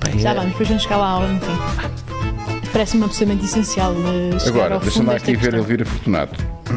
Já vamos, depois vamos chegar lá, enfim. Parece-me absolutamente essencial chegar Agora, ao deixa-me fundo lá desta aqui ver questão. Elvira Fortunato.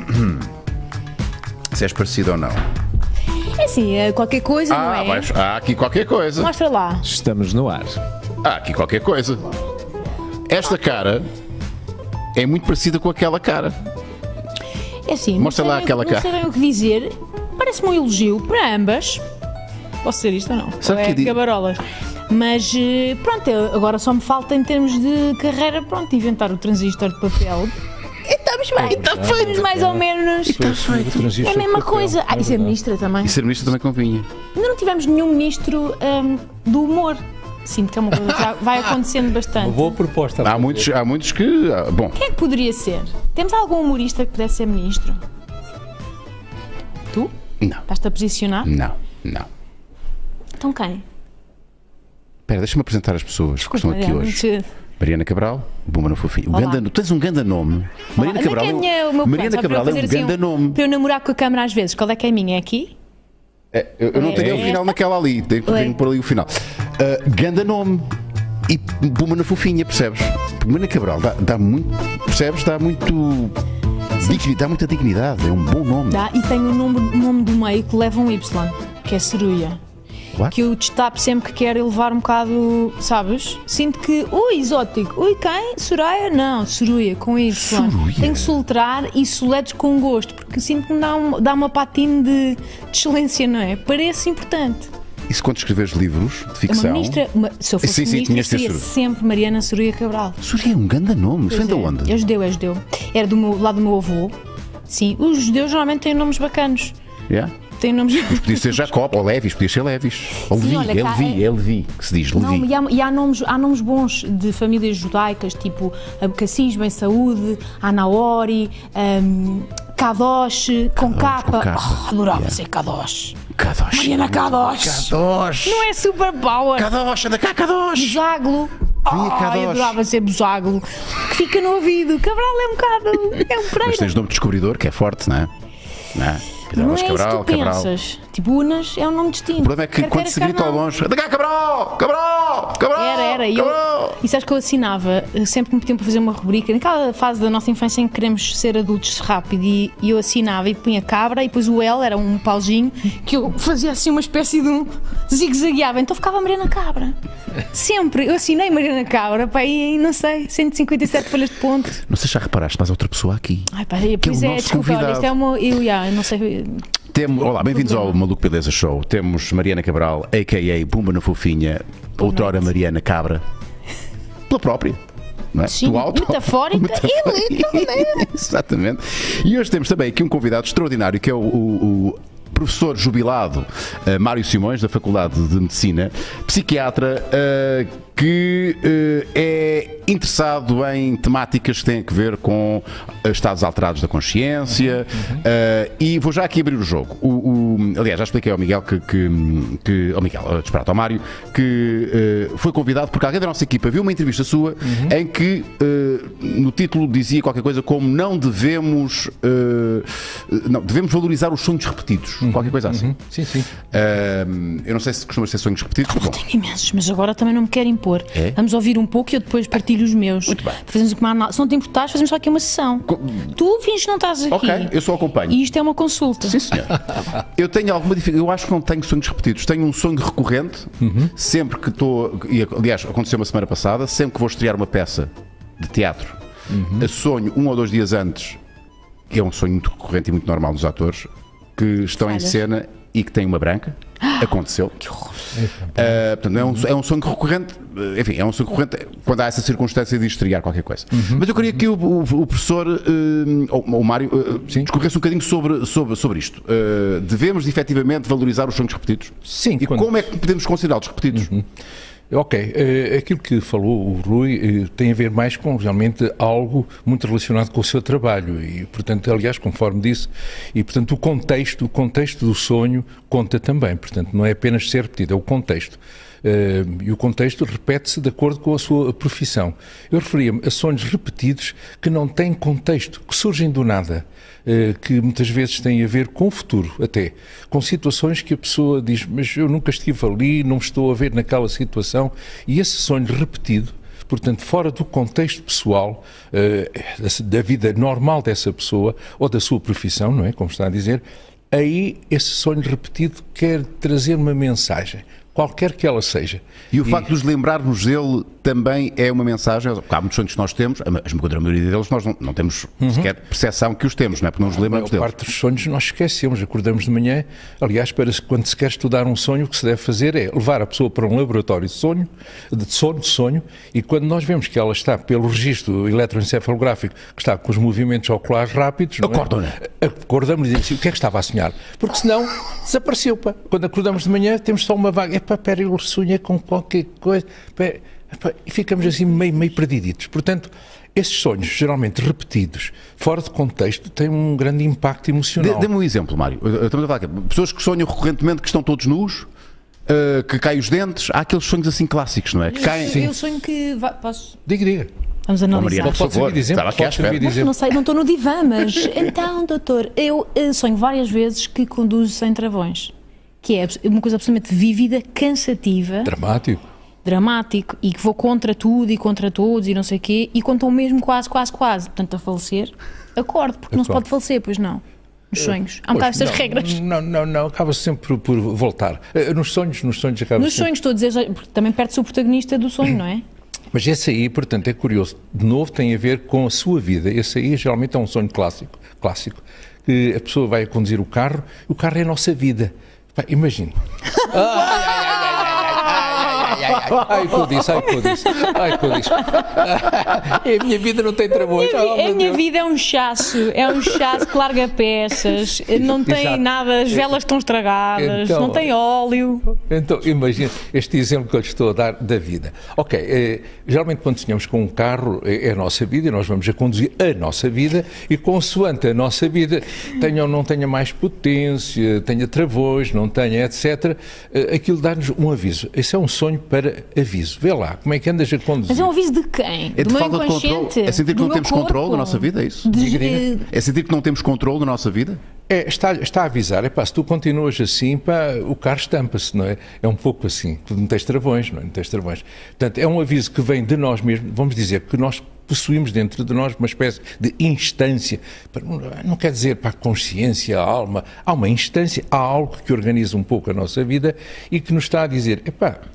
Se és parecido ou não. É assim, qualquer coisa, não é? Há aqui qualquer coisa. Mostra lá. Estamos no ar. Há aqui qualquer coisa. Esta cara é muito parecida com aquela cara. É assim, Mostra lá aquela não cara. sei bem o que dizer. Parece-me um elogio para ambas. Posso ser isto ou não? Sabe Ou que é eu digo? gabarolas. Mas pronto, agora só me falta em termos de carreira, pronto, inventar o transistor de papel. E estamos bem, estamos mais ou menos. É a mesma coisa. Isso é ministra também. E ser ministro também convinha. Ainda não tivemos nenhum ministro do humor. Sinto que é uma coisa que já vai acontecendo bastante. Uma boa proposta. Há muitos que. Bom, Quem é que poderia ser? Temos algum humorista que pudesse ser ministro? Tu? não, Estás-te a posicionar? não. Então quem? Espera, deixa-me apresentar as pessoas que estão aqui Mariana, hoje. Mariana Cabral, Bumba no Fofinho. Olá. Tens um ganda nome. Mariana Olha, Cabral, onde é que é o meu Mariana plano? Só para eu Cabral é um fazer assim ganda nome. Para eu namorar com a câmara às vezes. Qual é que é a minha? É aqui? Eu não tenho o esta? final naquela ali, tenho que pôr ali o final. Ganda nome. E Bumba na Fofinha, percebes? Mariana Cabral dá muito. Percebes? Dá muita dignidade. É um bom nome. Dá, e tem o nome do meio que leva um Y, que é Ceruia. What? Que eu destapo sempre que quero elevar um bocado, sabes? Sinto que, exótico. Quem? Soraya? Não, Ceruia, com Y. Ceruia? Tenho que soltar e soletres com gosto, porque sinto que me dá uma patina de excelência, não é? Parece importante. E se quando escreveres livros de É uma ficção. ministra, se eu fosse Sim, ministra, tinhas de ter seria Ceruia. sempre Mariana Ceruia Cabral. Surya é um ganda nome. Isso vem de onde? É judeu. Era lá do meu avô. Sim, os judeus normalmente têm nomes bacanos. Yeah? Têm nomes. Podia ser Jacob, ou Levis, podia ser Levis. Ou Sim, Levi, olha, cá é Levi que se diz, Não, Levi. e há nomes bons de famílias judaicas, tipo Abcacis, Ben Saúde, Anaori, Kadosh, com capa. Adorava ser Kadosh. Kadosh. Mariana Kadosh. Kadosh. Não é super power. Kadosh, anda cá, Kadosh. Buzaglo. Vinha Kadosh. Adorava ser Buzaglo. Que fica no ouvido. Cabral é um bocado. É um Mas Pereira. tens nome de descobridor, que é forte, não é? Não é? Não é isso que Cabral, tu Cabral. pensas. Tipo, Unas é um nome distinto. O problema é que quando se grita ao longe, anda cá, Cabral! Cabral! Cabral! Era. E sabes que eu assinava, sempre que me pediam para fazer uma rubrica, naquela fase da nossa infância em que queremos ser adultos rápido, e eu assinava e punha cabra, e depois o L era um pauzinho, que eu fazia assim uma espécie de um zigue-zagueava, então ficava Mariana Cabra. Sempre. Eu assinei Mariana Cabra, pá, e não sei, 157 folhas de ponto. Não sei se já reparaste, mas há outra pessoa aqui. Ai, pá, Que pois é o é, nosso desculpa, olha, convidado. isto é uma. Eu não sei. Olá, bem-vindos ao Maluco Beleza Show. Temos Mariana Cabral, a.k.a. Bumba na Fofinha, outrora Mariana Cabra, pela própria. Não é? Sim, metafórica e literalmente. Exatamente. E hoje temos também aqui um convidado extraordinário, que é o professor jubilado Mário Simões, da Faculdade de Medicina, psiquiatra, que é interessado em temáticas que têm a ver com estados alterados da consciência. E vou já aqui abrir o jogo. Aliás, já expliquei ao Miguel ao Mário, que foi convidado porque alguém da nossa equipa viu uma entrevista sua em que no título dizia qualquer coisa como não devemos valorizar os sonhos repetidos, qualquer coisa assim. Sim, sim. Eu não sei se costuma ser sonhos repetidos. Bom, Tenho imensos, mas agora também não me quero impor. É? Vamos ouvir um pouco e eu depois partilho os meus. Muito bem. Fazemos uma análise. Se não te importares, fazemos só aqui uma sessão. Tu finges que não estás aqui. ok, eu só acompanho. E isto é uma consulta. Sim, senhor. Eu tenho alguma dificuldade. Eu acho que não tenho sonhos repetidos. Tenho um sonho recorrente, sempre que estou. Aliás, aconteceu uma semana passada, sempre que vou estrear uma peça de teatro, sonho 1 ou 2 dias antes, que é um sonho muito recorrente e muito normal dos atores, que estão em Falhas. cena e que têm uma branca. Aconteceu. Que horror. Portanto, é um sonho recorrente. Enfim, é um sonho recorrente quando há essa circunstância de estrear qualquer coisa. Mas eu queria que o professor, o Mário, discorresse um bocadinho sobre isto. Devemos efetivamente valorizar os sonhos repetidos? Sim. E como é que podemos considerá-los repetidos? Ok, aquilo que falou o Rui tem a ver mais com realmente algo muito relacionado com o seu trabalho e, portanto, aliás, conforme disse, e, portanto, o contexto do sonho conta também, portanto, não é apenas ser repetido, é o contexto. E o contexto repete-se de acordo com a sua profissão. Eu referia-me a sonhos repetidos que não têm contexto, que surgem do nada, que muitas vezes têm a ver com o futuro, até. Com situações que a pessoa diz, mas eu nunca estive ali, não me estou a ver naquela situação. E esse sonho repetido, portanto, fora do contexto pessoal, da vida normal dessa pessoa, ou da sua profissão, não é? Como está a dizer, aí esse sonho repetido quer trazer uma mensagem, qualquer que ela seja. E o facto de nos lembrarmos dele também é uma mensagem, porque há muitos sonhos que nós temos, a esmagadora maioria deles nós não temos sequer percepção que os temos, não é? Porque não nos lembramos deles. A parte dos sonhos nós esquecemos, acordamos de manhã, aliás, quando se quer estudar um sonho, o que se deve fazer é levar a pessoa para um laboratório de sonho, e quando nós vemos que ela está pelo registro eletroencefalográfico, que está com os movimentos oculares rápidos, acordamos e dizemos assim, o que é que estava a sonhar? Porque senão desapareceu, pá. Quando acordamos de manhã temos só uma vaga, pera, eu sonhei com qualquer coisa, e ficamos assim meio perdiditos. Portanto, esses sonhos, geralmente repetidos, fora de contexto, têm um grande impacto emocional. Dê-me um exemplo, Mário. Estamos a falar aqui. Pessoas que sonham recorrentemente que estão todos nus, que caem os dentes, há aqueles sonhos assim clássicos, não é? Que caem... Eu sonho que... Posso... Diga. Vamos analisar. Não pode servir de exemplo. Não sei, não estou no divã, mas... Então, doutor, eu sonho várias vezes que conduzo sem travões. Que é uma coisa absolutamente vívida, cansativa. Dramático, e que vou contra tudo e contra todos e não sei o quê, e quando estou mesmo quase, portanto, a falecer, acordo, porque não se pode falecer, pois não, nos sonhos. Há um bocado essas regras. Não, acaba sempre por voltar. Nos sonhos acaba Nos sonhos, estou a dizer, porque também perde-se o protagonista do sonho, não é? Mas esse aí, portanto, é curioso. De novo, tem a ver com a sua vida. Esse aí geralmente é um sonho clássico, que a pessoa vai conduzir o carro é a nossa vida. Imagine. Ai, que eu disse. A minha vida não tem travões. A minha vida é um chasso que larga peças, não tem nada, as velas estão estragadas, não tem óleo. Então, imagina este exemplo que eu lhe estou a dar da vida. Ok, geralmente quando sonhamos com um carro é a nossa vida e nós vamos a conduzir a nossa vida e consoante a nossa vida tenha ou não tenha mais potência, tenha travões, não tenha, etc. Aquilo dá-nos um aviso. Esse é um sonho para aviso. Vê lá, como é que andas a conduzir? Mas é um aviso de quem? É de falta de controle? É sentir que não temos controle da nossa vida, é isso? É sentir que não temos controle da nossa vida? Está a avisar, se tu continuas assim, o carro estampa-se, não é? É um pouco assim, tu não tens travões, não é? Não tens travões. Portanto, é um aviso que vem de nós mesmos, vamos dizer que nós possuímos dentro de nós uma espécie de instância, não quer dizer para a consciência, a alma, há uma instância, há algo que organiza um pouco a nossa vida e que nos está a dizer,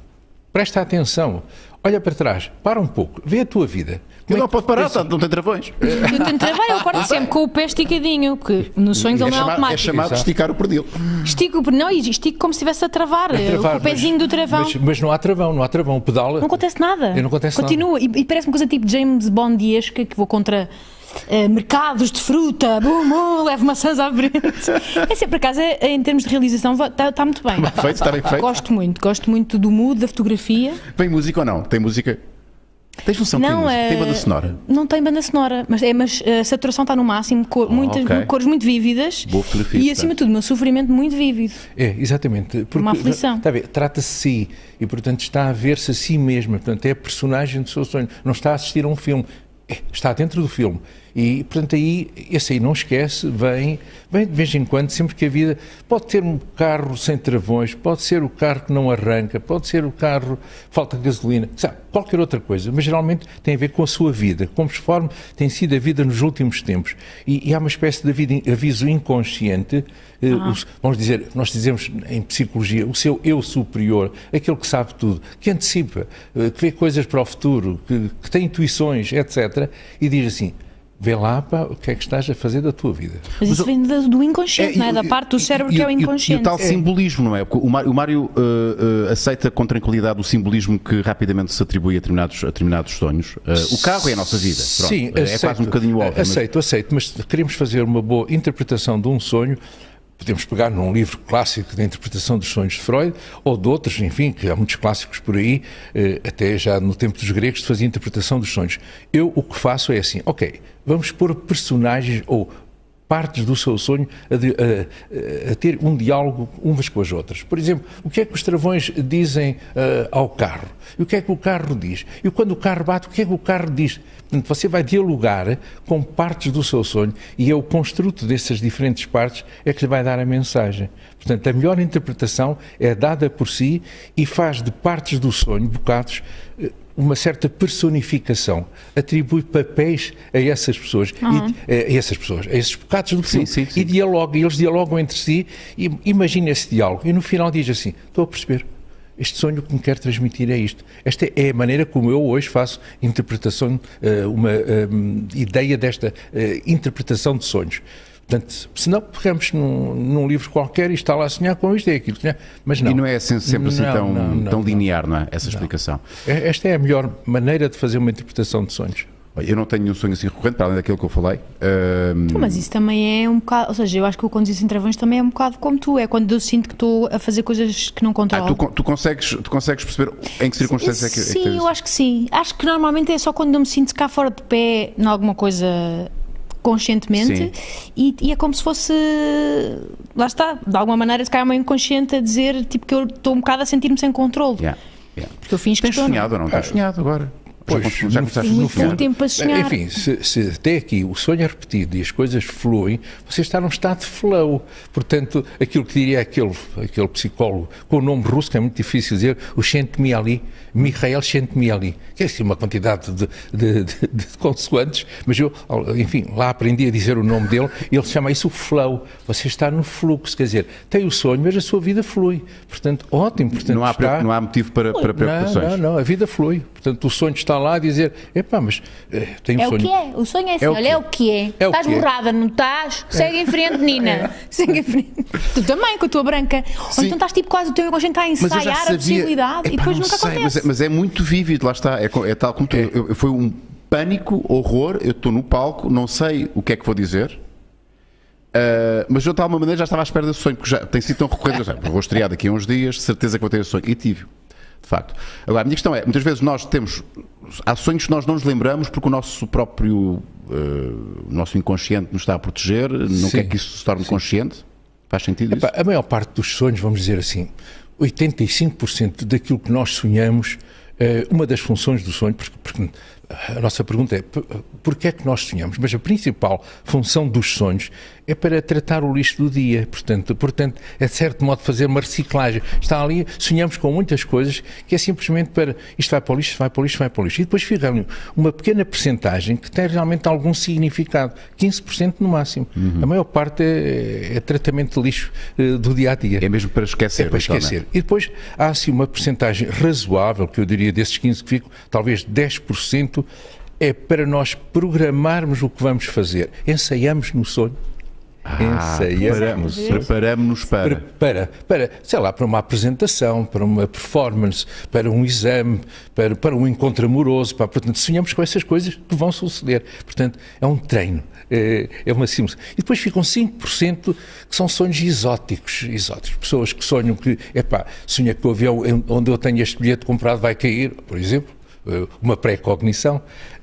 presta atenção, olha para trás, para um pouco, vê a tua vida. Eu não posso parar, não tem travões. Eu tenho travão, eu acordo sempre com o pé esticadinho, porque nos sonhos ele não é automático. É chamado de esticar o perdil. Estico como se estivesse a travar o pezinho do travão. Mas não há travão, o pedal... Não acontece nada. Não acontece nada. Continua, e parece uma coisa tipo James Bondiesca, que vou contra... mercados de fruta, levo maçãs à frente. Por acaso, em termos de realização, está muito bem. Está bem feito. Gosto muito do mood, da fotografia. Tem música ou não? Tem música? Tens noção que tem banda sonora? Não tem banda sonora, mas a saturação está no máximo, cores muito vívidas. Boa fotografia, e acima de tudo, um sofrimento muito vívido. Exatamente. Porque, uma aflição. Está a ver, trata-se de si e, portanto, está a ver-se a si mesma. Portanto, é a personagem do seu sonho. Não está a assistir a um filme. Está dentro do filme e, portanto, esse aí não esquece, vem de vez em quando, sempre que a vida pode ter um carro sem travões, pode ser o carro que não arranca, pode ser o carro falta de gasolina, qualquer outra coisa, mas geralmente tem a ver com a sua vida, conforme tem sido a vida nos últimos tempos e há uma espécie de aviso inconsciente, vamos dizer, nós dizemos em psicologia, o seu eu superior, aquele que sabe tudo, que antecipa, que vê coisas para o futuro, que tem intuições, etc. E diz assim, vê lá, o que é que estás a fazer da tua vida. Mas isso vem do inconsciente, não é? Da parte do cérebro que é o inconsciente. E o tal simbolismo, não é? O Mário aceita com tranquilidade o simbolismo que rapidamente se atribui a determinados sonhos. O carro é a nossa vida. Pronto. Sim, é quase um bocadinho óbvio. Aceito, mas queremos fazer uma boa interpretação de um sonho. Podemos pegar num livro clássico de interpretação dos sonhos de Freud, ou de outros, enfim, que há muitos clássicos por aí, até já no tempo dos gregos, se fazia interpretação dos sonhos. Eu o que faço é assim, vamos pôr personagens ou partes do seu sonho a ter um diálogo umas com as outras. Por exemplo, o que é que os travões dizem ao carro? E o que é que o carro diz? E quando o carro bate, o que é que o carro diz? Portanto, você vai dialogar com partes do seu sonho e é o construto dessas diferentes partes é que lhe vai dar a mensagem. Portanto, a melhor interpretação é dada por si e faz de partes do sonho, bocados, uma certa personificação, atribui papéis a essas pessoas, a esses bocados do filme, e eles dialogam entre si, e imagina esse diálogo, e no final diz assim, estou a perceber, este sonho que me quer transmitir é isto. Esta é a maneira como eu hoje faço interpretação, uma ideia desta interpretação de sonhos. Portanto, se não, pegamos num livro qualquer e está lá a sonhar com isto, é aquilo. Mas não. E não é sempre assim tão linear, não é? Essa explicação. Esta é a melhor maneira de fazer uma interpretação de sonhos. Eu não tenho nenhum sonho assim recorrente, para além daquilo que eu falei. Mas isso também é um bocado... Ou seja, eu acho que o Conduzir Sem Travões também é um bocado como tu. É quando eu sinto que estou a fazer coisas que não controlo. Tu consegues perceber em que circunstâncias é que... Sim, eu acho que sim. Acho que normalmente é só quando eu me sinto cá fora de pé em alguma coisa... conscientemente e é como se fosse, lá está, de alguma maneira se calhar meio inconsciente a dizer tipo que eu estou um bocado a sentir-me sem controle. Porque eu finjo que estou. Tens sonhado ou não? Tens sonhado agora? Pois, já começaste no fundo tempo a sonhar. Enfim, se até aqui o sonho é repetido e as coisas fluem, você está num estado de flow. Portanto, aquilo que diria aquele psicólogo com o nome russo, que é muito difícil dizer, o Csikszentmihalyi, Mikhail Csikszentmihalyi, que é assim uma quantidade de consoantes, mas eu, enfim, lá aprendi a dizer o nome dele, e ele chama isso o flow. Você está no fluxo, quer dizer, tem o sonho, mas a sua vida flui. Portanto, ótimo. Portanto, não há motivo para preocupações. Não, a vida flui. Portanto, o sonho está lá a dizer, epá, mas tenho um sonho. É o que é, o sonho é assim, olha, é o que é. Estás borrada, não estás? Segue em frente, Nina. Segue em frente. Tu também, com a tua branca. Ou então estás tipo quase o teu inconsciente a ensaiar a possibilidade e depois nunca acontece. Mas é muito vívido, lá está. É tal como tu. Foi um pânico, horror, eu estou no palco, não sei o que é que vou dizer. Mas eu de alguma maneira já estava à espera desse sonho, porque já tem sido tão recorrente. Vou estrear daqui a uns dias, certeza que vou ter esse sonho. E tive. De facto. Agora, a minha questão é, muitas vezes há sonhos que nós não nos lembramos porque o nosso próprio, nosso inconsciente nos está a proteger, não quer que isso se torne consciente. Faz sentido isso? A maior parte dos sonhos, vamos dizer assim, 85% daquilo que nós sonhamos, uma das funções do sonho, porque a nossa pergunta é, porquê é que nós sonhamos? Mas a principal função dos sonhos é para tratar o lixo do dia, portanto é de certo modo fazer uma reciclagem. Está ali, sonhamos com muitas coisas que é simplesmente para isto vai para o lixo, isto vai para o lixo, isto vai para o lixo. E depois fica ali uma pequena percentagem que tem realmente algum significado, 15% no máximo. A maior parte é tratamento de lixo do dia-a-dia. É mesmo para esquecer. É para esquecer. E depois há assim uma percentagem razoável, que eu diria desses 15 que ficam, talvez 10%, é para nós programarmos o que vamos fazer. Ensaiamos no sonho. Preparamos-nos para, sei lá, para uma apresentação, para uma performance, para um exame, para um encontro amoroso, portanto, sonhamos com essas coisas que vão suceder. Portanto, é um treino, é uma simulação. E depois ficam 5% que são sonhos exóticos. Pessoas que sonham que, sonha que o avião onde eu tenho este bilhete comprado vai cair, por exemplo, uma pré-cognição.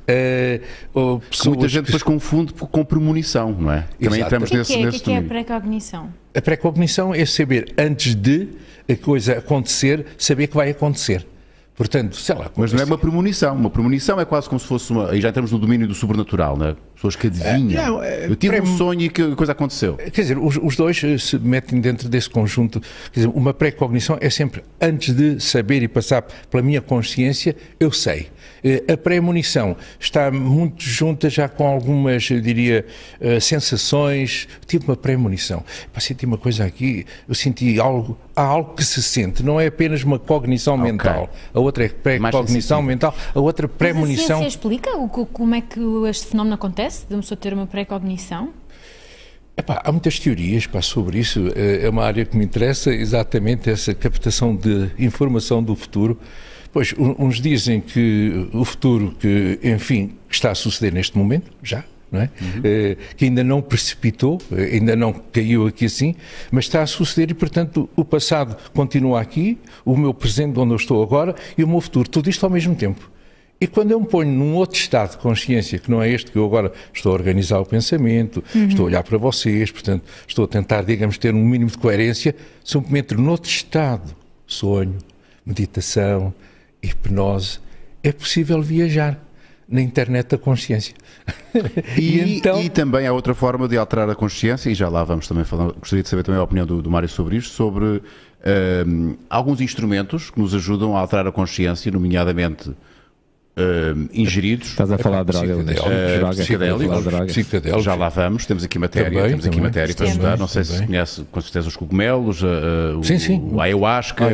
Muita gente depois confunde com premonição, não é? Também entramos nesse O que é a pré-cognição? A pré-cognição é saber, antes de a coisa acontecer, saber que vai acontecer. Portanto, sei lá... Mas não é uma premonição. Uma premonição é quase como se fosse uma... Aí já entramos no domínio do sobrenatural, não é? Pessoas que adivinham. Eu tive um sonho e que a coisa aconteceu. Quer dizer, os dois se metem dentro desse conjunto. Quer dizer, uma pré-cognição é sempre, antes de saber e passar pela minha consciência, eu sei. A premonição está muito junta já com algumas, eu diria, sensações. Tive uma premonição. Senti uma coisa aqui, eu senti algo... Há algo que se sente, não é apenas uma cognição mental. A outra é pré-cognição mental, a outra premonição... Mas a ciência explica como é que este fenómeno acontece, de uma pessoa ter uma pré-cognição? Há muitas teorias sobre isso, é uma área que me interessa, exatamente essa captação de informação do futuro. Pois, uns dizem que o futuro, que está a suceder neste momento, já, não é? Que ainda não precipitou, ainda não caiu aqui assim, mas está a suceder e, portanto, o passado continua aqui, o meu presente onde eu estou agora e o meu futuro, tudo isto ao mesmo tempo. E quando eu me ponho num outro estado de consciência, que não é este que eu agora estou a organizar o pensamento, estou a olhar para vocês, portanto, estou a tentar, digamos, ter um mínimo de coerência, se eu me meto noutro estado, sonho, meditação, hipnose, é possível viajar na internet da consciência. E também há outra forma de alterar a consciência, e já lá vamos também falar, gostaria de saber também a opinião do Mário sobre isto, sobre alguns instrumentos que nos ajudam a alterar a consciência, nomeadamente ingeridos. Estás a falar de droga. Psicodélicos. Já lá vamos, temos aqui matéria, também. Para ajudar. Não sei se conhece com certeza os cogumelos, o ayahuasca.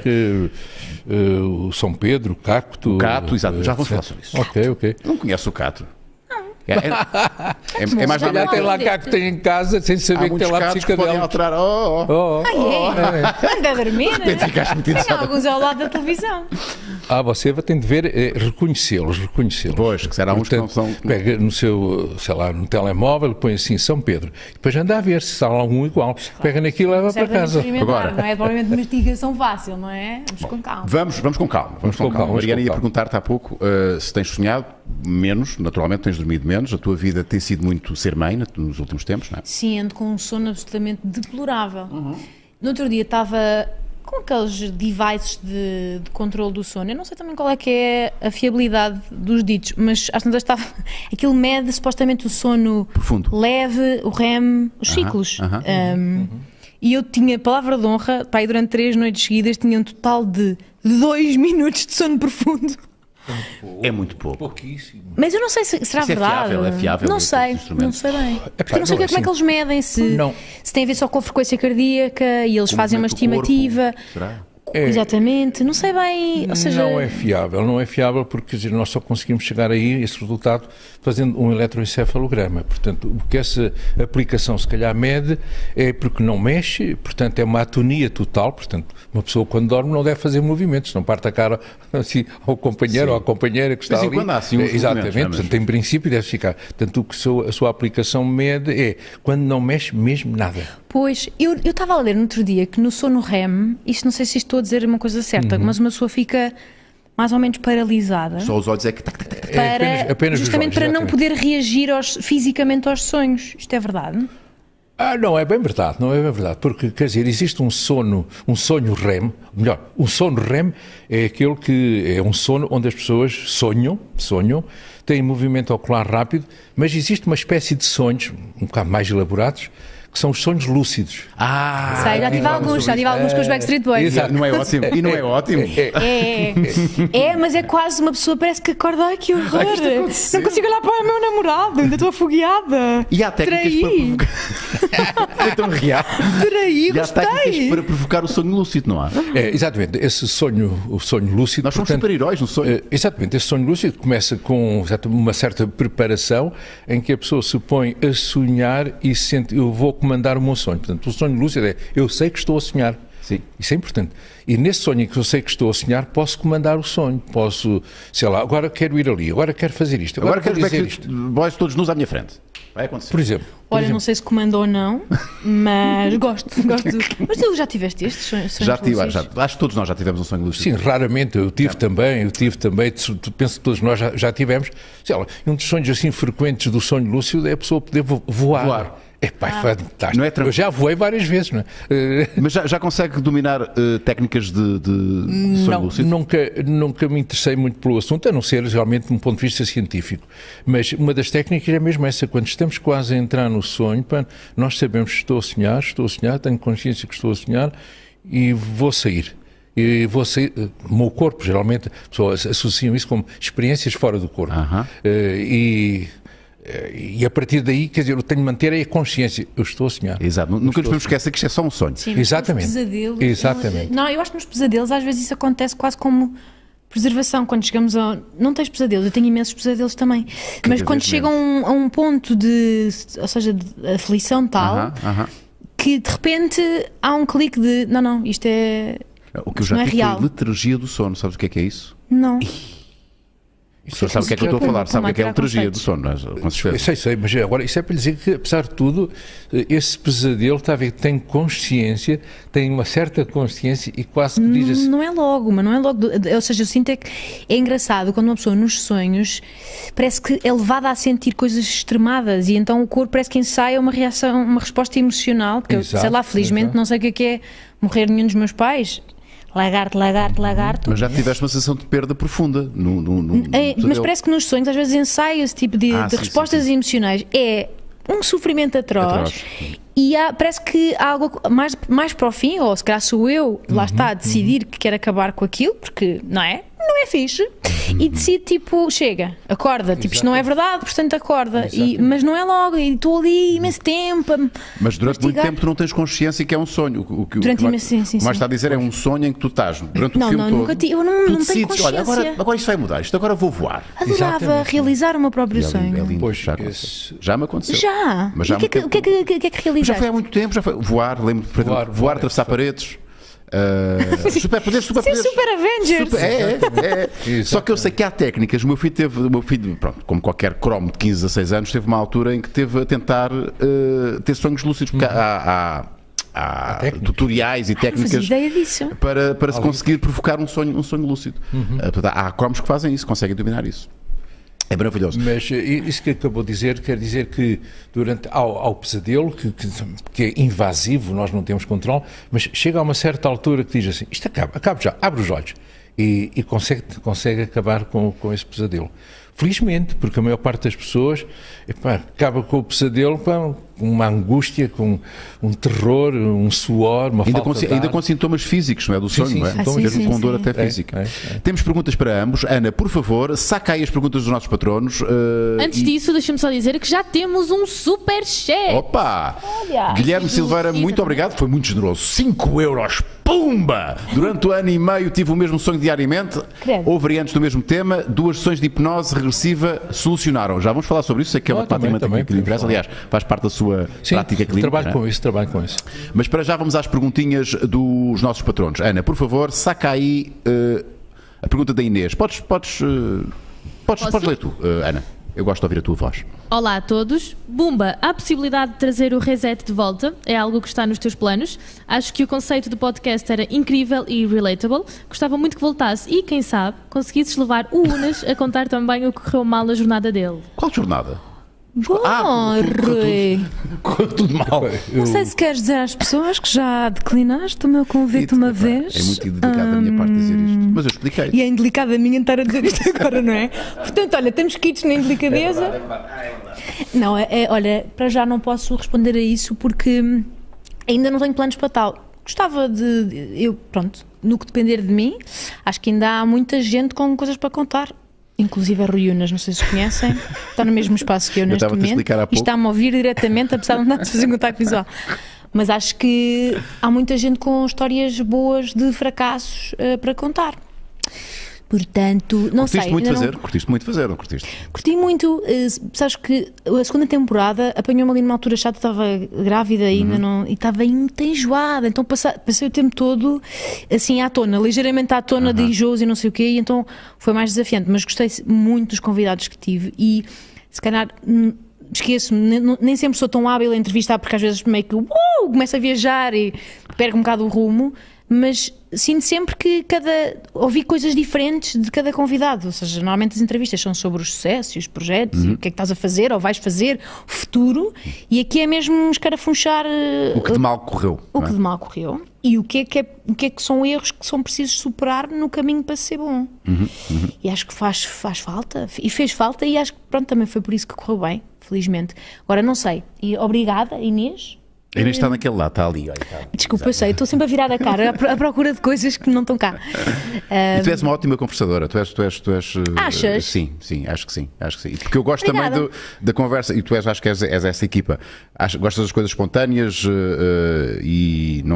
O São Pedro, o cacto. O cato, exato, já vamos falar sobre isso. Ok. Não conhece o cato? É mais olhar, tem lá cá que tem em casa sem saber que tem lá psicodélicos. Alterar. Anda a dormir. Tem alguns ao lado da televisão. Você tem de ver, reconhecê-los. Pois, que será uns que não são... Pega no seu, sei lá, no telemóvel, põe assim São Pedro. Depois anda a ver se há algum igual. Pega naquilo e leva para casa. Agora, não é provavelmente uma investigação fácil, não é? Vamos com calma. Vamos com calma. A Mariana ia perguntar-te há pouco se tens sonhado menos, naturalmente tens dormido menos, a tua vida tem sido muito ser mãe nos últimos tempos, não é? Sim, ando com um sono absolutamente deplorável. No outro dia estava com aqueles devices de controle do sono. Eu não sei também qual é que é a fiabilidade dos ditos, mas às tantas estava... Aquilo mede supostamente o sono profundo, leve, o REM, os ciclos. E eu tinha, palavra de honra, pá, durante 3 noites seguidas tinha um total de 2 minutos de sono profundo. É muito pouco. Pouquíssimo. Mas eu não sei se será verdade. É fiável. Não sei bem. Porque eu não sei como é que eles medem, se tem a ver só com a frequência cardíaca e eles fazem uma estimativa. Será? Exatamente, não sei bem, ou seja... Não é fiável porque nós só conseguimos chegar aí, esse resultado, fazendo um eletroencefalograma. Portanto, o que essa aplicação se calhar mede é porque não mexe, portanto é uma atonia total, portanto uma pessoa quando dorme não deve fazer movimentos, não parte a cara assim ao companheiro ou à companheira que está ali. Quando há assim exatamente, portanto em princípio deve ficar. Portanto o que a sua aplicação mede é quando não mexe mesmo nada. Pois, eu estava a ler no outro dia que no sono REM, isto não sei se estou a dizer uma coisa certa, mas uma pessoa fica mais ou menos paralisada. Só os olhos é que... apenas justamente para não poder reagir fisicamente aos sonhos. Isto é verdade? Não é bem verdade, porque, quer dizer, existe um sonho REM, melhor, um sono REM é aquele que é um sono onde as pessoas sonham, têm movimento ocular rápido, mas existe uma espécie de sonhos, um bocado mais elaborados, que são os sonhos lúcidos. Sei, já tive alguns com os Backstreet Boys. Exato. Não é ótimo? E não é ótimo? Mas é quase uma pessoa, parece que acorda, ai que horror, não consigo olhar para o meu namorado, ainda estou afogueada. E há técnicas para provocar... É tão real. Traí, e há técnicas para provocar o sonho lúcido, não há? Exatamente, o sonho lúcido... Nós somos super-heróis no sonho. Exatamente, esse sonho lúcido começa com uma certa preparação em que a pessoa se põe a sonhar e sente, eu vou comandar o meu sonho. Portanto, o sonho lúcido é, eu sei que estou a sonhar. Sim. Isso é importante. E nesse sonho em que eu sei que estou a sonhar, posso comandar o sonho. Posso, sei lá, agora quero ir ali, agora quero fazer isto, agora quero dizer isto. Boys todos nus à minha frente. Vai acontecer. Por exemplo. Não sei se comanda ou não, mas gosto. Mas tu já tiveste estes sonhos? Já tive, acho que todos nós já tivemos um sonho lúcido. Sim, raramente. Eu tive também, penso que todos nós já tivemos. Sei lá, um dos sonhos assim frequentes do sonho lúcido é a pessoa poder voar. É fantástico. Não é eu já voei várias vezes, não é? Mas já consegue dominar técnicas de sonho lúcido? Nunca me interessei muito pelo assunto, a não ser realmente de um ponto de vista científico. Mas uma das técnicas é mesmo essa, quando estamos quase a entrar no sonho, nós sabemos que estou a sonhar, tenho consciência que estou a sonhar e vou sair. O meu corpo, geralmente, as pessoas associam isso como experiências fora do corpo. E a partir daí, quer dizer, eu tenho de manter a consciência. Eu estou a sonhar. Exato. Nunca nos podemos esquecer que isto é só um sonho. Sim, exatamente. Pesadelos, exatamente. Eu acho que nos pesadelos às vezes isso acontece quase como preservação. Quando chegamos a... Não tens pesadelos, eu tenho imensos pesadelos também. Mas quando chegam a um ponto de aflição tal, que de repente há um clique de não, isto é... O que eu já tive foi letargia do sono. Sabes o que é isso? Não. O senhor sabe o que é que eu estou a falar, sabe o que é a liturgia do sono, com certeza. Sei, mas agora isso é para lhe dizer que, apesar de tudo, esse pesadelo está a ver que tem consciência, tem uma certa consciência e quase que diz assim... Não é logo, mas não é logo. Ou seja, eu sinto é que é engraçado quando uma pessoa nos sonhos parece que é levada a sentir coisas extremadas e então o corpo parece que ensaia uma reação, uma resposta emocional, porque Exato, sei lá, felizmente não sei o que é morrer nenhum dos meus pais. Lagarto. Mas já tiveste uma sensação de perda profunda Mas parece que nos sonhos às vezes ensaia esse tipo de sim, respostas sim. emocionais. É um sofrimento atroz. E parece que há algo mais para o fim, ou se calhar sou eu, lá está, a decidir que quero acabar com aquilo, porque não é fixe, e decide tipo, chega, acorda, tipo, isto não é verdade, portanto acorda, mas não é logo, e estou ali imenso tempo. Mas durante muito tempo tu não tens consciência que é um sonho. Durante imenso tempo, sim. Mas está a dizer, é um sonho em que tu estás durante o filme todo. Nunca eu não tenho decides, consciência. olha, agora isto vai mudar, isto agora vou voar. Adorava realizar o meu próprio sonho. É lindo. Pois, Já me aconteceu. Já? Mas já E o que é que realizaste? Já foi há muito tempo, já foi. Voar, lembro perfeitamente. Voar, atravessar paredes. Superpoderes. Ser Super Avengers. Só que eu sei que há técnicas. O meu filho, pronto, como qualquer cromo de 15 a 16 anos, teve uma altura em que teve a tentar ter sonhos lúcidos, porque há tutoriais e técnicas para se conseguir provocar um sonho lúcido. Há cromos que fazem isso, conseguem dominar isso. É maravilhoso. Mas isso que acabou de dizer quer dizer que durante ao pesadelo, que é invasivo, nós não temos controle, mas chega a uma certa altura que diz assim, isto acaba já, abre os olhos e consegue acabar com esse pesadelo. Felizmente, porque a maior parte das pessoas acaba com o pesadelo com uma angústia, com um terror, um suor, uma falta de ar. Ainda com sintomas físicos, não é? Do sonho, não é? Mesmo com dor até física. Temos perguntas para ambos. Ana, por favor, saca aí as perguntas dos nossos patronos. Antes disso, deixa-me só dizer que já temos um super chat. Opa! Guilherme Silveira, muito obrigado. Foi muito generoso. 5 euros. Pumba! Durante o ano e meio tive o mesmo sonho diariamente. Houve variantes do mesmo tema. 2 sessões de hipnose regressiva solucionaram. Já vamos falar sobre isso. Sei que é uma temática que lhe interessa. Aliás, faz parte da sua prática clínica. Trabalho com isso. Mas para já vamos às perguntinhas dos nossos patronos. Ana, por favor, saca aí a pergunta da Inês. Podes ler tu, Ana. Eu gosto de ouvir a tua voz. Olá a todos. Bumba, há a possibilidade de trazer o reset de volta? É algo que está nos teus planos? Acho que o conceito do podcast era incrível e relatable. Gostava muito que voltasse e, quem sabe, conseguisses levar o Unas a contar também o que correu mal na jornada dele. Qual jornada? Rui. Correu tudo mal. Não sei se queres dizer às pessoas que já declinaste o meu convite uma vez. É muito indelicado da minha parte dizer isto. Mas eu expliquei. E é indelicado a minha estar a dizer isto agora, não é? Portanto, olha, temos kits na indelicadeza. Não, olha, para já não posso responder a isso porque ainda não tenho planos para tal. Gostava pronto, no que depender de mim, acho que ainda há muita gente com coisas para contar. Inclusive a Rui Unas, não sei se conhecem, está no mesmo espaço que eu neste momento e está-me a ouvir diretamente, apesar de não estar a fazer contacto visual. Mas acho que há muita gente com histórias boas de fracassos para contar. Portanto, não sei. Curtiste muito fazer, não curtiste? Curti muito. Sabes que a segunda temporada apanhou-me ali numa altura chata, estava grávida ainda e estava muito enjoada. Então passei o tempo todo assim à tona, ligeiramente à tona de enjoos e não sei o quê, e então foi mais desafiante. Mas gostei muito dos convidados que tive e se calhar esqueço-me, nem sempre sou tão hábil a entrevistar porque às vezes meio que começo a viajar e perco um bocado o rumo. Mas sinto sempre que ouvi coisas diferentes de cada convidado, ou seja, normalmente as entrevistas são sobre os sucessos e os projetos e o que é que estás a fazer ou vais fazer, o futuro, e aqui é mesmo escarafunchar o que de mal correu. O que de mal correu e o que é que são erros que são precisos superar no caminho para ser bom. E acho que faz falta, e fez falta, e acho que pronto, também foi por isso que correu bem, felizmente. Agora não sei, e obrigada Inês. A Inês está naquele lado, está ali. Olha, desculpa, eu sei, estou sempre a virar a cara à procura de coisas que não estão cá. E tu és uma ótima conversadora. Tu és Achas? Sim, acho que sim. Porque eu gosto também da conversa, e tu acho que és essa equipa. Gostas das coisas espontâneas e não.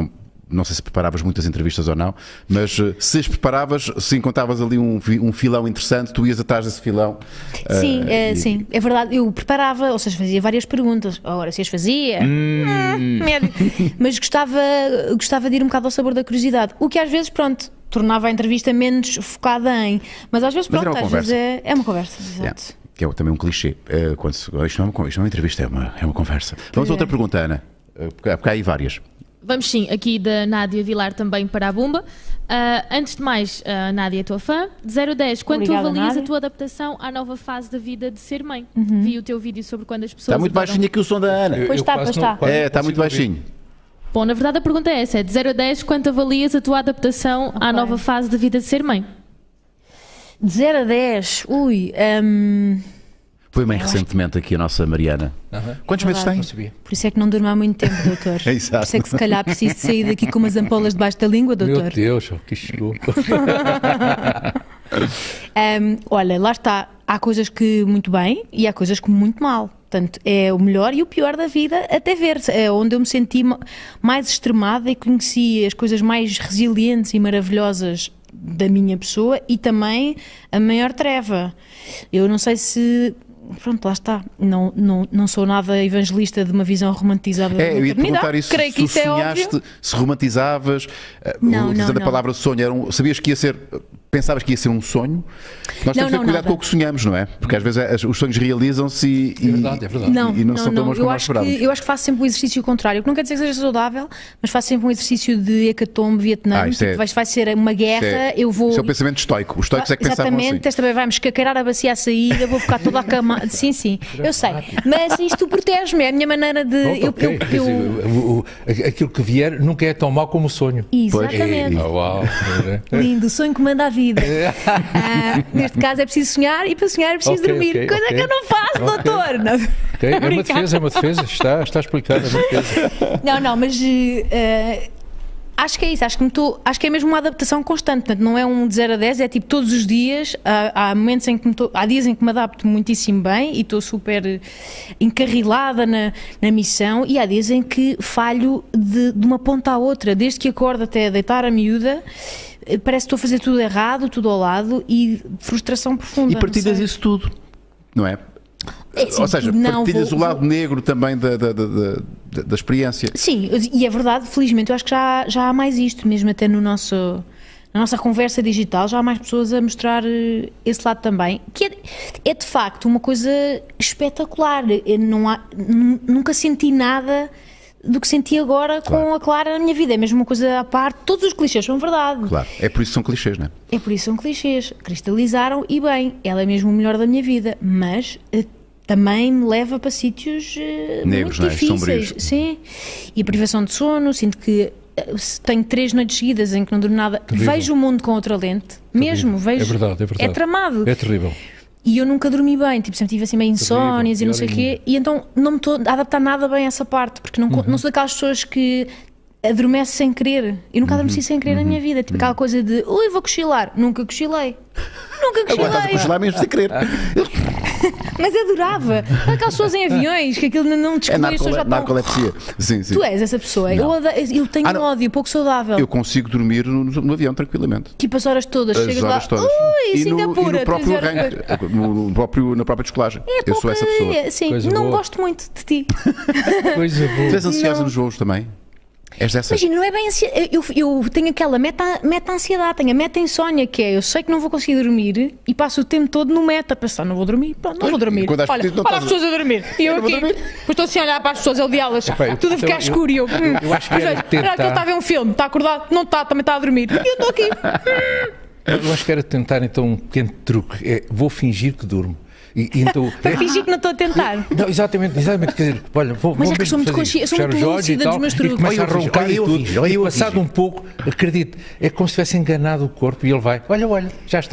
não sei se preparavas muitas entrevistas ou não, mas se as preparavas, se encontravas ali um filão interessante, tu ias atrás desse filão. Sim, sim, é verdade. Eu preparava, ou seja, fazia várias perguntas. Agora, se as fazia, mas gostava de ir um bocado ao sabor da curiosidade. O que às vezes, pronto, tornava a entrevista menos focada em. Mas às vezes, pronto, às vezes é uma conversa. Exato. Que é também um clichê. Isto não é uma entrevista, é uma conversa. Vamos a outra pergunta, Ana. Porque há aí várias. Vamos sim, aqui da Nádia Vilar também para a Bumba. Antes de mais, Nádia é tua fã. De 0 a 10, quanto Obrigada, tu avalias Nádia. a tua adaptação à nova fase da vida de ser mãe? Vi o teu vídeo sobre quando as pessoas... Está muito baixinho aqui o som da Ana. Pois está, quase pois está. quase não Está muito consigo ouvir. baixinho. Bom, na verdade a pergunta é essa, de 0 a 10, quanto avalias a tua adaptação à nova fase da vida de ser mãe? De 0 a 10, Foi mãe recentemente aqui a nossa Mariana. Quantos meses tem? Não sabia. por isso é que não durmo há muito tempo, doutor. Exato. Por isso é que se calhar preciso de sair daqui com umas ampolas debaixo da língua, doutor. Meu Deus, que chegou. Olha, lá está. Há coisas que muito bem e há coisas que muito mal. Portanto, é o melhor e o pior da vida até ver. É onde eu me senti mais extremada e conheci as coisas mais resilientes e maravilhosas da minha pessoa e também a maior treva. Eu não sei se... Pronto, lá está. Não sou nada evangelista de uma visão romantizada da Eu ia te maternidade. perguntar isso. Creio que se isso é sonhaste, óbvio. se romantizavas, Não, utilizando não. a palavra sonho, sabias que ia ser. Pensavas que ia ser um sonho? Nós temos que ter cuidado nada. com o que sonhamos, não é? Porque às vezes os sonhos realizam-se É verdade. e não são tão bons como nós esperávamos. Eu acho que faço sempre o exercício contrário, que não quer dizer que seja saudável, mas faço sempre um exercício de hecatombe Vietnã. Isto é- Vai ser uma guerra, eu vou. Isso é o pensamento estoico. Os estoicos é que pensavam assim. Exatamente, esta vez vai-me escaqueirar a bacia à saída, vou ficar toda a cama. Sim, eu sei. Mas isto protege-me, é a minha maneira de. Ok. Quer dizer, aquilo que vier nunca é tão mau como o sonho. Exatamente. Uau. Lindo, o sonho que manda a vida. Neste caso é preciso sonhar e para sonhar é preciso Ok, dormir. ok, Coisa ok. que eu não faço, doutor. Não. Ok, é uma Obrigada. defesa. Está explicado. É uma defesa. Não, mas acho que é isso, acho que é mesmo uma adaptação constante, portanto não é um de 0 a 10, é tipo todos os dias, há momentos em que há dias em que me adapto muitíssimo bem e estou super encarrilada na missão e há dias em que falho de uma ponta à outra, desde que acordo até deitar a miúda, parece que estou a fazer tudo errado, tudo ao lado e frustração profunda. E partilhas não sei. isso tudo, não é? Sim, Ou seja, não, partilhas vou- o lado negro também da experiência. Sim, e é verdade, felizmente, eu acho que já há mais isto, mesmo até na nossa conversa digital, já há mais pessoas a mostrar esse lado também, que é de facto uma coisa espetacular. Nunca senti nada do que senti agora com a Clara na minha vida, é mesmo uma coisa à parte, todos os clichês são verdade. Claro, é por isso que são clichês, não é? É por isso que são clichês, cristalizaram e bem, ela é mesmo o melhor da minha vida, mas também me leva para sítios Negros, muito não é? difíceis. Sombrios. Sim, e a privação de sono, sinto que se tenho 3 noites seguidas em que não durmo nada, Terrível. vejo o mundo com outra lente, mesmo, vejo. É verdade. É tramado. É terrível. E eu nunca dormi bem, tipo, sempre tive assim meio insónias e não sei o quê, e então não me estou a adaptar nada bem a essa parte, porque não sou daquelas pessoas que adormece sem querer. Eu nunca adormeci sem querer na minha vida, tipo aquela coisa de, ui, vou cochilar. Nunca cochilei. Nunca Agora estás a cochilei. congelar mesmo sem querer. Mas adorava. Aquelas pessoas em aviões, que aquilo não descobriu, as pessoas já estão... Narcolepsia. Sim. Tu és essa pessoa. Não. Eu tenho não. ódio, pouco saudável. Eu consigo dormir no avião tranquilamente. Tipo as horas todas, As chegas horas lá, todas. ui, E Singapura, no próprio 3 horas arranque, na própria descolagem. É Eu sou essa pessoa. Sim, Coisa não boa. gosto muito de ti. Coisa Tu boa. és ansiosa Não. nos voos também? És dessas? Imagina, não é bem assim. Eu tenho aquela meta-ansiedade, tenho a meta-insónia, que é eu sei que não vou conseguir dormir e passo o tempo todo no meta a pensar, não vou dormir, pronto, não vou dormir. Quando às Olha, vezes não para as estás- pessoas a dormir. E eu não vou aqui, dormir. depois estou assim a olhar para as pessoas, odiá-las, tudo a ficar eu escuro. E eu acho que era olha, tentar- que ele está a ver um filme, está acordado, não está, também está a dormir. E eu estou aqui. Eu acho que era tentar então um pequeno truque. Vou fingir que durmo. E então, Para fingir que não estou a tentar. Não, exatamente. Quer dizer, olha, vou Mas é que mesmo sou muito fazer consciente, isto, sou fechar muito os olhos lúcida e tal, dos meus e truques. começa a Olha eu a fingir, roncar olha e eu a tudo. fingir, olha E eu a passado fingir. um pouco, acredito, é como se tivesse enganado o corpo e ele vai, olha, já está.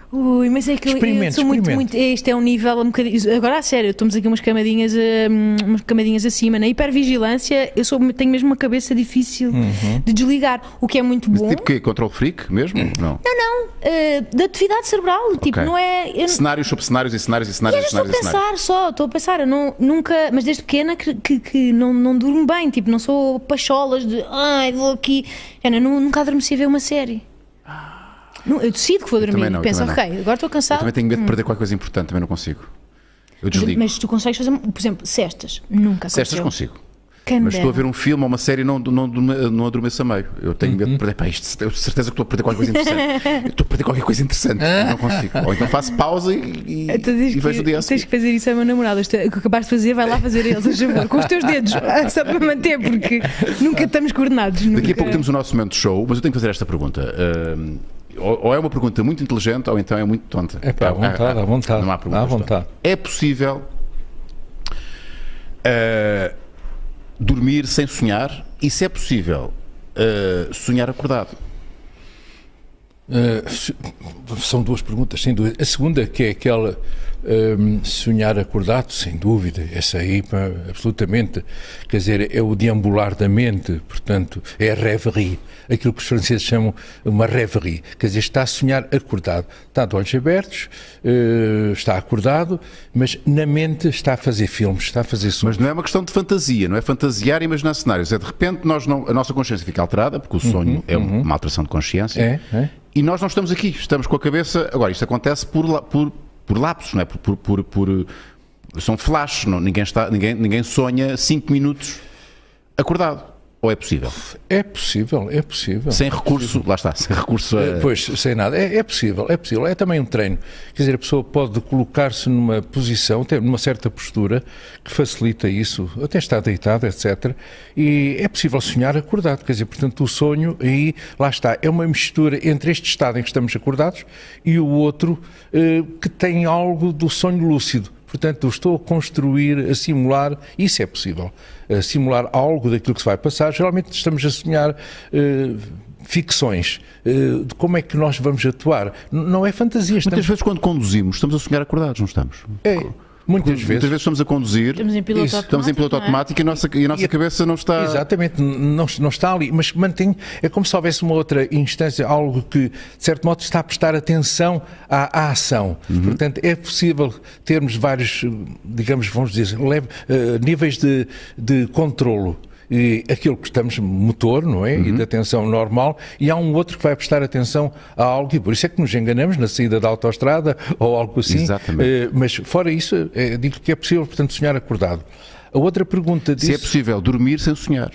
Ui, mas é que eu sou muito. Este é um nível um bocadinho. Agora, a sério, estamos aqui umas camadinhas acima. Na hipervigilância, tenho mesmo uma cabeça difícil de desligar. O que é muito bom. Tipo que control freak mesmo? Não. Não. Da atividade cerebral. Tipo, não é. Cenários sobre cenários e cenários e cenários. Estou a pensar. Eu nunca. Mas desde pequena que não durmo bem. Tipo, não sou pacholas de. Ai, vou aqui. Nunca adormeci a ver uma série. Eu decido que vou dormir e penso, ok, agora estou cansado. Eu também tenho medo de perder qualquer coisa importante, também não consigo. Eu desligo. Mas tu consegues fazer, por exemplo, cestas? Nunca aconteceu. Cestas consigo. Mas estou a ver um filme ou uma série e não adormeço a meio. Eu tenho medo de perder. Isto, eu tenho certeza que estou a perder qualquer coisa interessante. Eu estou a perder qualquer coisa interessante. Não consigo. Ou então faço pausa e vejo o dia a seguir. Tens que fazer isso ao meu namorado. O que acabaste de fazer, vai lá fazer eles, a favor, com os teus dedos. Só para manter, porque nunca estamos coordenados. Daqui a pouco temos o nosso momento de show, mas eu tenho que fazer esta pergunta. Ou é uma pergunta muito inteligente ou então é muito tonta. À vontade. Não há perguntas. À vontade. É possível dormir sem sonhar? E se é possível sonhar acordado? São duas perguntas, sem dúvida. A segunda, que é aquela sonhar acordado, sem dúvida, essa aí, absolutamente, quer dizer, é o deambular da mente, portanto, é a rêverie, aquilo que os franceses chamam uma rêverie, quer dizer, está a sonhar acordado, está de olhos abertos, está acordado, mas na mente está a fazer filmes, está a fazer sonhos. Mas não é uma questão de fantasia, não é fantasiar e imaginar cenários, é de repente a nossa consciência fica alterada, porque o sonho é uma alteração de consciência, e nós não estamos aqui, estamos com a cabeça. Agora, isto acontece por lapsos, não é? São flashes, ninguém sonha 5 minutos acordado. Ou é possível? É possível. Sem recurso, lá está, sem recurso a... Pois, sem nada. É possível. É também um treino. Quer dizer, a pessoa pode colocar-se numa posição, numa certa postura, que facilita isso, até estar deitado, etc. E é possível sonhar acordado. Quer dizer, portanto, o sonho, aí, lá está, é uma mistura entre este estado em que estamos acordados e o outro que tem algo do sonho lúcido. Portanto, eu estou a construir, a simular, isso é possível, a simular algo daquilo que se vai passar. Geralmente estamos a sonhar ficções de como é que nós vamos atuar. Não é fantasia. Muitas vezes quando conduzimos estamos a sonhar acordados, não estamos? Muitas vezes estamos a conduzir, estamos em piloto automático e a nossa cabeça não está... Exatamente, não está ali, mas mantém, é como se houvesse uma outra instância, algo que, de certo modo, está a prestar atenção à ação. Portanto, é possível termos vários, digamos, vamos dizer, níveis de controlo. E aquilo que estamos motor, não é? E de atenção normal, e há um outro que vai prestar atenção a algo, e por isso é que nos enganamos na saída da autoestrada ou algo assim. Exatamente. Mas fora isso, digo que é possível, portanto, sonhar acordado. A outra pergunta diz... Se é possível dormir sem sonhar?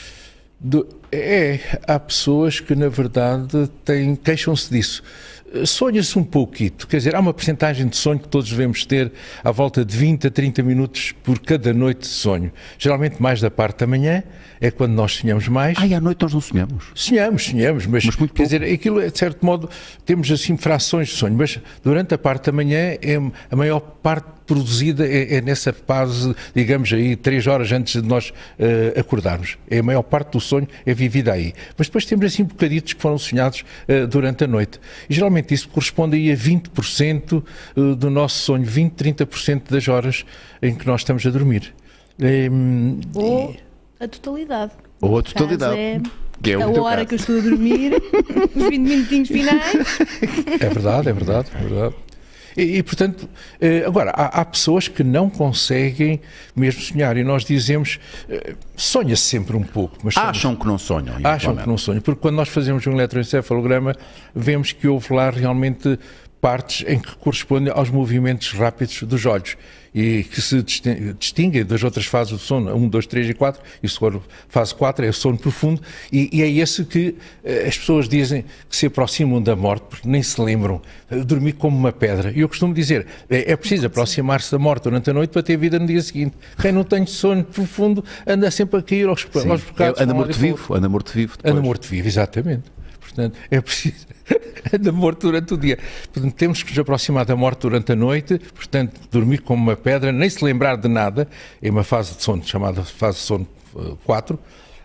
Há pessoas que, na verdade, queixam-se disso. Sonha-se um pouquito, quer dizer, há uma percentagem de sonho que todos devemos ter à volta de 20 a 30 minutos por cada noite de sonho. Geralmente mais da parte da manhã, é quando nós sonhamos mais. À noite nós não sonhamos? Sonhamos, mas muito pouco. Quer dizer, aquilo, de certo modo, temos assim frações de sonho, mas durante a parte da manhã a maior parte produzida é nessa fase, digamos aí, 3 horas antes de nós acordarmos. A maior parte do sonho é vivida aí. Mas depois temos assim bocaditos que foram sonhados durante a noite. E geralmente isso corresponde aí a 20% do nosso sonho, 20, 30% das horas em que nós estamos a dormir. Ou a totalidade. Ou a totalidade. Que é a hora que eu estou a dormir, os 20 minutinhos finais. É verdade. E portanto, agora, há pessoas que não conseguem mesmo sonhar, e nós dizemos, sonha-se sempre um pouco. Mas acham que não sonham. Acham que não sonham, porque quando nós fazemos um eletroencefalograma, vemos que houve lá realmente partes em que correspondem aos movimentos rápidos dos olhos e que se distinguem das outras fases do sono, 1, 2, 3 e 4, e se for fase 4 é o sono profundo, e é esse que as pessoas dizem que se aproximam da morte, porque nem se lembram, dormir como uma pedra. E eu costumo dizer, é preciso aproximar-se da morte durante a noite para ter vida no dia seguinte. Quem não tem sono profundo anda sempre a cair aos bocados. Anda morto-vivo. Anda morto-vivo, exatamente. Portanto, é preciso anda morto durante o dia. Portanto, temos que nos aproximar da morte durante a noite, portanto, dormir como uma pedra, nem se lembrar de nada, é uma fase de sono chamada fase de sono 4,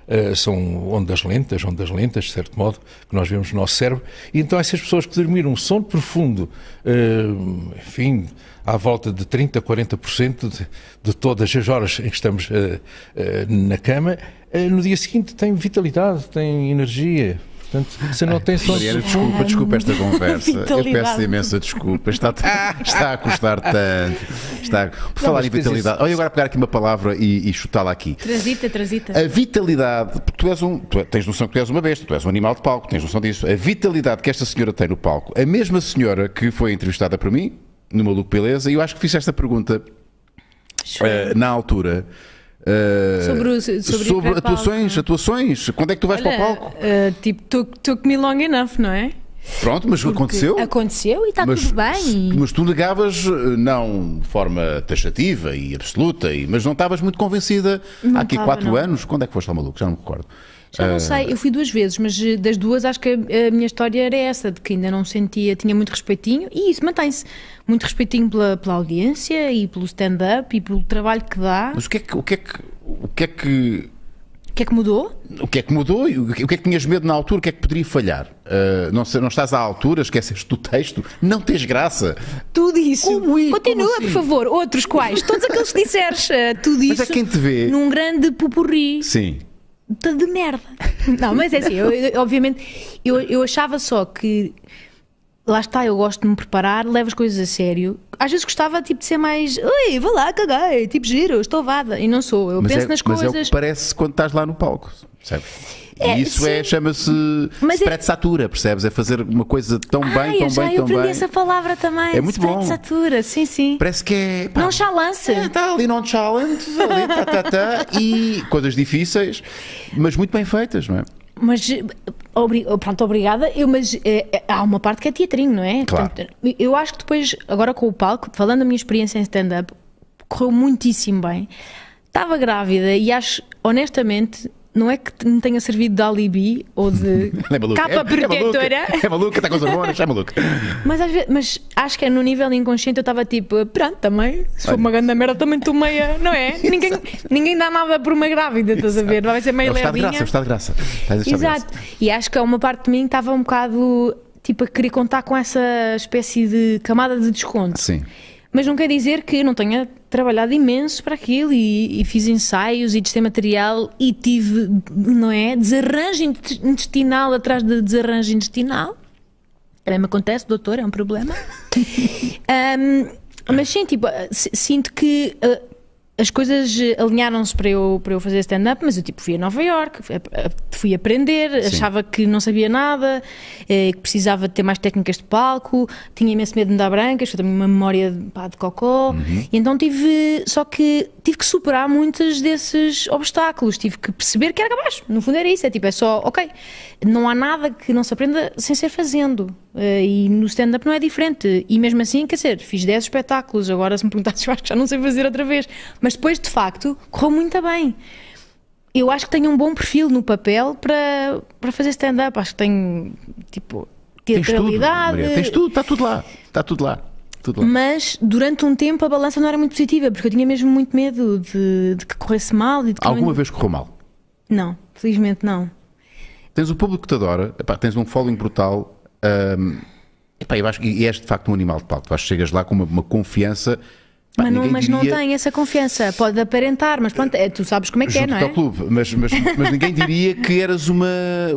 são ondas lentas, de certo modo, que nós vemos no nosso cérebro. E então essas pessoas que dormiram um sono profundo, enfim, à volta de 30% a 40% de todas as horas em que estamos na cama, no dia seguinte têm vitalidade, têm energia. Portanto, se não tem sono... Mariana, desculpa esta conversa. Eu peço imensa desculpa. Está a custar tanto. Por falar em vitalidade. Olha, agora pegar aqui uma palavra e chutá-la aqui. Transita. A vitalidade, porque tu tens noção que tu és uma besta, tu és um animal de palco, tens noção disso. A vitalidade que esta senhora tem no palco, a mesma senhora que foi entrevistada por mim, no Maluco Beleza, e eu acho que fiz esta pergunta na altura. Sobre atuações. Quando é que tu vais para o palco? Tipo, took me long enough, não é? Pronto, mas aconteceu. Aconteceu e está tudo bem. Mas tu negavas, não de forma taxativa e absoluta, mas não estavas muito convencida há aqui 4 anos. Quando é que foste ao Maluco? Já não me recordo. Já não sei, eu fui 2 vezes, mas das 2 acho que a minha história era essa, de que ainda não sentia, tinha muito respeitinho, e isso mantém-se, muito respeitinho pela audiência e pelo stand-up e pelo trabalho que dá. Mas o que é que O que é que mudou? O que é que mudou e o que é que tinhas medo na altura? O que é que poderia falhar? Não estás à altura? Esqueceste do texto? Não tens graça? Tudo isso. Continua, assim? por favor. Outros quais? Todos aqueles que disseres. Tudo isso. Mas é quem te vê. Num grande pupurri. Sim. De merda. Não, mas é assim, obviamente, eu achava só que, lá está, eu gosto de me preparar, levo as coisas a sério. Às vezes gostava tipo de ser mais, oi, vou lá, caguei, tipo giro, estou vada. E não sou, eu penso nas coisas. Mas é o que parece quando estás lá no palco, percebes? E isso chama-se spreadsatura, percebes? É fazer uma coisa tão bem, tão bem. Eu aprendi essa palavra também. É muito bom. Spreadsatura, sim. Parece que é... Nonchalance. Está ali nonchalante, e coisas difíceis, mas muito bem feitas, não é? Mas, pronto, obrigada, mas há uma parte que é teatrinho, não é? Claro. Portanto, eu acho que depois, agora com o palco, falando da minha experiência em stand-up, correu muitíssimo bem. Estava grávida e acho, honestamente... Não é que me tenha servido de alibi ou de capa protetora. É maluca, está com as hormonas, é maluca. Mas acho que é no nível inconsciente eu estava tipo, pronto, também, se for uma grande merda também estou meia, não é? Ninguém dá nada por uma grávida, estás a ver? Vai ser meio lerdinha. É o estado de graça. Exato. E acho que é uma parte de mim que estava um bocado, tipo, a querer contar com essa espécie de camada de desconto. Sim. Mas não quer dizer que não tenha trabalhado imenso para aquilo e fiz ensaios e testei material e tive, não é, desarranjo intestinal atrás de desarranjo intestinal. Também me acontece, doutor, é um problema. Mas sim, tipo, sinto que as coisas alinharam-se para eu fazer stand-up, mas eu tipo fui a Nova Iorque, fui aprender, achava que não sabia nada, que precisava de ter mais técnicas de palco, tinha imenso medo de me dar brancas, eu também uma memória de cocó, e então tive que superar muitos desses obstáculos, tive que perceber que era capaz, no fundo era isso, é só, ok, não há nada que não se aprenda sem ser fazendo, e no stand-up não é diferente, e mesmo assim, quer dizer, fiz 10 espetáculos, agora se me perguntasses eu acho que já não sei fazer outra vez, mas depois de facto correu muito bem. Eu acho que tenho um bom perfil no papel para fazer stand-up, acho que tenho tipo teatralidade. Tens tudo, está tudo lá. Mas durante um tempo a balança não era muito positiva, porque eu tinha mesmo muito medo de que corresse mal. E de que Alguma vez correu mal? Não, felizmente não. Tens o público que te adora, tens um following brutal, eu acho que és de facto um animal de palco. Tu acho que chegas lá com uma confiança. Mas não tem essa confiança, pode aparentar, mas pronto, tu sabes como é que é, não é? Clube, mas ninguém diria que eras uma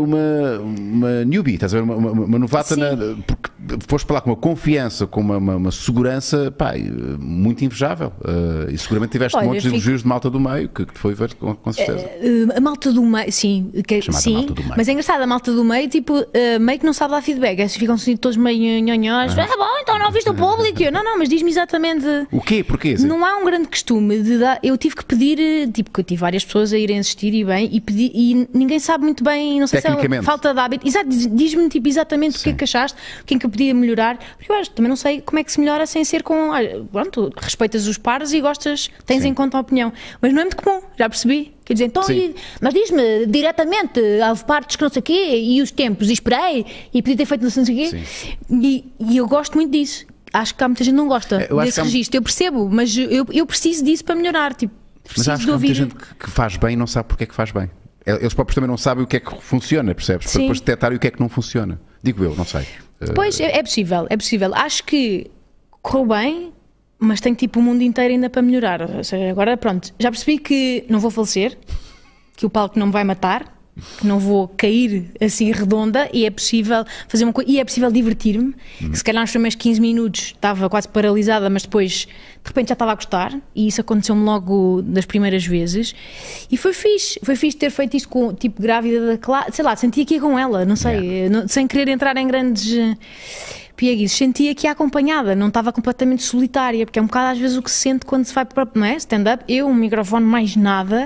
newbie, estás a ver? Uma novata, porque foste para lá com uma confiança, com uma segurança, muito invejável. E seguramente tiveste montes de elogios de malta do meio, que foi ver com certeza. A malta do meio, sim, malta do meio. Mas é engraçado, a malta do meio, tipo, meio que não sabe dar feedback, ficam assim todos meio nhonhós, bom, então não viste o público? Não, mas diz-me exatamente. O quê? Porquê? Não há um grande costume de dar. Eu tive que pedir, tipo, que eu tive várias pessoas a irem assistir e ninguém sabe muito bem, não sei se é falta de hábito. Exato, diz-me tipo, exatamente o que é que achaste, o que é que eu podia melhorar. Porque eu acho, também não sei como é que se melhora sem ser com. Pronto, respeitas os pares e gostas, tens em conta a opinião. Mas não é muito comum, já percebi. Quer dizer, então, mas diz-me diretamente, houve partes que não sei o quê, e os tempos, e esperei, e podia ter feito não sei o quê. E eu gosto muito disso. Acho que há muita gente que não gosta desse registro. Eu percebo, mas eu preciso disso para melhorar. Tipo, mas acho que há muita gente que faz bem e não sabe porque é que faz bem. Eles próprios também não sabem o que é que funciona, percebes? Para Sim. depois detectarem o que é que não funciona. Digo eu, não sei. Pois, é possível, é possível. Acho que correu bem, mas tenho tipo o mundo inteiro ainda para melhorar. Ou seja, agora pronto, já percebi que não vou falecer, que o palco não me vai matar, que não vou cair assim redonda, e é possível fazer uma coisa, e é possível divertir-me. Que se calhar nos primeiros 15 minutos estava quase paralisada, mas depois de repente já estava a gostar, e isso aconteceu-me logo das primeiras vezes, e foi fixe ter feito isto com tipo grávida da Clara, sei lá, sentia que ia com ela, não sei, sem querer entrar em grandes pieguices, sentia que ia acompanhada, não estava completamente solitária, porque é um bocado às vezes o que se sente quando se vai para, não é? Stand-up, eu, um microfone mais nada,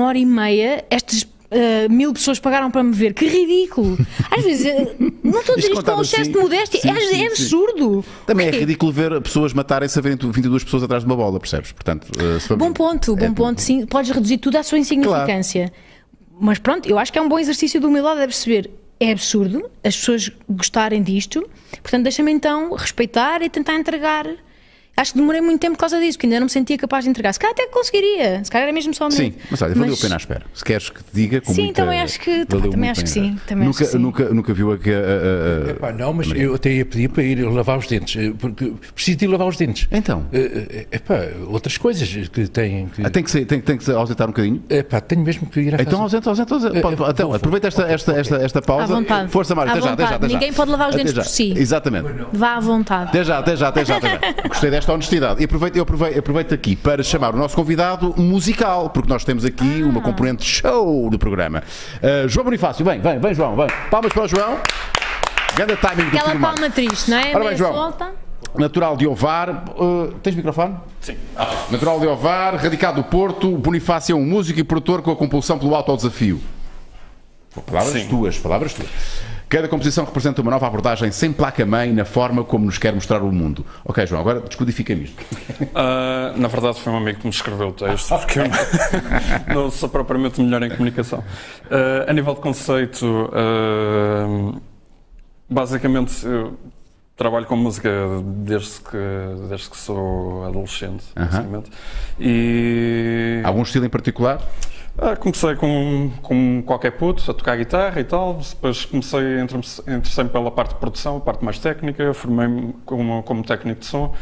1h30, estas 1000 pessoas pagaram para me ver, que ridículo! Às vezes, não estou a dizer isto com um excesso de modéstia, é absurdo. Também é ridículo ver pessoas matarem-se a verem 22 pessoas atrás de uma bola, percebes? Portanto, Bom ponto, sim, podes reduzir tudo à sua insignificância. Mas pronto, eu acho que é um bom exercício de humildade a perceber. É absurdo as pessoas gostarem disto, portanto deixa-me então respeitar e tentar entregar. Acho que demorei muito tempo por causa disso, porque ainda não me sentia capaz de entregar. Se calhar até conseguiria, se calhar era mesmo só o Sim, mas olha, valeu a pena à espera. Se queres que te diga com sim, muita... também acho que sim. Nunca viu aqui Epá, não, mas eu até ia pedir para ir lavar os dentes, porque preciso de ir lavar os dentes. Então? Epá, outras coisas que têm que... Tem que se ausentar um bocadinho? Epá, tenho mesmo que ir à Então casa. ausenta. Então, aproveita esta pausa. À vontade. Força, Mário, até já. Ninguém pode lavar os dentes por si. Exatamente. Vá à vontade. Até já. Gostei desta honestidade. E aproveito aqui para chamar o nosso convidado musical, porque nós temos aqui uma componente show do programa. João Bonifácio, vem, João, vem. Palmas para o João. Grande timing do Aquela palma triste, não é? Ora bem, João. Solta. Natural de Ovar. Tens microfone? Sim. Natural de Ovar, radicado do Porto. Bonifácio é um músico e produtor com a compulsão pelo autodesafio. Palavras tuas. Cada composição representa uma nova abordagem sem placa-mãe na forma como nos quer mostrar o mundo. Ok, João, agora descodifica-me isto. Na verdade foi um amigo que me escreveu o texto, porque eu não sou propriamente o melhor em comunicação. A nível de conceito, basicamente eu trabalho com música desde que sou adolescente, basicamente. E... Algum estilo em particular? Comecei com qualquer puto, a tocar guitarra e tal, depois interessei-me pela parte de produção, a parte mais técnica, formei-me como técnico de som.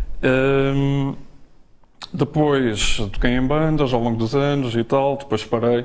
Depois toquei em bandas ao longo dos anos e tal, depois parei,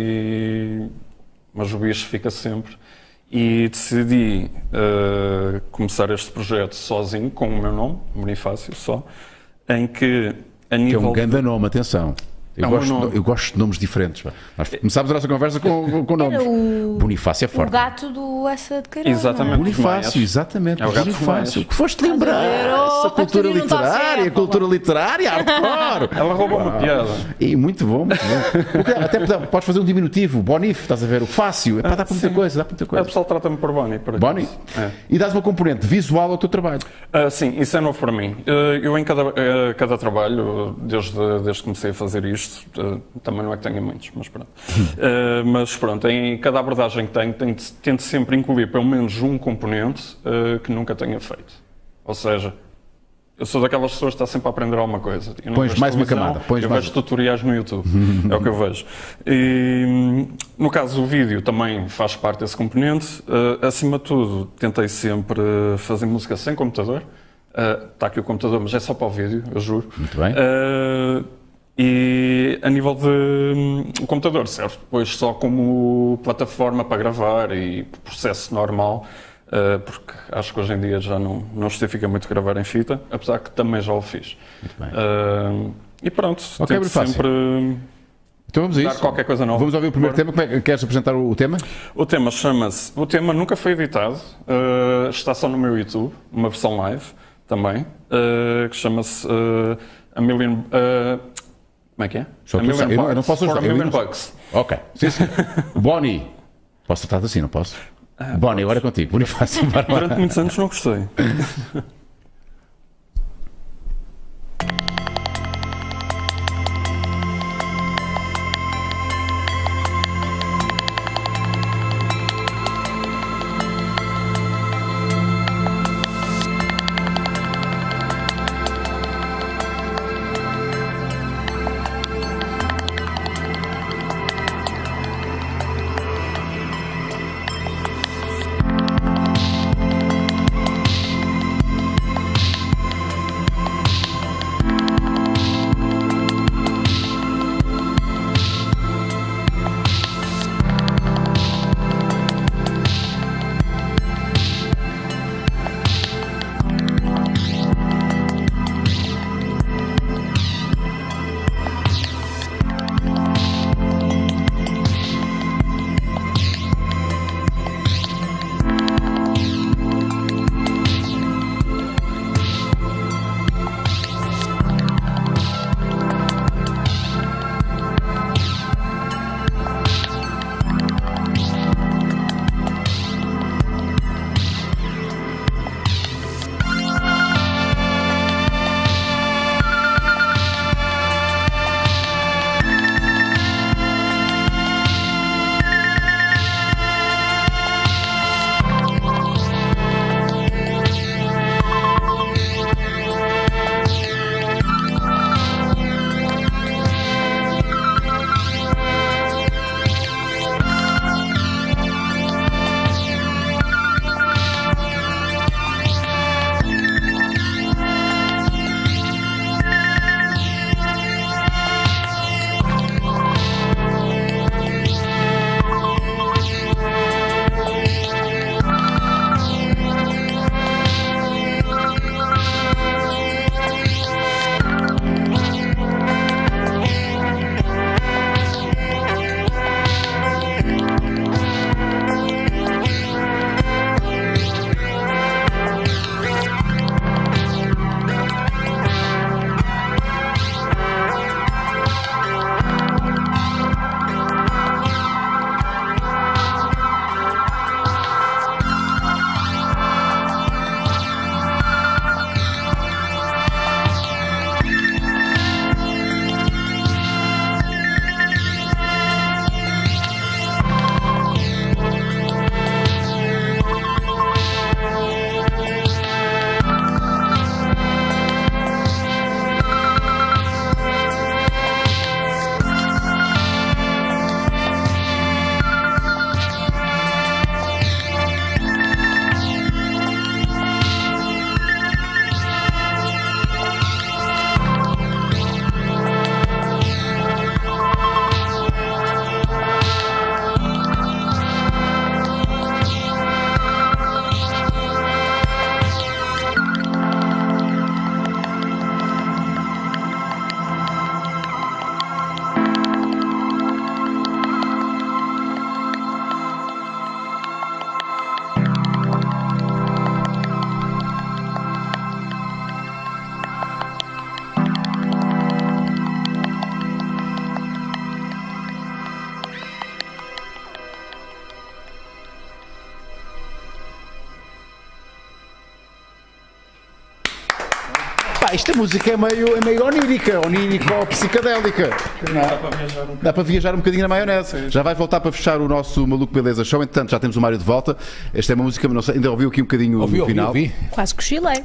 mas o bicho fica sempre. E decidi começar este projeto sozinho, com o meu nome, Bonifácio, só, em que a nível... Que é um grande nome, atenção. Eu gosto de nomes diferentes. Nós começámos a nossa conversa com nomes. Bonifácio é forte. O gato do Essa de Carona. Exatamente. Bonifácio, exatamente. É o gato Bonifácio. Que foste lembrar. Essa cultura literária, hardcore. Ela roubou uma piada. E muito bom. Até podes fazer um diminutivo. Bonif, estás a ver? O fácil. É para dar para muita coisa. O pessoal trata-me por Bonnie. Bonnie? É. E dás uma componente visual ao teu trabalho. Sim, isso é novo para mim. Eu em cada trabalho, desde que comecei a fazer isto, também não é que tenha muitos, mas pronto. Mas pronto, em cada abordagem que tenho, tento sempre incluir pelo menos um componente que nunca tenha feito. Ou seja, eu sou daquelas pessoas que está sempre a aprender alguma coisa. Pões mais uma camada. Eu vejo tutoriais no YouTube. É o que eu vejo. E, no caso, o vídeo também faz parte desse componente. Acima de tudo, tentei sempre fazer música sem computador. Está aqui o computador, mas é só para o vídeo, eu juro. Muito bem. E a nível de... O computador serve depois só como plataforma para gravar e processo normal, porque acho que hoje em dia já não justifica muito gravar em fita, apesar que também já o fiz. Muito bem. E pronto, okay, tento sempre então vamos a isso. dar qualquer coisa nova. Vamos ouvir o primeiro tema. Como é que queres apresentar o tema? O tema chama-se... O tema nunca foi editado, está só no meu YouTube, uma versão live também, que chama-se A Million... Como é que é? Eu não posso ajudar. For a Million Bucks. Ok. Sim. Bonnie. Posso tratar assim, não posso? Bonnie, agora é contigo. Bonifácio. Durante muitos anos não gostei. Esta música é meio onírica ou psicadélica. Dá para viajar um bocadinho na maionese. Já vai voltar para fechar o nosso Maluco Beleza Show. Entretanto, já temos o Mário de volta. Esta é uma música, não sei, ainda ouviu aqui um bocadinho no final. Ouvi. Quase cochilei.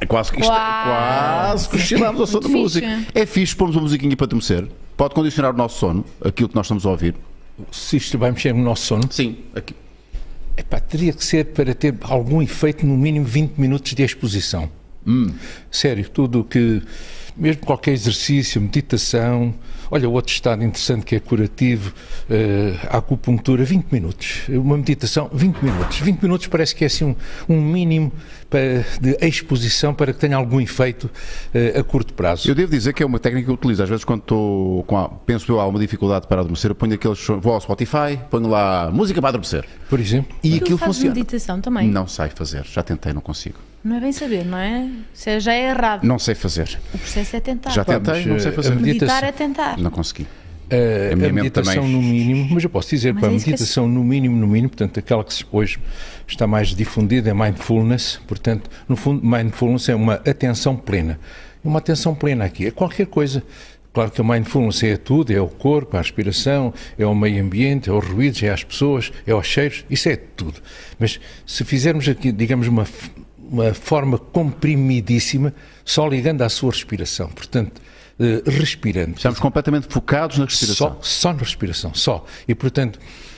Quase cochilámos ao som da música. É fixe, pomos uma musiquinha para adormecer. Pode condicionar o nosso sono, aquilo que nós estamos a ouvir. Se isto vai mexer no nosso sono, Sim, aqui. epá, teria que ser para ter algum efeito, no mínimo 20 minutos de exposição. Sério, tudo o que, mesmo qualquer exercício, meditação, olha, outro estado interessante que é curativo, a acupuntura, 20 minutos, uma meditação, 20 minutos. 20 minutos parece que é assim um mínimo de exposição para que tenha algum efeito a curto prazo. Eu devo dizer que é uma técnica que eu utilizo. Às vezes, quando estou penso eu há uma dificuldade para adormecer, eu ponho aqueles. Vou ao Spotify, ponho lá música para adormecer. Por exemplo. E Tu aquilo fazes funciona. meditação também? Não sei fazer, já tentei, não consigo. Não é bem saber, não é? Isso já é errado. Não sei fazer. O processo é tentar. Já tentei, mas, não sei fazer. Meditar é tentar. Não consegui. A minha mente meditação também- no mínimo, mas eu posso dizer, Mas para a é isso que meditação no mínimo, portanto, aquela que hoje está mais difundida é mindfulness, portanto, no fundo, mindfulness é uma atenção plena. Uma atenção plena aqui é qualquer coisa. Claro que a mindfulness é tudo, é o corpo, a respiração, é o meio ambiente, é os ruídos, é as pessoas, é os cheiros, isso é tudo. Mas se fizermos aqui, digamos, uma forma comprimidíssima, só ligando à sua respiração, portanto, respirando. Estamos completamente focados na respiração. Só na respiração, só. E, portanto,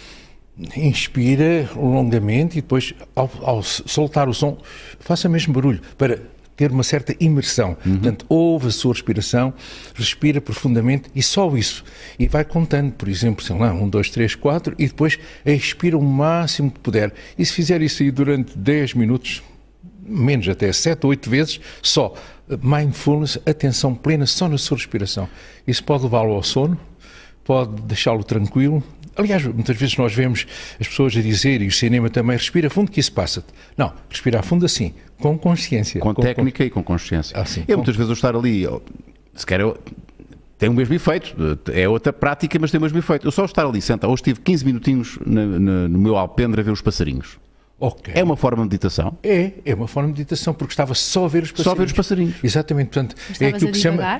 inspira longamente e depois, ao soltar o som, faça mesmo barulho, para ter uma certa imersão. Portanto, ouve a sua respiração, respira profundamente e só isso. E vai contando, por exemplo, sei lá, 1, 2, 3, 4 e depois expira o máximo que puder. E se fizer isso aí durante 10 minutos, menos até 7 ou 8 vezes, só mindfulness, atenção plena só na sua respiração. Isso pode levá-lo ao sono, pode deixá-lo tranquilo. Aliás, muitas vezes nós vemos as pessoas a dizer, e o cinema também, respira fundo que isso passa-te. Não, respira fundo assim, com consciência. Com técnica e com consciência. Sim, Muitas vezes eu estar ali, se quer tem o mesmo efeito, é outra prática, mas tem o mesmo efeito. Eu só estar ali sentado, hoje tive 15 minutinhos no meu alpendre a ver os passarinhos. Okay. É uma forma de meditação? É uma forma de meditação, porque estava só a ver os passarinhos. Só a ver os passarinhos. Exatamente, portanto, é aquilo que se chama...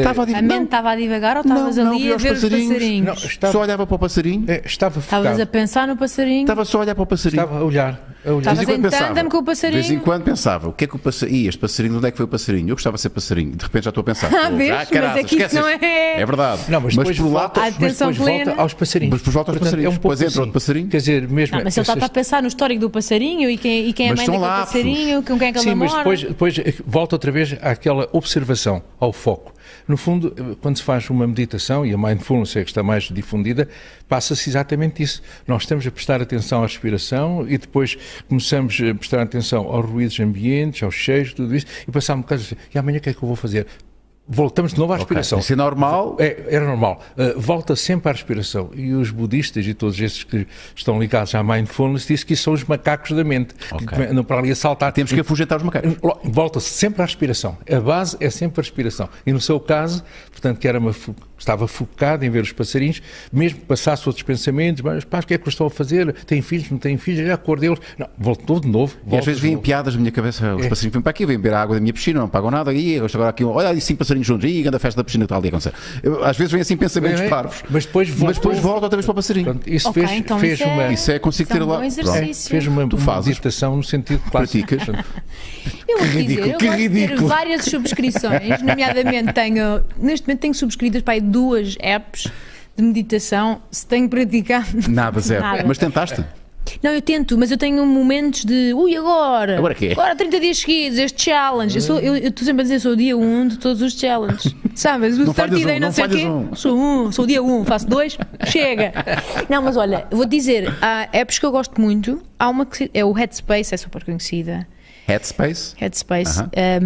A mente estava a divagar ou estavas ali a ver os passarinhos? Não, estava, só olhava para o passarinho? Estava focado. Estavas a pensar no passarinho? Estava só a olhar para o passarinho. Estava a olhar. Estavas em tandem com o passarinho? De vez em quando pensava, o que é que o passarinho... este passarinho, onde é que foi o passarinho? Eu gostava de ser passarinho. De repente já estou a pensar. Vês? Mas é que isso não é... É verdade. Não, mas depois, por volta, lado, mas depois volta aos passarinhos. Mas depois volta aos Portanto, passarinhos. É um pouco depois entra assim. outro passarinho. Quer dizer, mesmo... Não, mas ele está a pensar no histórico do passarinho e quem é a mãe daquele passarinho, com quem é que ele Sim, mas namora. depois volta outra vez àquela observação, ao foco. No fundo, quando se faz uma meditação, e a mindfulness é que está mais difundida, passa-se exatamente isso. Nós estamos a prestar atenção à respiração e depois começamos a prestar atenção aos ruídos ambientes, aos cheiros, tudo isso, e passar um bocado assim, e amanhã o que é que eu vou fazer? Voltamos de novo à respiração. Isso é normal? Era normal. Volta sempre à respiração. E os budistas e todos estes que estão ligados à mindfulness dizem que isso são os macacos da mente. Que andam para ali a saltar. Temos que afugentar os macacos. Volta-se sempre à respiração. A base é sempre a respiração. E no seu caso, portanto, que estava focado em ver os passarinhos, mesmo que passasse outros pensamentos, mas pá, o que é que eu estou a fazer? Tem filhos, não tem filhos? Já a cor deles? Não, voltou de novo. E às vezes vêm piadas na minha cabeça, os passarinhos vêm para aqui, vêm beber a água da minha piscina, não pagam nada, e agora aqui, olha ali 5 passarinhos juntos, e anda a festa da piscina que está ali a acontecer. Às vezes vêm assim pensamentos parvos, mas depois volta outra vez para o passarinho. Pronto, isso Ok, fez, então fez isso é- uma... Isso é consigo ter Isso é um lá. bom exercício. Fez uma Tu fazes. meditação no sentido clássico. Praticas. Eu vou dizer, ridículo, eu que gosto de ter ridículo. várias subscrições, nomeadamente neste momento tenho subscritas para aí 2 apps de meditação, se tenho praticado. Nada, zero. Nada. Mas tentaste? Não, eu tento, mas eu tenho momentos de agora? Agora quê? Agora 30 dias seguidos, este challenge. Eu estou sempre a dizer, sou o dia 1 de todos os challenges. Sabes? O Não falhas 30 day, um, não não sei o quê. falhas um. Sou o dia 1, faço 2, chega. Não, mas olha, vou dizer, há apps que eu gosto muito. Há uma que é o Headspace, é super conhecida. Headspace? Headspace.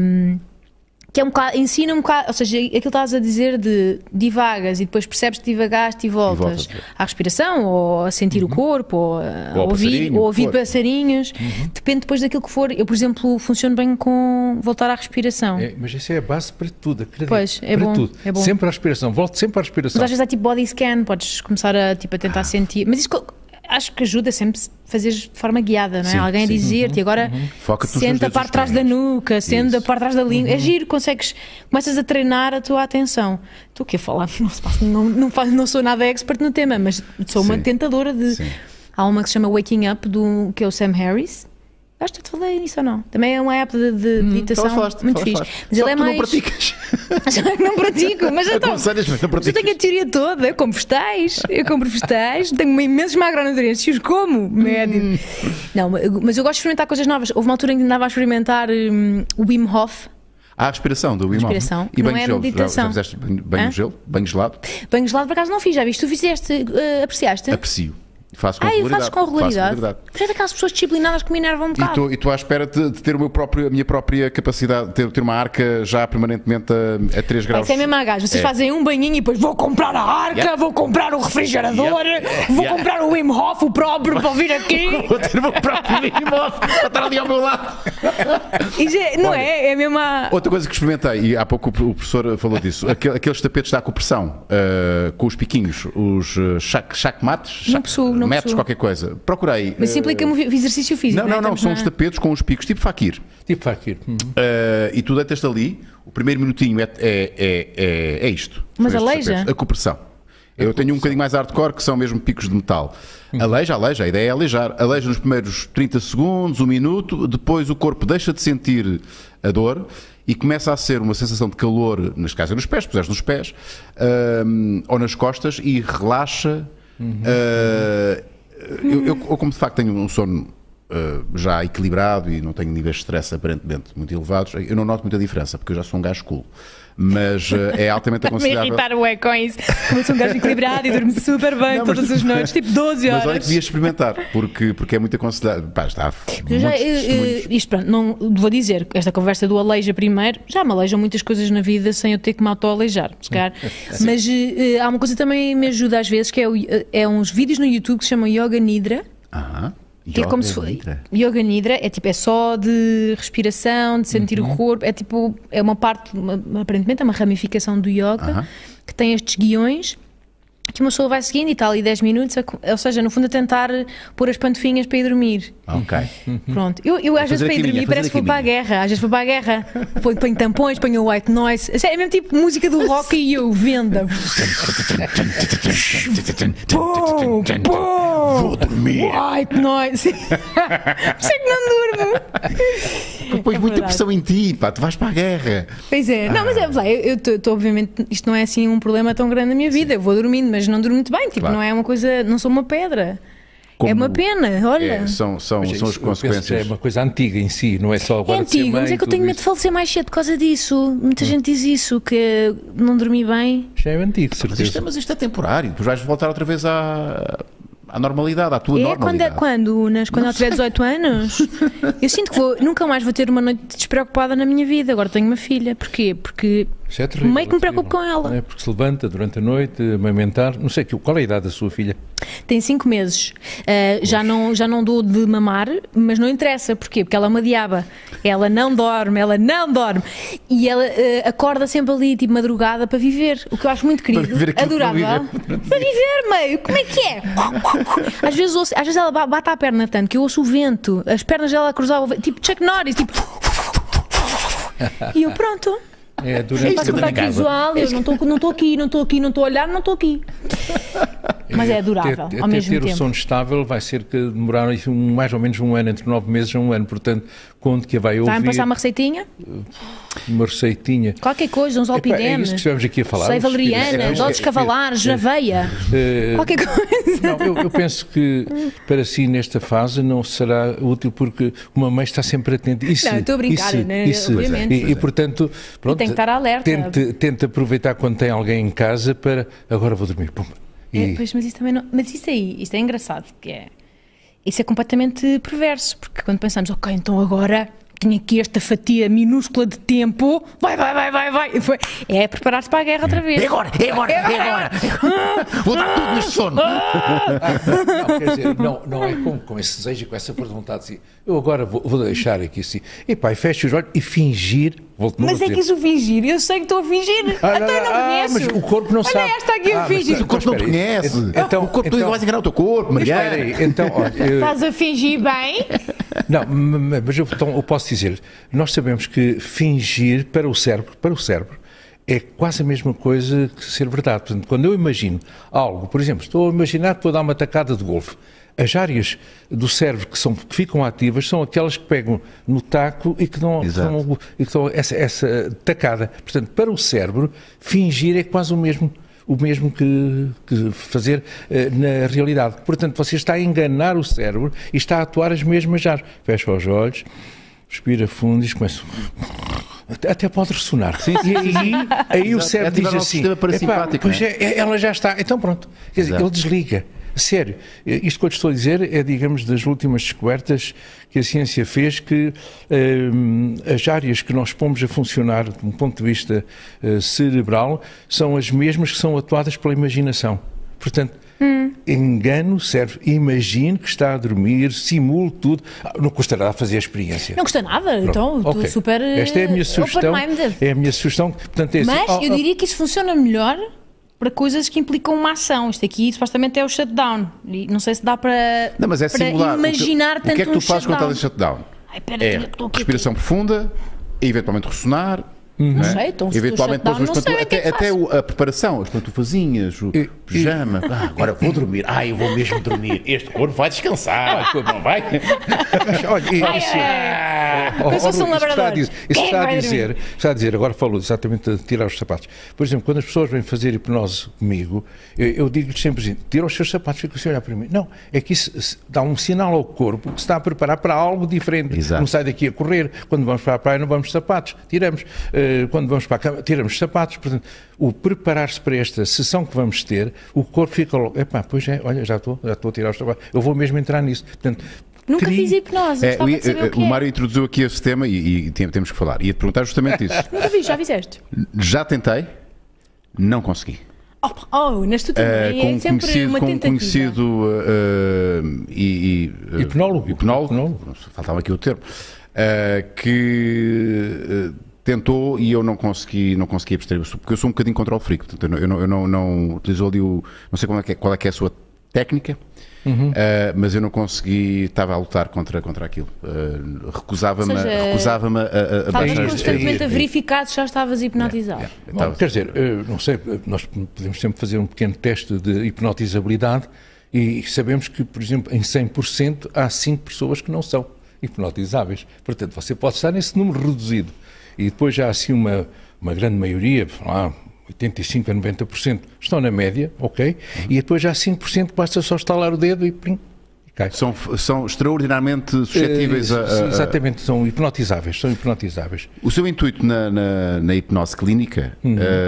Que é um bocado, ensina um bocado, ou seja, aquilo que estás a dizer de divagas e depois percebes que divagaste e voltas à respiração, ou a sentir o corpo, ou a ouvir passarinhos, depende depois daquilo que for. Eu, por exemplo, funciono bem com voltar à respiração. Mas isso é a base para tudo, acredito. Pois, é para bom, tudo. é bom. Sempre à respiração, volte sempre à respiração. Mas às vezes há tipo body scan, podes começar a tentar sentir. Mas isso acho que ajuda sempre fazer de forma guiada, não é? Sim, Alguém a sim. dizer-te, e agora Foca-te nos senta a dedos parte de trás da dos nuca, senta a Isso. parte de trás da língua. É giro, começas a treinar a tua atenção. Estou aqui a falar, não sou nada expert no tema, mas sou uma Sim. tentadora de... Sim. Há uma que se chama Waking Up, que é o Sam Harris. Acho que te falei nisso ou não? Também é uma app de meditação muito fixe. Mas ele é mais... não praticas. Não pratico, mas então, Aconselhas, mas não mas eu praticas. tenho a teoria toda. Eu compro vegetais, tenho imensos macronutrientes e os como, médio. Não, mas eu gosto de experimentar coisas novas. Houve uma altura em que andava a experimentar o Wim Hof. Há a respiração do Wim Hof. Respiração. E Não banho é de gelo. meditação. Já fizeste banho Hã? de gelo? Banho gelado? Banho gelado, por acaso não fiz, já viste? Tu fizeste, apreciaste? Aprecio. Faço com Eu regularidade. faço com regularidade. Faço Mas é daquelas pessoas disciplinadas que me enervam um bocado. E estou à espera de ter a minha própria capacidade, ter uma arca já permanentemente a 3 graus. Isso é mesmo a gajo. Vocês fazem um banhinho e depois vou comprar a arca, Yeah. vou comprar o refrigerador, vou comprar o Wim Hof, o próprio, para vir aqui. Vou ter o meu próprio Wim Hof para estar ali ao meu lado. Isso não é? É mesmo a... Outra coisa que experimentei, e há pouco o professor falou disso, aqueles tapetes de acupressão, com os piquinhos, os chacmates, Não possuo. metros, qualquer coisa. Procurei. Mas isso implica exercício físico. Não, Estamos são na- os tapetes com os picos, tipo faquir. Tipo Fakir. E tu deitas-te ali, o primeiro minutinho é isto. Mas São estes aleija? tapetes. A compressão. Eu tenho um bocadinho mais hardcore, que são mesmo picos de metal. Aleija, a ideia é aleijar. Aleija nos primeiros 30 segundos, 1 minuto, depois o corpo deixa de sentir a dor e começa a ser uma sensação de calor, neste caso é nos pés, puseres nos pés, ou nas costas, e relaxa. Eu, como de facto tenho um sono já equilibrado e não tenho níveis de stress aparentemente muito elevados, eu não noto muita diferença, porque eu já sou um gajo cool. Mas é altamente Me aconselhável. irritar o com isso. Como eu sou um gajo equilibrado e durmo super bem Não, mas- todas as noites, tipo 12 horas. Mas olha que devias experimentar, porque é muito aconselhável. Pá, está Eu já, muitos testemunhos. isto, pronto, não, vou dizer, esta conversa do aleija primeiro, já me aleijam muitas coisas na vida sem eu ter que me auto-aleijar, se calhar. Mas há uma coisa que também me ajuda às vezes, que é uns vídeos no YouTube que se chamam Yoga Nidra, Aham. que é como se fosse. Yoga Nidra é só de respiração, de sentir o corpo, é uma parte, aparentemente é uma ramificação do yoga, que tem estes guiões que uma pessoa vai seguindo e tal, ali 10 minutos, ou seja, no fundo a tentar pôr as pantofinhas para ir dormir. Ok. Pronto, eu às vezes fazer para ir a caminha, dormir parece que vou para a guerra, às vezes vou para a guerra, ponho tampões, ponho o white noise, é mesmo tipo música do rock e eu venda. Pum, pum, Vou dormir. white noise. Por isso é que não durmo. Pões É muita verdade. pressão em ti, pá, tu vais para a guerra. Pois é, não, mas eu estou obviamente, isto não é assim um problema tão grande na minha vida, eu vou dormindo, mas não durmo muito bem, tipo, Claro. não é uma coisa, não sou uma pedra. Como- É uma pena, olha. São Mas as isso, eu penso que consequências. já é uma coisa antiga em si, não é só É agora de ser antigo, mãe, mas é que eu tenho tudo medo de falecer mais cedo por causa disso. Muita gente diz isso, que não dormi bem. isso. Já é antigo, de certeza. Mas isto é temporário, depois vais voltar outra vez à normalidade, à tua É normalidade. quando ela tiver 18 anos, eu sinto que nunca mais vou ter uma noite despreocupada na minha vida. Agora tenho uma filha. Porquê? Porque Isso é terrível, meio que me é terrível. preocupo com ela. É porque se levanta durante a noite, amamentar, não sei qual é a idade da sua filha. Tem 5 meses. Já não dou de mamar, mas não interessa. Porquê? Porque ela é uma diaba. Ela não dorme. E ela acorda sempre ali, tipo madrugada, para viver. O que eu acho muito querido. viver aquilo que não Adorável. Para viver, meio. Como é que é? Às vezes ela bate a perna tanto que eu ouço o vento. As pernas dela a cruzar o vento. Tipo Chuck Norris. Tipo... E eu pronto. É durante Faço contato visual. Eu não estou aqui, não estou a olhar, não estou aqui. Mas é adorável, Até ao mesmo ter tempo. o sono estável vai ser que demorar mais ou menos um ano, entre 9 meses a um ano, portanto, conto que vai ouvir Vai-me passar uma receitinha? uma receitinha. Qualquer coisa, uns Epá, é alpidemes. isso que estivemos aqui a falar. Sei os valeriana, espíritos. doses cavalares, aveia. Qualquer coisa. Não, eu penso que para si nesta fase não será útil porque uma mãe está sempre atenta. Isso, Não, eu estou a brincar, isso, né? isso. Obviamente. E, portanto, pronto, tem que estar alerta. Tente aproveitar quando tem alguém em casa para agora vou dormir. Pum. Pois, mas isso também não. Mas isto é engraçado, que é. Isso é completamente perverso, porque quando pensamos, ok, então agora tenho aqui esta fatia minúscula de tempo, vai. É preparar-se para a guerra outra vez. É agora! Vou dar tudo neste sono! Não, quer dizer, não é com esse desejo, com essa força de vontade assim, eu agora vou deixar aqui assim, e pá, e fecho os olhos e fingir Volto-me a Mas é dizer. que isso fingir, eu sei que estou a fingir. Até não conheço. Mas o corpo não sabe. Olha, esta aqui a fingir. O corpo não te conhece. Então, O corpo tu vais enganar o teu corpo, Mas Mariana. espera aí, então, olha, Estás a fingir bem? não, mas eu posso dizer, nós sabemos que fingir para o cérebro é quase a mesma coisa que ser verdade. Portanto, quando eu imagino algo, por exemplo, estou a imaginar que vou dar uma tacada de golfe, as áreas do cérebro que ficam ativas são aquelas que pegam no taco e que dão essa tacada. Portanto, para o cérebro, fingir é quase o mesmo que fazer na realidade. Portanto, você está a enganar o cérebro e está a atuar as mesmas áreas. Fecha os olhos, respira fundo e começa... Até pode ressonar. Sim, e aí o cérebro diz assim... Pois ela já está... Então pronto. Quer dizer, ele desliga. Sério, isto que eu te estou a dizer é, digamos, das últimas descobertas que a ciência fez, que as áreas que nós pomos a funcionar, de um ponto de vista cerebral, são as mesmas que são atuadas pela imaginação. Portanto, engano o cérebro, imagine que está a dormir, simule tudo. Não custa nada fazer a experiência. Não custa nada, então estou super Esta é a minha sugestão. É a minha sugestão. Portanto, é assim, mas eu diria que isso funciona melhor para coisas que implicam uma ação. Isto aqui supostamente é o shutdown. E não sei se dá para, não, mas é para singular. imaginar tanto um shutdown. O que é que tu fazes quando estás em shutdown? Respiração profunda, eventualmente ressonar. Não sei, então se eventualmente shutdown, não sei o que é que até a preparação, as pantufazinhas, o pijama. Agora vou dormir. Eu vou mesmo dormir. Este corpo vai descansar. Não vai? Eu sou um labrador. Isso está a dizer, agora falou exatamente de tirar os sapatos. Por exemplo, quando as pessoas vêm fazer hipnose comigo, eu digo-lhes sempre assim, tira os seus sapatos, fica assim a olhar para mim. Não, é que isso dá um sinal ao corpo que se está a preparar para algo diferente. Exato. Não sai daqui a correr. Quando vamos para a praia não vamos de sapatos, tiramos. Quando vamos para a cama, tiramos sapatos. Portanto, o preparar-se para esta sessão que vamos ter, o corpo fica logo, pois é, olha, já estou a tirar os sapatos, eu vou mesmo entrar nisso. Portanto, nunca fiz hipnose, gostava de saber o que é. O Mário introduziu aqui esse tema e temos que falar. Ia-te perguntar justamente isso. Nunca fiz, já fizeste? Já tentei, não consegui. Neste também é sempre uma tentativa. Conhecido hipnólogo, faltava aqui o termo, que tentou e eu não consegui abster, porque eu sou um bocadinho contra o frio, portanto eu não utilizo ali não sei qual é que é a sua técnica, mas eu não consegui, estava a lutar contra aquilo, recusava-me a estavas constantemente a verificar se já estavas hipnotizado. Bom, quer dizer, não sei, nós podemos sempre fazer um pequeno teste de hipnotizabilidade e sabemos que, por exemplo, em 100% há 5 pessoas que não são hipnotizáveis. Portanto, você pode estar nesse número reduzido. E depois já há assim uma grande maioria, 85% a 90%, estão na média, ok? E depois já há 5% que basta só estalar o dedo e plim, cai. São extraordinariamente suscetíveis a... Exatamente, são hipnotizáveis. O seu intuito na hipnose clínica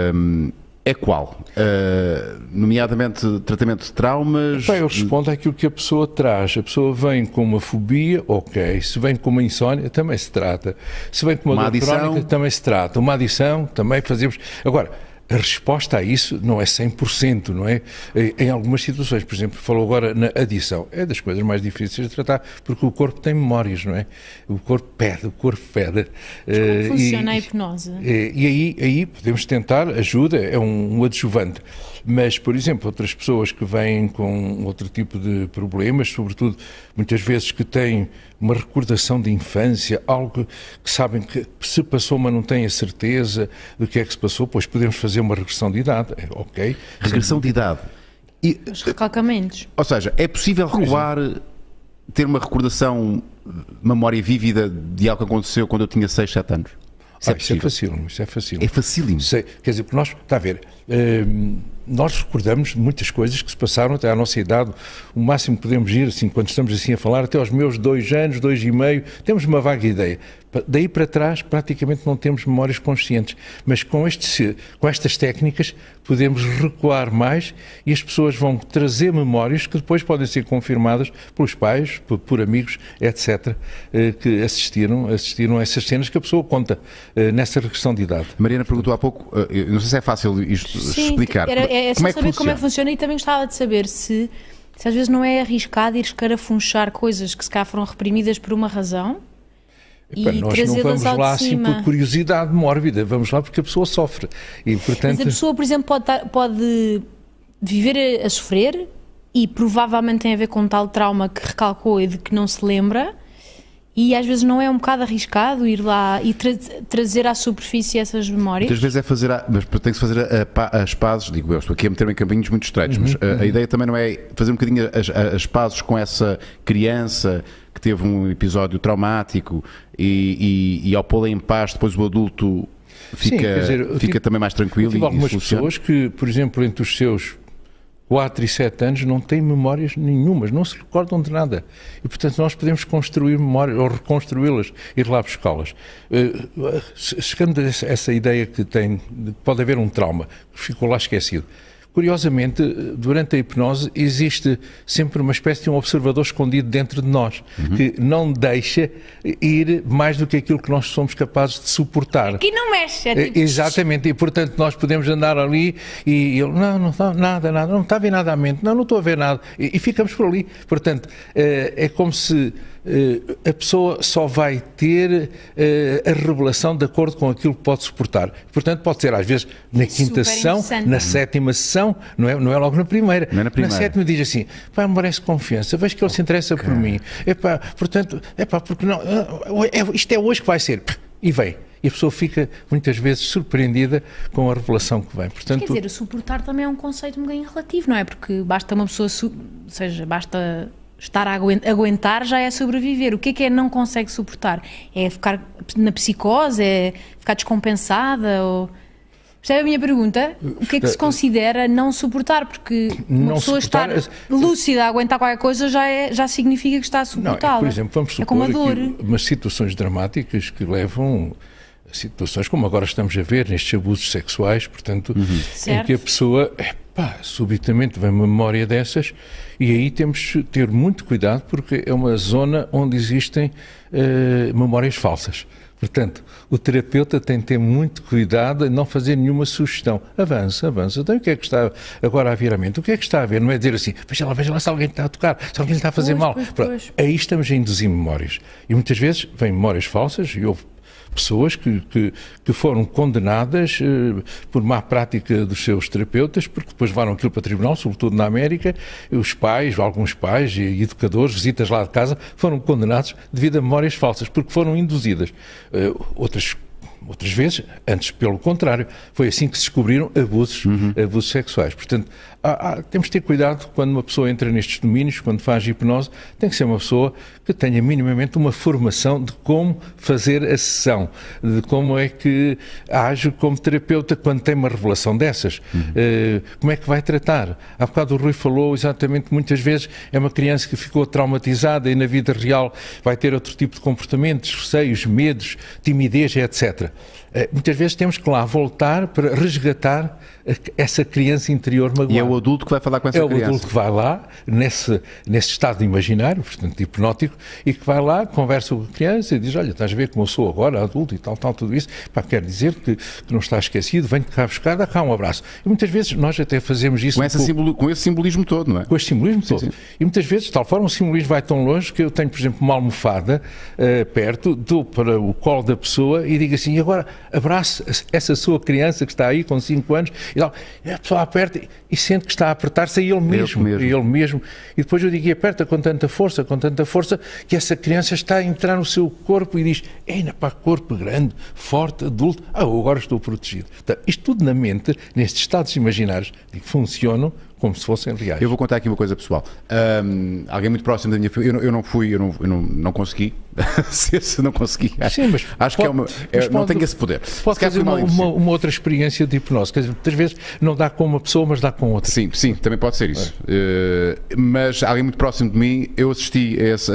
é qual? Nomeadamente tratamento de traumas? Eu respondo àquilo que a pessoa traz. A pessoa vem com uma fobia, ok. Se vem com uma insónia, também se trata. Se vem com uma dor crónica, também se trata. Uma adição, também fazemos. Agora, a resposta a isso não é 100%, não é? Em algumas situações, por exemplo, falou agora na adição, é das coisas mais difíceis de tratar, porque o corpo tem memórias, não é? O corpo pede. Mas como funciona a hipnose? E aí podemos tentar, ajuda, é um adjuvante. Mas, por exemplo, outras pessoas que vêm com outro tipo de problemas, sobretudo muitas vezes que têm uma recordação de infância, algo que sabem que se passou, mas não têm a certeza do que é que se passou, pois podemos fazer uma regressão de idade, ok? Regressão de idade. Os recalcamentos. Ou seja, é possível recuar, ter uma recordação, memória vívida de algo que aconteceu quando eu tinha 6, 7 anos? Isso é facílimo. É facílimo. Quer dizer, porque nós, está a ver, nós recordamos muitas coisas que se passaram até à nossa idade. O máximo que podemos ir, assim, quando estamos assim a falar, até aos meus 2 anos, 2 e meio, temos uma vaga ideia. Daí para trás, praticamente não temos memórias conscientes. Mas com estas técnicas, podemos recuar mais e as pessoas vão trazer memórias que depois podem ser confirmadas pelos pais, por amigos, etc., que assistiram a essas cenas que a pessoa conta nessa regressão de idade. Mariana perguntou há pouco, eu não sei se é fácil isto explicar. É só saber como é que funciona e também gostava de saber se às vezes não é arriscado ir escarafunchar coisas que se cá foram reprimidas por uma razão. Epá, nós não vamos lá assim por curiosidade mórbida, vamos lá porque a pessoa sofre. E, portanto... Mas a pessoa, por exemplo, pode viver a sofrer e provavelmente tem a ver com tal trauma que recalcou e de que não se lembra, e às vezes não é um bocado arriscado ir lá e trazer à superfície essas memórias? Muitas vezes é fazer, mas tem que se fazer as pazes, digo eu, estou aqui a meter-me em caminhos muito estreitos, mas a ideia também não é fazer um bocadinho as pazes com essa criança que teve um episódio traumático e ao pô-la em paz, depois o adulto fica também mais tranquilo. Tive algumas pessoas que, por exemplo, entre os seus 4 e 7 anos não têm memórias nenhumas, não se recordam de nada. E, portanto, nós podemos construir memórias ou reconstruí-las, ir lá buscá-las. Chegando a essa ideia que pode haver um trauma que ficou lá esquecido. Curiosamente, durante a hipnose existe sempre uma espécie de um observador escondido dentro de nós, que não deixa ir mais do que aquilo que nós somos capazes de suportar. Que não mexe, é tipo... Exatamente, e portanto nós podemos andar ali e ele, não está nada, não está a ver nada à mente, não estou a ver nada, e ficamos por ali. Portanto, é como se a pessoa só vai ter a revelação de acordo com aquilo que pode suportar. Portanto, pode ser às vezes na quinta sessão, na sétima sessão, não é logo na primeira. Não é na primeira. Na sétima diz assim, pá, me merece confiança, vejo que ele se interessa por mim. Portanto, porque não, isto é hoje que vai ser. E vem. E a pessoa fica muitas vezes surpreendida com a revelação que vem. Portanto, quer dizer, o suportar também é um conceito um bocadinho relativo, não é? Porque basta uma pessoa, basta estar a aguentar já é sobreviver. O que é não consegue suportar? É ficar na psicose? É ficar descompensada? Percebe a minha pergunta? O que é que se considera não suportar? Porque uma pessoa estar lúcida a aguentar qualquer coisa já significa que está a suportá-la. Por exemplo, vamos supor aqui umas situações dramáticas que levam a situações como agora estamos a ver nestes abusos sexuais, portanto, em que a pessoa, subitamente vem uma memória dessas, e aí temos de ter muito cuidado porque é uma zona onde existem memórias falsas. Portanto, o terapeuta tem de ter muito cuidado em não fazer nenhuma sugestão. Avança. Então, o que é que está agora a vir à mente? O que é que está a ver? Não é dizer assim, veja lá se alguém está a tocar, se alguém lhe está a fazer mal. Pois. Aí estamos a induzir memórias. E muitas vezes vêm memórias falsas, e houve pessoas que foram condenadas por má prática dos seus terapeutas, porque depois levaram aquilo para o tribunal, sobretudo na América, alguns pais e educadores, visitas lá de casa, foram condenados devido a memórias falsas, porque foram induzidas. Outras vezes, antes pelo contrário, foi assim que se descobriram abusos sexuais. Portanto, temos de ter cuidado quando uma pessoa entra nestes domínios, quando faz hipnose, tem que ser uma pessoa que tenha minimamente uma formação de como fazer a sessão, de como é que age como terapeuta quando tem uma revelação dessas, como é que vai tratar. Há bocado o Rui falou exatamente, muitas vezes é uma criança que ficou traumatizada e na vida real vai ter outro tipo de comportamentos, receios, medos, timidez, etc. Muitas vezes temos que lá voltar para resgatar essa criança interior magoada. E é o adulto que vai falar com essa criança. É o adulto que vai lá, nesse estado imaginário, portanto hipnótico, e que vai lá, conversa com a criança e diz, olha, estás a ver como eu sou agora, adulto e tal, tudo isso, quer dizer que não está esquecido, venho cá buscar, dá cá um abraço. E muitas vezes nós até fazemos isso... Com esse simbolismo todo, não é? Com esse simbolismo todo. Sim. E muitas vezes, de tal forma, o simbolismo vai tão longe que eu tenho, por exemplo, uma almofada perto, dou para o colo da pessoa e digo assim, e agora abrace essa sua criança que está aí com 5 anos, e a pessoa aperta e sente que está a apertar-se a ele mesmo. E depois eu digo, e aperta com tanta força, que essa criança está a entrar no seu corpo e diz, corpo grande, forte, adulto, agora estou protegido. Então, isto tudo na mente, nestes estados imaginários, funcionam como se fossem reais. Eu vou contar aqui uma coisa pessoal. Alguém muito próximo da minha família, eu não consegui. Se não consegui. Sim, mas acho que não tenho esse poder. Pode fazer uma outra experiência de hipnose. Quer dizer, muitas vezes não dá com uma pessoa, mas dá com outra. Sim, também pode ser isso. Mas alguém muito próximo de mim, eu assisti essa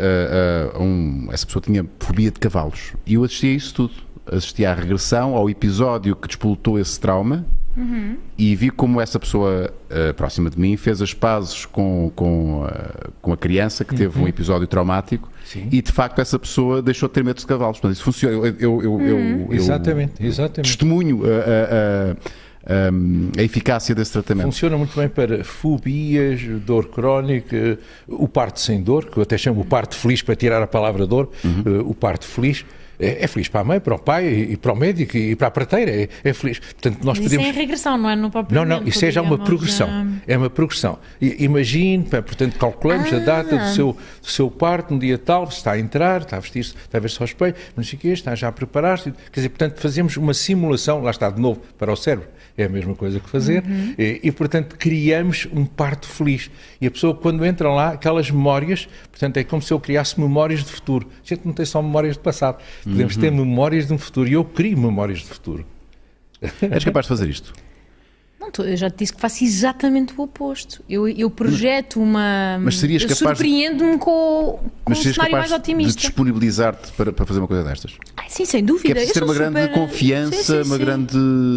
pessoa tinha fobia de cavalos. E eu assisti a isso tudo. Assisti à regressão, ao episódio que despolutou esse trauma. E vi como essa pessoa próxima de mim fez as pazes com a criança que teve um episódio traumático. Sim. E de facto essa pessoa deixou de ter medo de cavalos. Portanto, isso funciona. Eu exatamente. Testemunho a eficácia desse tratamento? Funciona muito bem para fobias, dor crónica, o parto sem dor, que eu até chamo o parto feliz para tirar a palavra dor, o parto feliz. É feliz para a mãe, para o pai e para o médico e para a parteira, é feliz. Portanto, nós podemos... Isso é regressão, não é no próprio Não, isso é já uma progressão. É uma progressão. Imagine, portanto, calculamos a data do seu parto, no dia tal, está a entrar, está a vestir-se, está a ver-se ao espelho, não sei o quê, está já a preparar-se. Quer dizer, portanto, fazemos uma simulação, lá está de novo, para o cérebro. É a mesma coisa que fazer. E, portanto, criamos um parto feliz. E a pessoa, quando entra lá, aquelas memórias, portanto, é como se eu criasse memórias de futuro. A gente não tem só memórias de passado. Podemos ter memórias de um futuro. E eu crio memórias de futuro. És capaz de fazer isto? Não, eu já te disse que faço exatamente o oposto. Eu projeto uma... Mas serias capaz... Surpreendo-me com um cenário mais de otimista. De disponibilizar-te para fazer uma coisa destas? Sim, sem dúvida. Que é preciso ter uma grande confiança, uma grande...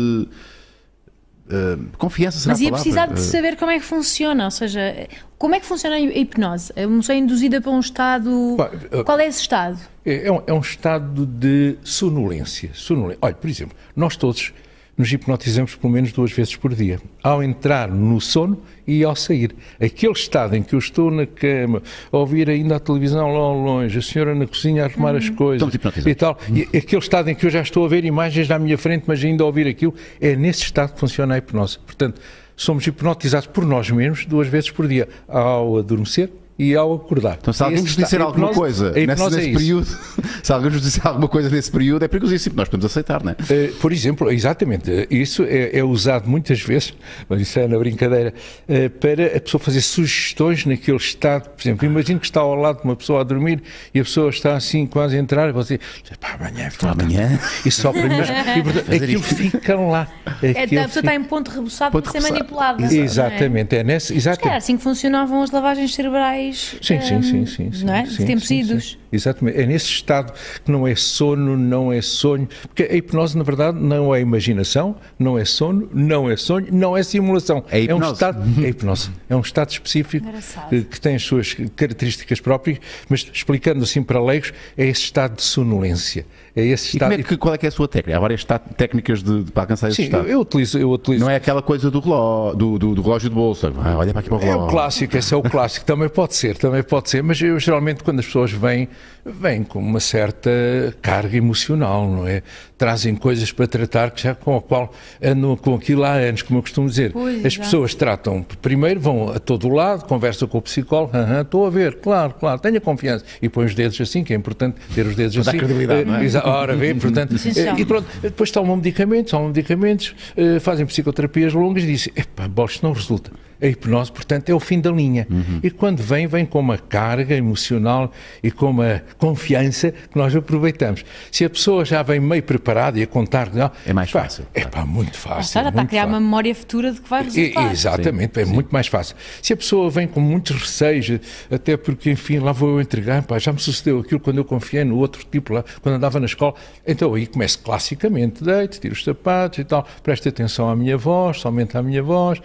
confiança, será a palavra? Mas ia precisar de saber como é que funciona, ou seja, como é que funciona a hipnose? É uma pessoa induzida para um estado... Qual é esse estado? É um estado de sonolência. Olha, por exemplo, nós todos nos hipnotizamos pelo menos 2 vezes por dia, ao entrar no sono e ao sair. Aquele estado em que eu estou na cama, a ouvir ainda a televisão lá ao longe, a senhora na cozinha a arrumar as coisas e tal, e aquele estado em que eu já estou a ver imagens à minha frente, mas ainda a ouvir aquilo, é nesse estado que funciona a hipnose. Portanto, somos hipnotizados por nós mesmos 2 vezes por dia, ao adormecer e ao acordar. Então, se alguém nos disser alguma coisa nesse período, se alguém nos disser alguma coisa nesse período, é perigosíssimo, nós podemos aceitar, não é? Por exemplo, exatamente, isso é usado muitas vezes, mas isso é na brincadeira, para a pessoa fazer sugestões naquele estado. Por exemplo, imagino que está ao lado de uma pessoa a dormir e a pessoa está assim quase a entrar e você diz, pá, amanhã, e só para mim, e portanto, aquilo fica lá. A pessoa está em ponto rebuçado para ser manipulada. Exatamente, é nesse, exatamente. É assim que funcionavam as lavagens cerebrais. Sim. Não é? De tempos idos. Exatamente. É nesse estado que não é sono, não é sonho. Porque a hipnose, na verdade, não é imaginação, não é sono, não é sonho, não é simulação. É hipnose. É hipnose. É um estado específico que tem as suas características próprias, mas explicando assim para leigos, é esse estado de sonolência. É esse estado. Qual é que é a sua técnica? Há várias técnicas para alcançar esse estado. Eu utilizo. Não é aquela coisa do relógio de bolsa. Olha para aqui para o relógio. É o clássico, esse é o clássico. Também pode ser, mas eu geralmente quando as pessoas vêm com uma certa carga emocional, não é? Trazem coisas para tratar com a qual andam com aquilo há anos, como eu costumo dizer. As pessoas tratam, primeiro vão a todo lado, conversam com o psicólogo, estou a ver, claro, tenha confiança, e põe os dedos assim, que é importante ter os dedos assim. Dá credibilidade, não é? Ora, vê, portanto, e pronto, depois tomam medicamentos, fazem psicoterapeias longas e dizem, isto não resulta. A hipnose, portanto, é o fim da linha. E quando vem com uma carga emocional e com uma confiança que nós aproveitamos. Se a pessoa já vem meio preparada e a contar... Não, é mais fácil. Muito fácil. Já está a criar uma memória futura de que vai resultar. Exatamente, muito mais fácil. Se a pessoa vem com muitos receios, até porque, enfim, lá vou eu entregar, já me sucedeu aquilo quando eu confiei no outro tipo lá, quando andava na escola, então aí começo classicamente, deito, tiro os sapatos e tal, preste atenção à minha voz, somente à minha voz...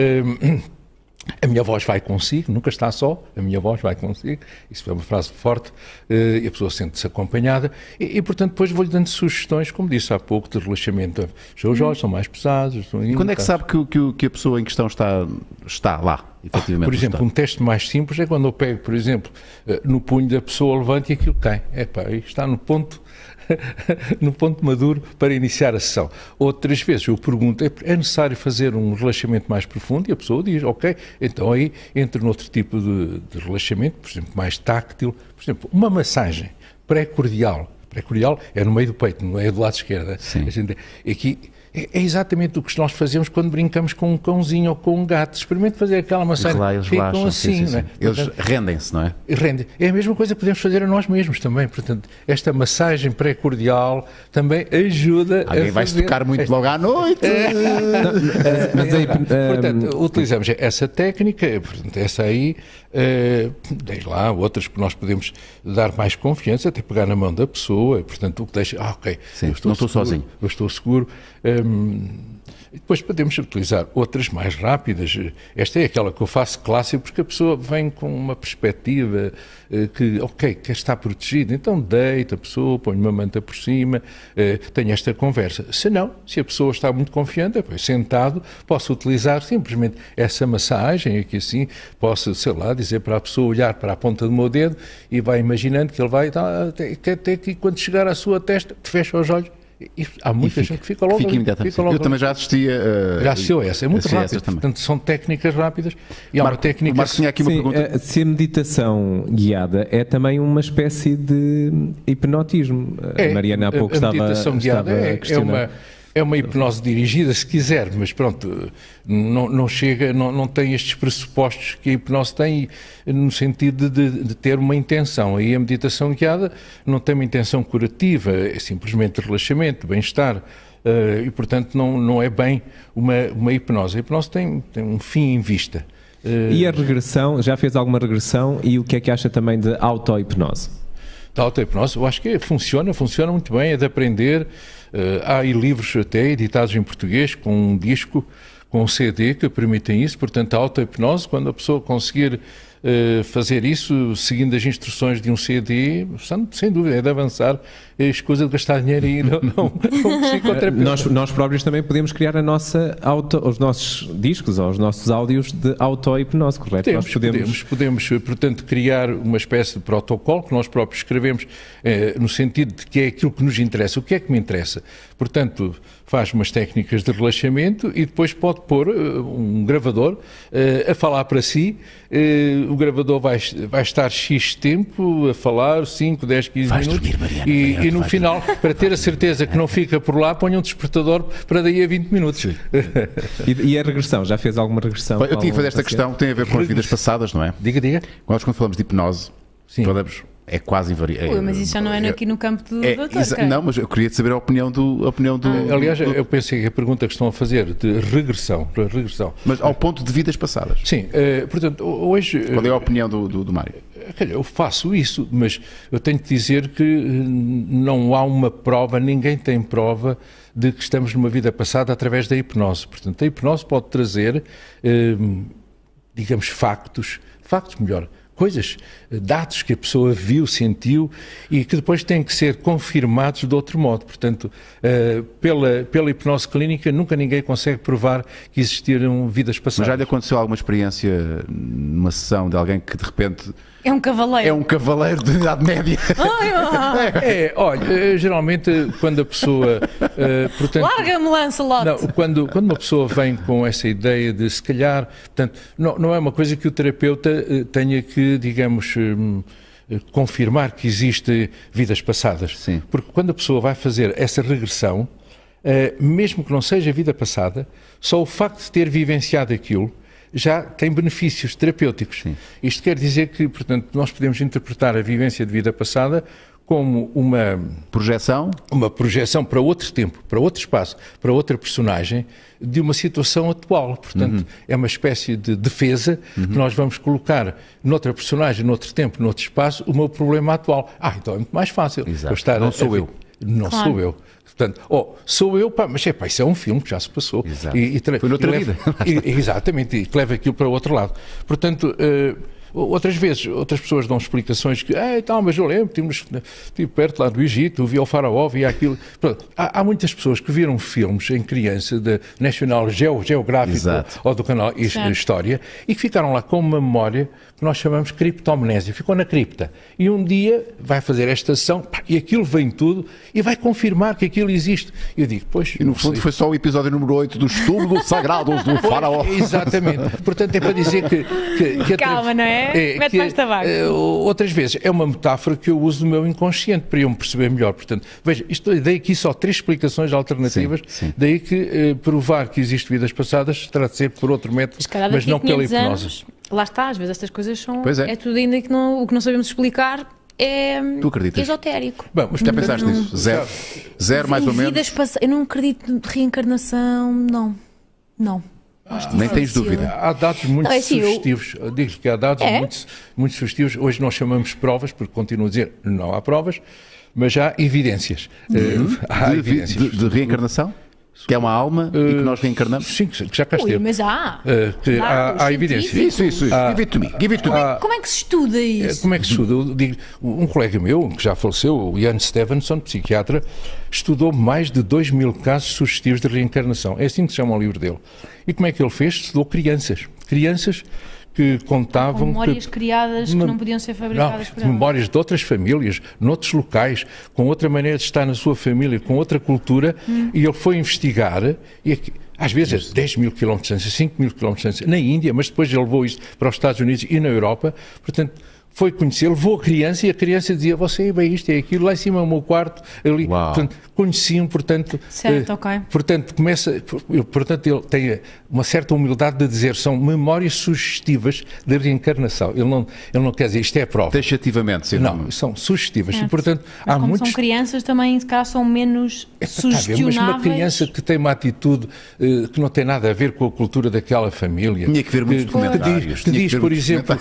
A minha voz vai consigo, nunca está só, a minha voz vai consigo, isso é uma frase forte, e a pessoa sente-se acompanhada, e portanto depois vou-lhe dando sugestões, como disse há pouco, de relaxamento. Os seus olhos são mais pesados. E quando é que sabe que a pessoa em questão está lá, efetivamente? Por exemplo, um teste mais simples é quando eu pego, por exemplo, no punho da pessoa, levanto e aquilo cai. Está no ponto maduro para iniciar a sessão. Outras vezes eu pergunto, é necessário fazer um relaxamento mais profundo? E a pessoa diz, ok, então aí entra noutro tipo de relaxamento, por exemplo, mais táctil, por exemplo, uma massagem pré-cordial. Pré-cordial é no meio do peito, não é do lado esquerdo. Aqui é exatamente o que nós fazemos quando brincamos com um cãozinho ou com um gato. Experimente fazer aquela massagem. Eles relaxam, assim, não é? Eles rendem-se, não é? Rendem. É a mesma coisa que podemos fazer a nós mesmos também. Portanto, esta massagem pré-cordial também ajuda Alguém vai-se tocar muito logo à noite. Portanto, utilizamos essa técnica, portanto, essa aí, desde lá, outras que nós podemos dar mais confiança, até pegar na mão da pessoa, portanto, o que deixa, ok, sim, não estou sozinho. Eu estou seguro. Depois podemos utilizar outras mais rápidas. Esta é aquela que eu faço clássico, porque a pessoa vem com uma perspectiva que, quer estar protegido, então deita a pessoa, põe uma manta por cima, tem esta conversa. Se não, se a pessoa está muito confiante, sentado, posso utilizar simplesmente essa massagem, aqui assim, posso, sei lá, dizer para a pessoa olhar para a ponta do meu dedo e vai imaginando que ele vai, até que quando chegar à sua testa, fecha os olhos. E há muita gente que fica logo imediatamente. Eu também já assistia. Já assistiu essa, é muito rápido. Portanto, são técnicas rápidas. E há uma técnica. Marcos tinha aqui uma pergunta. Se a meditação guiada é também uma espécie de hipnotismo. A Mariana há pouco estava a questionar. É uma hipnose dirigida, se quiser, mas pronto, não chega, não tem estes pressupostos que a hipnose tem, no sentido de ter uma intenção. Aí a meditação guiada não tem uma intenção curativa, é simplesmente relaxamento, bem-estar, e portanto não é bem uma hipnose. A hipnose tem um fim em vista. E a regressão, já fez alguma regressão, e o que é que acha também de auto-hipnose? Da auto-hipnose, eu acho que funciona muito bem, é de aprender. Há aí livros até editados em português, com um disco, com um CD que permitem isso. Portanto, a auto-hipnose, quando a pessoa conseguir fazer isso, seguindo as instruções de um CD, sem dúvida, é de avançar, é escusa de gastar dinheiro e não psicoterapeuta. Nós próprios também podemos criar os nossos discos ou os nossos áudios de auto-hipnose, correto? Podemos, portanto, criar uma espécie de protocolo que nós próprios escrevemos, no sentido de que é aquilo que nos interessa. O que é que me interessa? Portanto, faz umas técnicas de relaxamento e depois pode pôr um gravador a falar para si. O gravador vai estar X tempo a falar, 5, 10, 15 minutos. Dormir, Mariana, e no final, para ter a certeza que não fica por lá, ponha um despertador para daí a 20 minutos. E a regressão? Já fez alguma regressão? Eu tinha que fazer esta questão, tem a ver com as vidas passadas, não é? Diga. Quando falamos de hipnose, falamos... É quase invariável. Mas isso já não é aqui no campo do doutor. Não, mas eu queria saber a opinião do... Aliás, eu pensei que a pergunta que estão a fazer de regressão. Mas ao ponto de vidas passadas. Sim, portanto, hoje... Qual é a opinião do Mário? Eu faço isso, mas eu tenho que dizer que não há uma prova, ninguém tem prova de que estamos numa vida passada através da hipnose. Portanto, a hipnose pode trazer, digamos, factos melhor, coisas, dados que a pessoa viu, sentiu e que depois têm que ser confirmados de outro modo. Portanto, pela hipnose clínica, nunca ninguém consegue provar que existiram vidas passadas. Mas já lhe aconteceu alguma experiência numa sessão de alguém que de repente... É um cavaleiro. É um cavaleiro de idade média. Olha, geralmente quando a pessoa... portanto, larga-me, Lancelot! Não, quando uma pessoa vem com essa ideia de, se calhar... Portanto, não é uma coisa que o terapeuta tenha que, digamos... confirmar que existem vidas passadas. Sim. Porque quando a pessoa vai fazer essa regressão, mesmo que não seja vida passada, só o facto de ter vivenciado aquilo já tem benefícios terapêuticos. Sim. Isto quer dizer que, portanto, nós podemos interpretar a vivência de vida passada como uma projeção para outro tempo, para outro espaço, para outra personagem de uma situação atual. Portanto, é uma espécie de defesa que nós vamos colocar noutra personagem, noutro tempo, noutro espaço, o meu problema atual. Então é muito mais fácil. Não sou eu. Não sou eu. Portanto, sou eu, mas isso é um filme que já se passou. Foi noutra vida. Exatamente, e que leva aquilo para o outro lado. Portanto, outras vezes, outras pessoas dão explicações que, mas eu lembro, estive perto lá do Egito, vi o faraó, vi aquilo. Pronto, há muitas pessoas que viram filmes em criança da National Geographic ou do canal História e que ficaram lá com uma memória que nós chamamos de criptomnésia. Ficou na cripta. E um dia vai fazer esta ação e aquilo vem tudo e vai confirmar que aquilo existe. E eu digo, pois... E no fundo foi só o episódio número 8 dos túmulos sagrados do faraó. Exatamente. Portanto, é para dizer que calma, não é? Mete mais tabaco. Outras vezes, é uma metáfora que eu uso do meu inconsciente para eu me perceber melhor. Portanto, veja, dei aqui só 3 explicações alternativas, sim. Daí que provar que existem vidas passadas terá de ser por outro método, mas não pela hipnose. Lá está, às vezes estas coisas são... Pois é. É tudo ainda que o que não sabemos explicar é esotérico. Bom, mas já pensaste nisso? Zero mais ou menos? Eu não acredito em reencarnação, não. Nem tens dúvida. Há dados muito sugestivos. Digo que há dados muito sugestivos. Hoje nós chamamos provas, porque continuo a dizer não há provas, mas há evidências. De reencarnação? Que é uma alma e que nós reencarnamos? Sim, que já cá esteve. Mas há evidência. Isso. Give it to me. Como é que se estuda isso? Como é que se estuda? Eu digo, um colega meu, que já faleceu, o Ian Stevenson, psiquiatra, estudou mais de 2000 casos sugestivos de reencarnação. É assim que se chama o livro dele. E como é que ele fez? Estudou crianças. Crianças que contavam... Com memórias criadas que não podiam ser fabricadas por ela. Memórias de outras famílias, noutros locais, com outra maneira de estar na sua família, com outra cultura, e ele foi investigar, e aqui, às vezes 10 mil quilómetros de distância, 5 mil quilómetros de distância, na Índia, mas depois ele levou isto para os Estados Unidos e na Europa, portanto... Foi conhecer, levou a criança e a criança dizia, você é bem isto, é aquilo, lá em cima é o meu quarto, ali, portanto, conheciam, portanto... Certo, ok. Portanto, ele tem uma certa humildade de dizer, são memórias sugestivas de reencarnação. Ele não quer dizer, isto é a prova. Taxativamente, sim. Não, são sugestivas. Certo. E, portanto, mas há como muitos... são crianças, também, se calhar, são menos sugestionáveis. Mas uma criança que tem uma atitude que não tem nada a ver com a cultura daquela família... Tinha que ver muitos documentários. Que diz, por exemplo...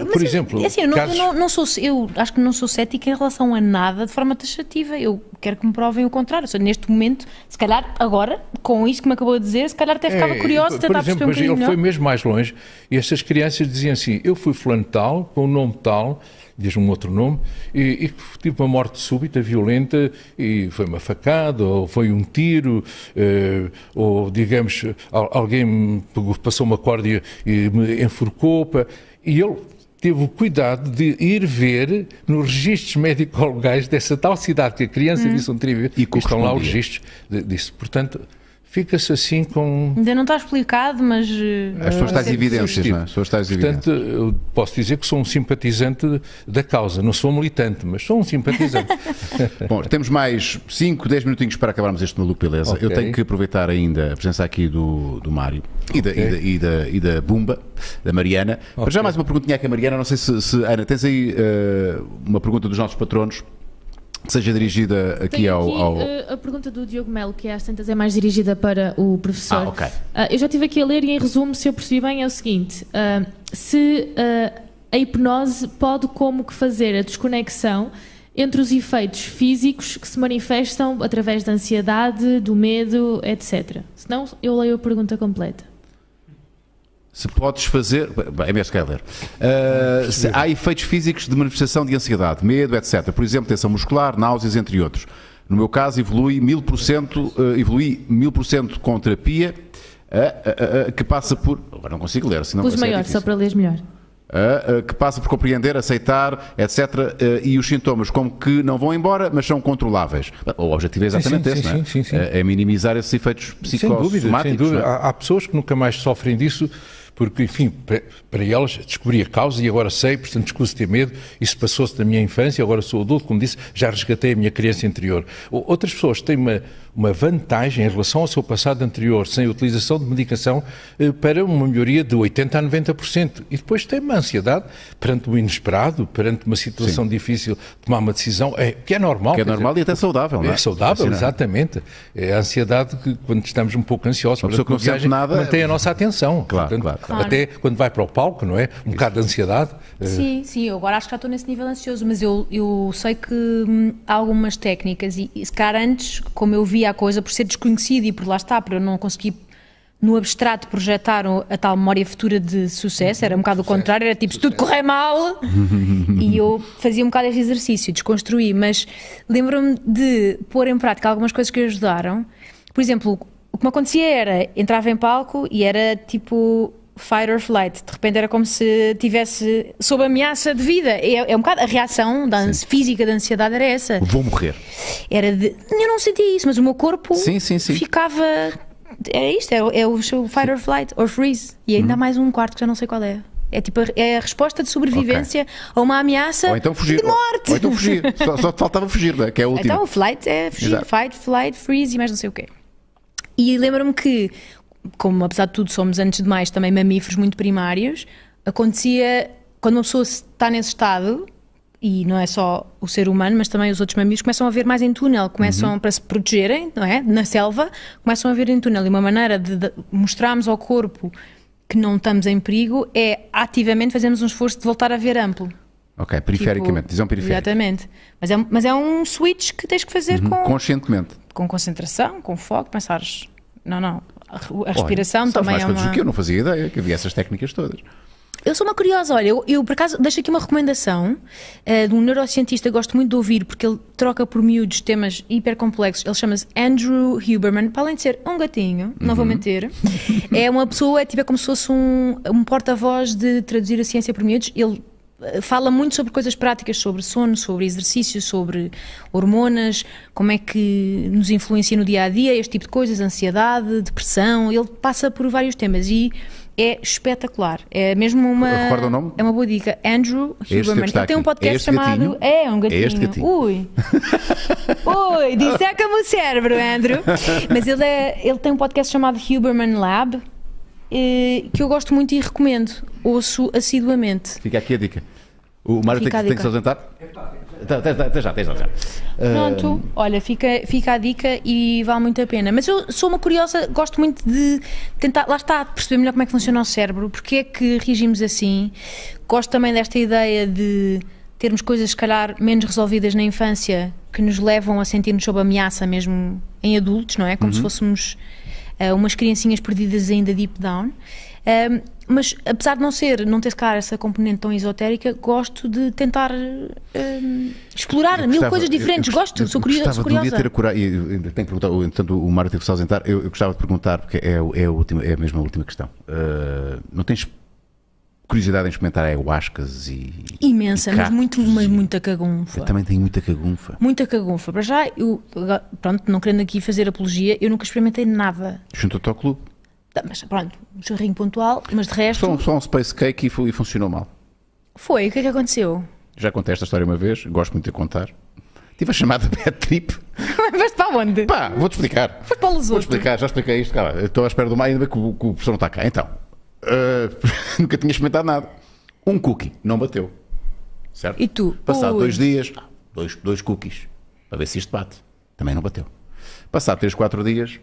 Eu acho que não sou cética em relação a nada de forma taxativa. Eu quero que me provem o contrário. Ou seja, neste momento, se calhar agora, com isto que me acabou de dizer, se calhar até ficava curioso de tentar perceber um bocadinho melhor. Ele foi mesmo mais longe e estas crianças diziam assim, eu fui fulano tal, com o nome tal, diz um outro nome, e tive uma morte súbita, violenta, e foi uma facada, ou foi um tiro, ou digamos, alguém me passou uma corda e me enforcou, e ele teve o cuidado de ir ver nos registros médico-legais dessa tal cidade que a criança disse um trivial, e estão lá os registros disso. Portanto, fica-se assim com... Ainda não está explicado, mas... As suas tais evidências, não é? Portanto, eu posso dizer que sou um simpatizante da causa. Não sou militante, mas sou um simpatizante. Bom, temos mais 5, 10 minutinhos para acabarmos este Maluco Beleza. Okay. Eu tenho que aproveitar ainda a presença aqui do Mário e da Bumba, da Mariana. Okay. Já mais uma perguntinha aqui a Mariana. Não sei se Ana, tens aí uma pergunta dos nossos patronos? Seja dirigida aqui ao... a pergunta do Diogo Melo, que às tantas é mais dirigida para o professor. Ok. Eu já estive aqui a ler e, em resumo, se eu percebi bem, é o seguinte: se a hipnose pode como que fazer a desconexão entre os efeitos físicos que se manifestam através da ansiedade, do medo, etc. Senão, eu leio a pergunta completa. Se podes fazer... É mesmo que é ler. Há efeitos físicos de manifestação de ansiedade, medo, etc. Por exemplo, tensão muscular, náuseas, entre outros. No meu caso, evolui 1000% com terapia, que passa por... Agora não consigo ler. Pus maior, só para ler melhor. Que passa por compreender, aceitar, etc. E os sintomas como que não vão embora, mas são controláveis. O objetivo é exatamente esse, não é? Sim. É minimizar esses efeitos psicossomáticos. Sem dúvida. Há pessoas que nunca mais sofrem disso, porque, enfim, para elas descobri a causa e agora sei, portanto escuso ter medo, isso passou-se da minha infância, agora sou adulto, como disse, já resgatei a minha criança interior. Outras pessoas têm uma vantagem em relação ao seu passado anterior, sem a utilização de medicação, para uma melhoria de 80% a 90%. E depois tem uma ansiedade perante o inesperado, perante uma situação difícil de tomar uma decisão, que é normal. Que é normal e até saudável, não é? É saudável, exatamente. É a ansiedade que, quando estamos um pouco ansiosos, uma que não sente nada, mantém a nossa atenção. Claro. Até quando vai para o palco, não é? Um bocado de ansiedade. Sim, eu agora acho que já estou nesse nível ansioso, mas eu sei que há algumas técnicas e se calhar antes, como eu via a coisa, por ser desconhecido e por lá está, por eu não conseguir no abstrato projetar a tal memória futura de sucesso, era um bocado o contrário, era tipo, se tudo correr mal, e eu fazia um bocado este exercício, desconstruí, mas lembro-me de pôr em prática algumas coisas que ajudaram. Por exemplo, o que me acontecia era, entrava em palco e era tipo... fight or flight, de repente era como se estivesse sob ameaça de vida. É um bocado a reação física da ansiedade era essa. Vou morrer. Eu não sentia isso, mas o meu corpo ficava. É isto, é o fight or flight or freeze. E ainda há mais um quarto que já não sei qual é. É tipo a resposta de sobrevivência a uma ameaça então fugir, de morte. Ou então fugir. Só te faltava fugir, não é? Que é a última. Então o flight é fugir. Exato. Fight, flight, freeze e mais não sei o quê. E lembro-me que, como apesar de tudo somos antes de mais também mamíferos muito primários, acontecia quando uma pessoa está nesse estado, e não é só o ser humano, mas também os outros mamíferos começam a ver mais em túnel, começam para se protegerem, não é? Na selva, começam a ver em túnel, e uma maneira de mostrarmos ao corpo que não estamos em perigo é ativamente fazermos um esforço de voltar a ver amplo. Ok, perifericamente, visão periférica. Exatamente, mas é um switch que tens que fazer conscientemente. Com concentração, com foco, pensares... Não. A respiração olha, também mais é coisas uma... do que eu não fazia ideia que havia essas técnicas todas. Eu sou uma curiosa, olha, eu por acaso deixo aqui uma recomendação de um neurocientista que gosto muito de ouvir, porque ele troca por miúdos temas hipercomplexos. Ele chama-se Andrew Huberman, para além de ser um gatinho, não vou mentir, é uma pessoa, é como se fosse um porta-voz de traduzir a ciência por miúdos. Ele fala muito sobre coisas práticas, sobre sono, sobre exercício, sobre hormonas, como é que nos influencia no dia-a-dia, este tipo de coisas, ansiedade, depressão. Ele passa por vários temas e é espetacular. É mesmo uma... Recorda o nome? É uma boa dica. Andrew Huberman. Ele tem um podcast chamado... Gatinho? É um gatinho. É este gatinho. Ui, disseca-me o cérebro, Andrew. Mas ele tem um podcast chamado Huberman Lab, que eu gosto muito e recomendo. Ouço assiduamente. Fica aqui a dica. O Mário tem que se ausentar? Até já. Pronto, olha, fica a dica e vale muito a pena. Mas eu sou uma curiosa, gosto muito de tentar, lá está, perceber melhor como é que funciona o cérebro, porque é que reagimos assim. Gosto também desta ideia de termos coisas, se calhar, menos resolvidas na infância, que nos levam a sentir-nos sob ameaça mesmo em adultos, não é? Como se fôssemos umas criancinhas perdidas ainda deep down. Mas apesar de não ter cara essa componente tão esotérica, gosto de tentar explorar mil coisas diferentes. Sou curiosa. Gostava de um dia ter a coragem, tenho que perguntar, entanto o Mário teve que se ausentar, eu gostava de perguntar, porque é mesmo a última questão. Não tens curiosidade em experimentar ayahuascas imensa, mas muita cagunfa. Eu também tenho muita cagunfa. Muita cagunfa. Para já, pronto, não querendo aqui fazer apologia, eu nunca experimentei nada. Junto-te ao clube. Mas pronto, um churrinho pontual, mas de resto... Só um space cake e funcionou mal. Foi? O que é que aconteceu? Já contei esta história uma vez, gosto muito de contar. Tive a chamada bad trip. Mas para onde? Pá, vou-te explicar. Foi para o Lesoto. Vou-te explicar, já expliquei isto. Cara, estou à espera do meio, ainda bem que o professor não está cá. Então, nunca tinha experimentado nada. Um cookie, não bateu. Certo? E tu? Passado 2 dias, dois cookies, para ver se isto bate. Também não bateu. Passado 3, 4 dias,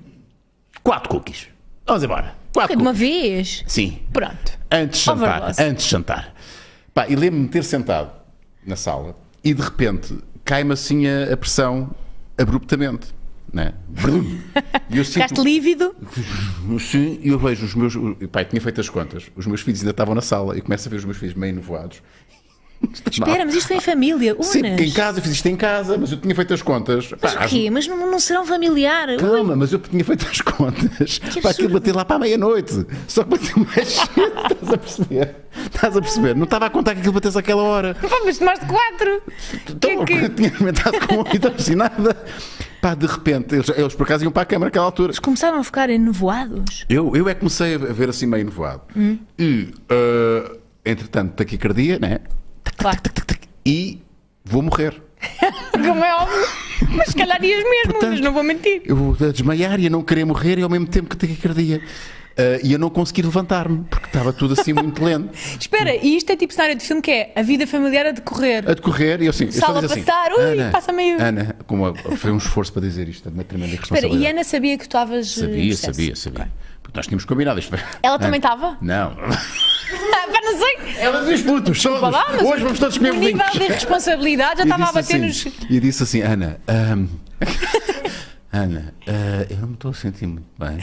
4 cookies. Vamos embora. 4 de uma vez? Sim. Pronto. Antes de jantar. Pá, e lembro-me de ter sentado na sala e de repente cai-me assim a pressão abruptamente. Né? E eu ficaste lívido? Sim, e eu vejo os meus... Pai, tinha feito as contas. Os meus filhos ainda estavam na sala e começo a ver os meus filhos meio nevoados. Espera, mas isto foi em família, unas. Sim, em casa, eu fiz isto em casa, mas eu tinha feito as contas. Mas o quê? Mas não serão familiar? Calma, mas eu tinha feito as contas para aquilo bater lá para a meia-noite. Só que bateu mais cedo, estás a perceber? Não estava a contar que aquilo batesse àquela hora. Mas tomaste 4. Então, eu tinha alimentado com uma vida alucinada. Pá, de repente, eles por acaso iam para a câmara naquela altura. Eles começaram a ficar nevoados? Eu é que comecei a ver assim meio nevoado. E, entretanto, taquicardia, né? Claro. E vou morrer. Como é óbvio. Mas se calhar ias mesmo, portanto, mas não vou mentir. Eu vou desmaiar e a não querer morrer e ao mesmo tempo que taquicardia. E eu não consegui levantar-me, porque estava tudo assim muito lento. Espera, e isto é tipo cenário de filme que é a vida familiar a decorrer. A decorrer, e eu assim... Sala a passar, Ana, passa meio... Ana, foi um esforço para dizer isto, uma tremenda responsabilidade. Espera, e Ana sabia que tu estavas... Sabia. Okay. Porque nós tínhamos combinado isto. Ela também estava? Não. Não sei. Ela diz putos, hoje vamos todos comer bolinhos. O nível de responsabilidade já estava a bater nos... E disse assim, Ana, eu não me estou a sentir muito bem.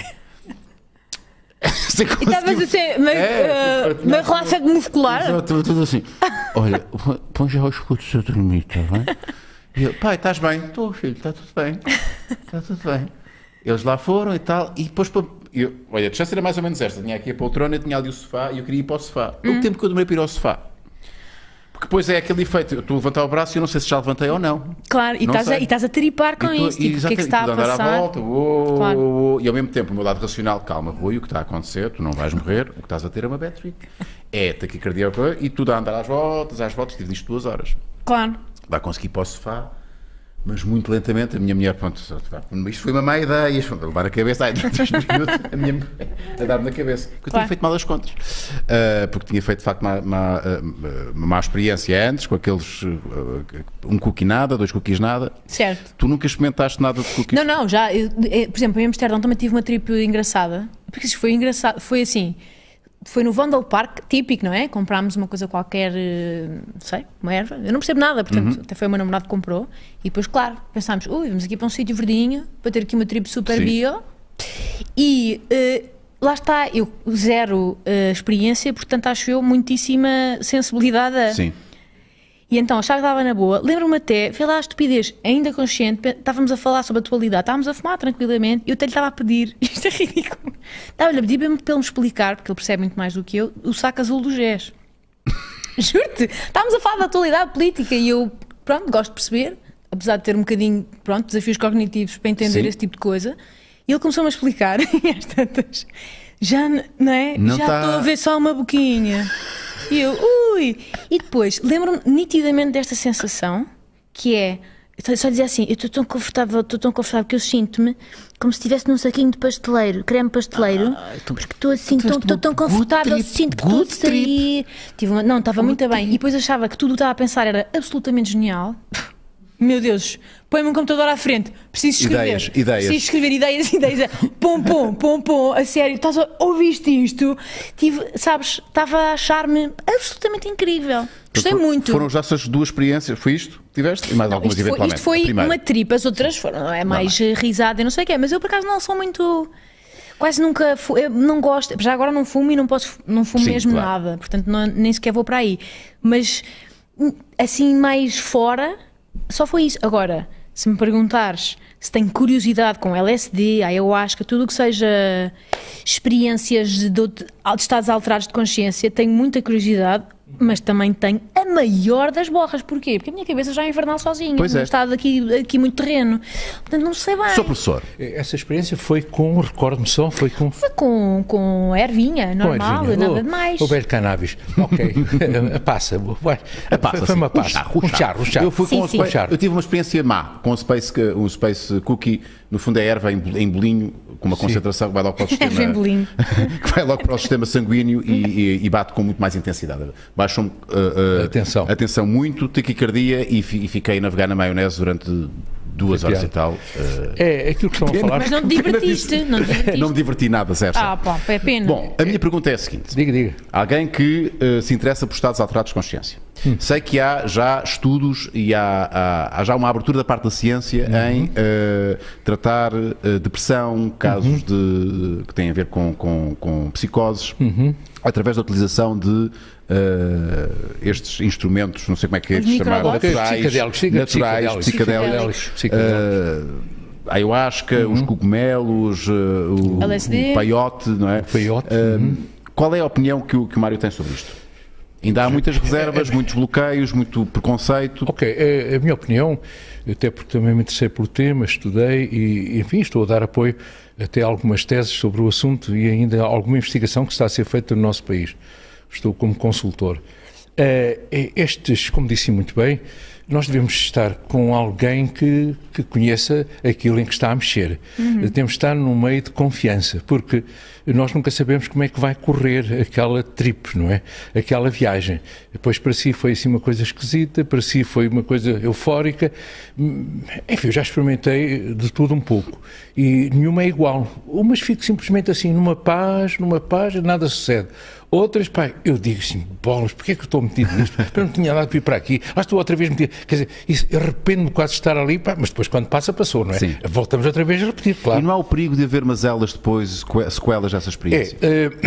E estavas a ser meio relaxado muscular? Tudo assim. Olha, põe já os putos a dormir, está bem? E eu, pai, estás bem? Estou, filho, está tudo bem. Está tudo bem. Eles lá foram e tal, e depois... olha, a distância era mais ou menos esta. Tinha aqui a poltrona, tinha ali o sofá, e eu queria ir para o sofá. O tempo que eu demorei para ir ao sofá. Porque depois é aquele efeito, eu estou a levantar o braço e eu não sei se já levantei ou não. Claro, e estás a tripar com isso, tipo, o que é que se está a passar? Andar à volta, claro. E ao mesmo tempo o meu lado racional, calma, Rui, o que está a acontecer, tu não vais morrer, o que estás a ter é uma bad trip. É taquicardia e tudo a andar às voltas, tive disto 2 horas. Claro. Vai conseguir ir para o sofá, mas muito lentamente. A minha mulher, pronto, isto foi uma má ideia, levar a cabeça, 2 minutos, a minha mulher a dar-me na cabeça. Porque eu tinha feito mal as contas. Porque tinha feito, de facto, uma má experiência antes, com aqueles, um cookie nada, 2 cookies nada. Certo. Tu nunca experimentaste nada de cookies? Não, já. Por exemplo, em Amsterdão também tive uma trip engraçada. Porque isso foi engraçado, foi assim... Foi no Vondel Park, típico, não é? Comprámos uma coisa qualquer, não sei, uma erva. Eu não percebo nada, portanto, até foi o meu namorado que comprou. E depois, claro, pensámos, vamos aqui para um sítio verdinho, para ter aqui uma trip super bio. E lá está, eu zero experiência, portanto acho eu muitíssima sensibilidade Sim. E então achava que estava na boa. Lembro-me até, foi lá a estupidez, ainda consciente, estávamos a falar sobre a atualidade, estávamos a fumar tranquilamente, e eu até lhe estava a pedir, isto é ridículo, estava-lhe a pedir para ele me explicar, porque ele percebe muito mais do que eu, o saco azul do GES. Juro-te, estávamos a falar da atualidade política e eu, pronto, gosto de perceber, apesar de ter um bocadinho, pronto, desafios cognitivos para entender esse tipo de coisa, e ele começou-me a explicar, e às tantas, já, não é? Não já estou a ver só uma boquinha. E eu, ui! E depois, lembro-me nitidamente desta sensação, que é, eu só dizer assim, eu estou tão confortável que eu sinto-me como se estivesse num saquinho de pasteleiro, creme pasteleiro, porque estou assim, estou tão confortável, sinto que estou a sair. Não, estava muito bem. E depois achava que tudo o que estava a pensar era absolutamente genial. Meu Deus, põe-me um computador à frente, preciso escrever. Ideias. Preciso escrever ideias. Pom, a sério, ouviste isto? Estava a achar-me absolutamente incrível. Gostei muito. Foram já essas duas experiências, foi isto que tiveste? E mais algumas eventualmente? Isto foi uma tripa, as outras foram, mais risada e não sei o quê, mas eu por acaso não sou muito... Quase nunca, eu não gosto, já agora não fumo e não fumo mesmo nada, portanto nem sequer vou para aí. Mas assim mais fora... Só foi isso. Agora, se me perguntares se tenho curiosidade com LSD, ayahuasca, tudo o que seja experiências de estados alterados de consciência, tenho muita curiosidade, mas também tenho a maior das borras. Porquê? Porque a minha cabeça já é infernal sozinha, num estado aqui muito terreno. Portanto, não sei bem. Sou professor. Essa experiência foi com, recordo-me só, foi com ervinha, normal, nada de mais. O velho cannabis. Ok. Passa. Foi uma passa. Um charro. Eu fui eu tive uma experiência má com o Space Cookie. No fundo é erva em bolinho, com uma concentração que vai logo para o sistema. Erva em bolinho. Que vai logo para o sistema sanguíneo e bate com muito mais intensidade. Baixou-me a tensão muito, taquicardia e fiquei a navegar na maionese durante 2 horas e tal. É aquilo que estão a falar. Mas não te divertiste? Não me diverti nada, Sérgio. É pena. Bom, a minha pergunta é a seguinte. Diga. Alguém que se interessa por estados alterados de consciência. Sei que há já estudos e há já uma abertura da parte da ciência em tratar depressão, casos que têm a ver com psicoses, através da utilização de estes instrumentos, não sei como é que é chamar, naturais, psicadélicos, ayahuasca, os cogumelos, o peiote, não é? Qual é a opinião que o Mário tem sobre isto? Ainda há muitas reservas, muitos bloqueios, muito preconceito. Ok, a minha opinião, até porque também me interessei pelo tema, estudei e, enfim, estou a dar apoio até a algumas teses sobre o assunto e ainda alguma investigação que está a ser feita no nosso país. Estou como consultor. Estes, como disse muito bem, nós devemos estar com alguém que conheça aquilo em que está a mexer. Temos de estar num meio de confiança, porque nós nunca sabemos como é que vai correr aquela trip, não é? Aquela viagem. Depois para si foi assim uma coisa esquisita, para si foi uma coisa eufórica. Enfim, eu já experimentei de tudo um pouco. E nenhuma é igual. Umas fico simplesmente assim numa paz, nada sucede. Outras, pá, eu digo assim, bolas, porquê é que eu estou metido nisto? Eu não tinha nada de vir para aqui. Estou outra vez metido. Quer dizer, eu arrependo-me quase de estar ali, pá, mas depois quando passa, passou, não é? Sim. Voltamos outra vez a repetir, claro. E não há o perigo de haver mazelas depois, sequelas dessa experiência?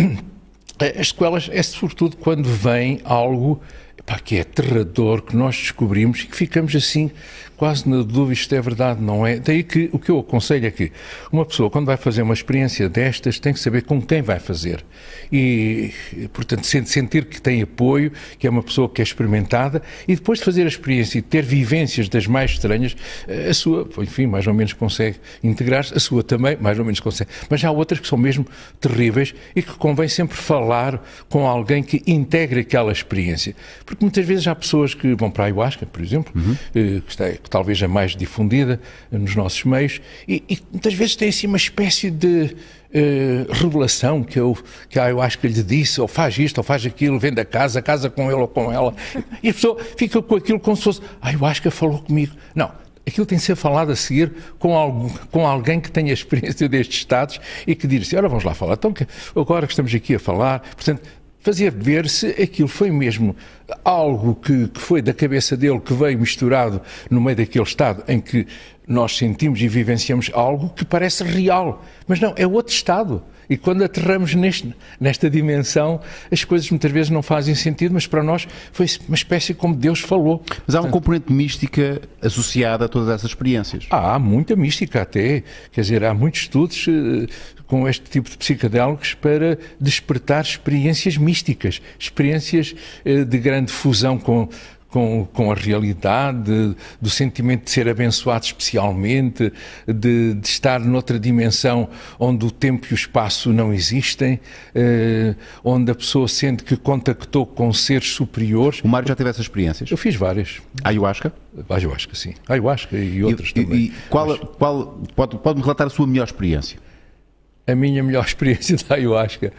As sequelas é sobretudo quando vem algo que é aterrador, que nós descobrimos e que ficamos assim, quase na dúvida, isto é verdade, não é? Daí que o que eu aconselho é que uma pessoa, quando vai fazer uma experiência destas, tem que saber com quem vai fazer. E, portanto, sentir que tem apoio, que é uma pessoa que é experimentada, e depois de fazer a experiência e ter vivências das mais estranhas, a sua, enfim, mais ou menos consegue integrar-se, a sua também, mais ou menos consegue. Mas há outras que são mesmo terríveis e que convém sempre falar com alguém que integre aquela experiência. Porque muitas vezes há pessoas que vão para a ayahuasca, por exemplo, que talvez é mais difundida nos nossos meios, e muitas vezes tem assim uma espécie de revelação que a ayahuasca lhe disse, ou faz isto, ou faz aquilo, vende a casa com ele ou com ela, e a pessoa fica com aquilo como se fosse, a ayahuasca falou comigo. Não. Aquilo tem de ser falado a seguir com alguém que tenha experiência destes estados e que diz assim, ora, vamos lá falar. Então, agora que estamos aqui a falar, portanto, fazer ver se aquilo foi mesmo algo que foi da cabeça dele, que veio misturado no meio daquele estado em que nós sentimos e vivenciamos algo que parece real, mas não, é outro estado. E quando aterramos nesta dimensão, as coisas muitas vezes não fazem sentido, mas para nós foi uma espécie como Deus falou. Mas há uma componente mística associada a todas essas experiências. Há muita mística até, quer dizer, há muitos estudos com este tipo de psicodélicos para despertar experiências místicas, experiências de grande fusão com a realidade, do sentimento de ser abençoado especialmente, de estar noutra dimensão onde o tempo e o espaço não existem, onde a pessoa sente que contactou com seres superiores. O Mário já teve essas experiências? Eu fiz várias. Ayahuasca? Ayahuasca, sim. Ayahuasca e outras também. E pode-me relatar a sua melhor experiência? A minha melhor experiência da Ayahuasca?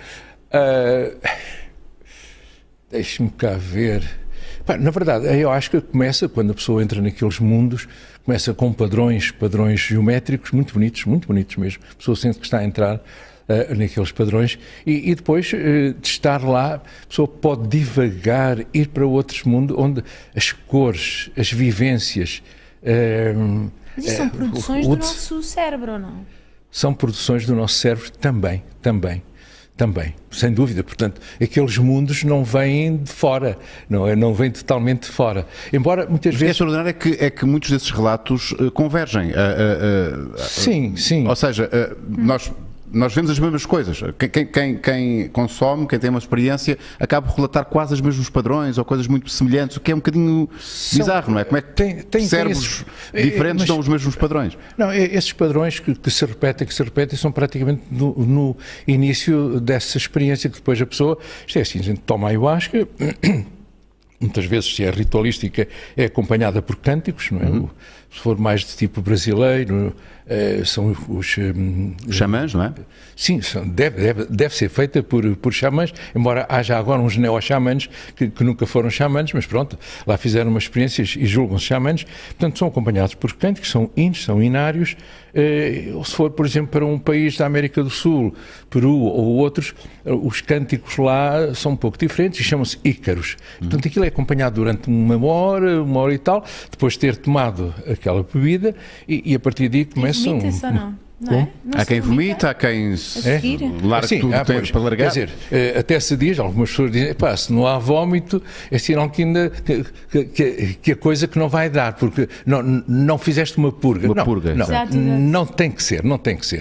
Deixe-me cá ver... Na verdade, a ayahuasca começa, quando a pessoa entra naqueles mundos, começa com padrões geométricos muito bonitos mesmo. A pessoa sente que está a entrar naqueles padrões e depois de estar lá, a pessoa pode divagar, ir para outros mundos onde as cores, as vivências... Mas isso são produções do nosso cérebro, ou não? São produções do nosso cérebro também, sem dúvida. Portanto, aqueles mundos não vêm de fora, não vêm totalmente de fora. Embora muitas vezes... O que é extraordinário é que muitos desses relatos convergem. Sim. Ou seja, nós vemos as mesmas coisas. Quem consome, quem tem uma experiência, acaba por relatar quase os mesmos padrões ou coisas muito semelhantes, o que é um bocadinho bizarro, não é? Como é que cérebros diferentes dão os mesmos padrões? Não, esses padrões que se repetem são praticamente no início dessa experiência, que depois a pessoa, isto é assim, a gente toma ayahuasca, muitas vezes, se é ritualística, é acompanhada por cânticos, não é? Se for mais de tipo brasileiro, são os... xamãs, não é? Sim, deve ser feita por xamãs, embora haja agora uns neo-xamãs que nunca foram xamãs, mas pronto, lá fizeram umas experiências e julgam-se xamãs. Portanto, são acompanhados por cânticos, são hinos, são hinários. Se for, por exemplo, para um país da América do Sul, Peru ou outros, os cânticos lá são um pouco diferentes e chamam-se ícaros. Portanto, aquilo é acompanhado durante uma hora e tal, depois de ter tomado aquela bebida e a partir daí começam... Não é? Há quem vomita, há quem larga tudo para largar. Quer dizer, até se diz, algumas pessoas dizem, se não há vómito, é sinal que ainda que a coisa que não vai dar, porque não fizeste uma purga. Não tem que ser.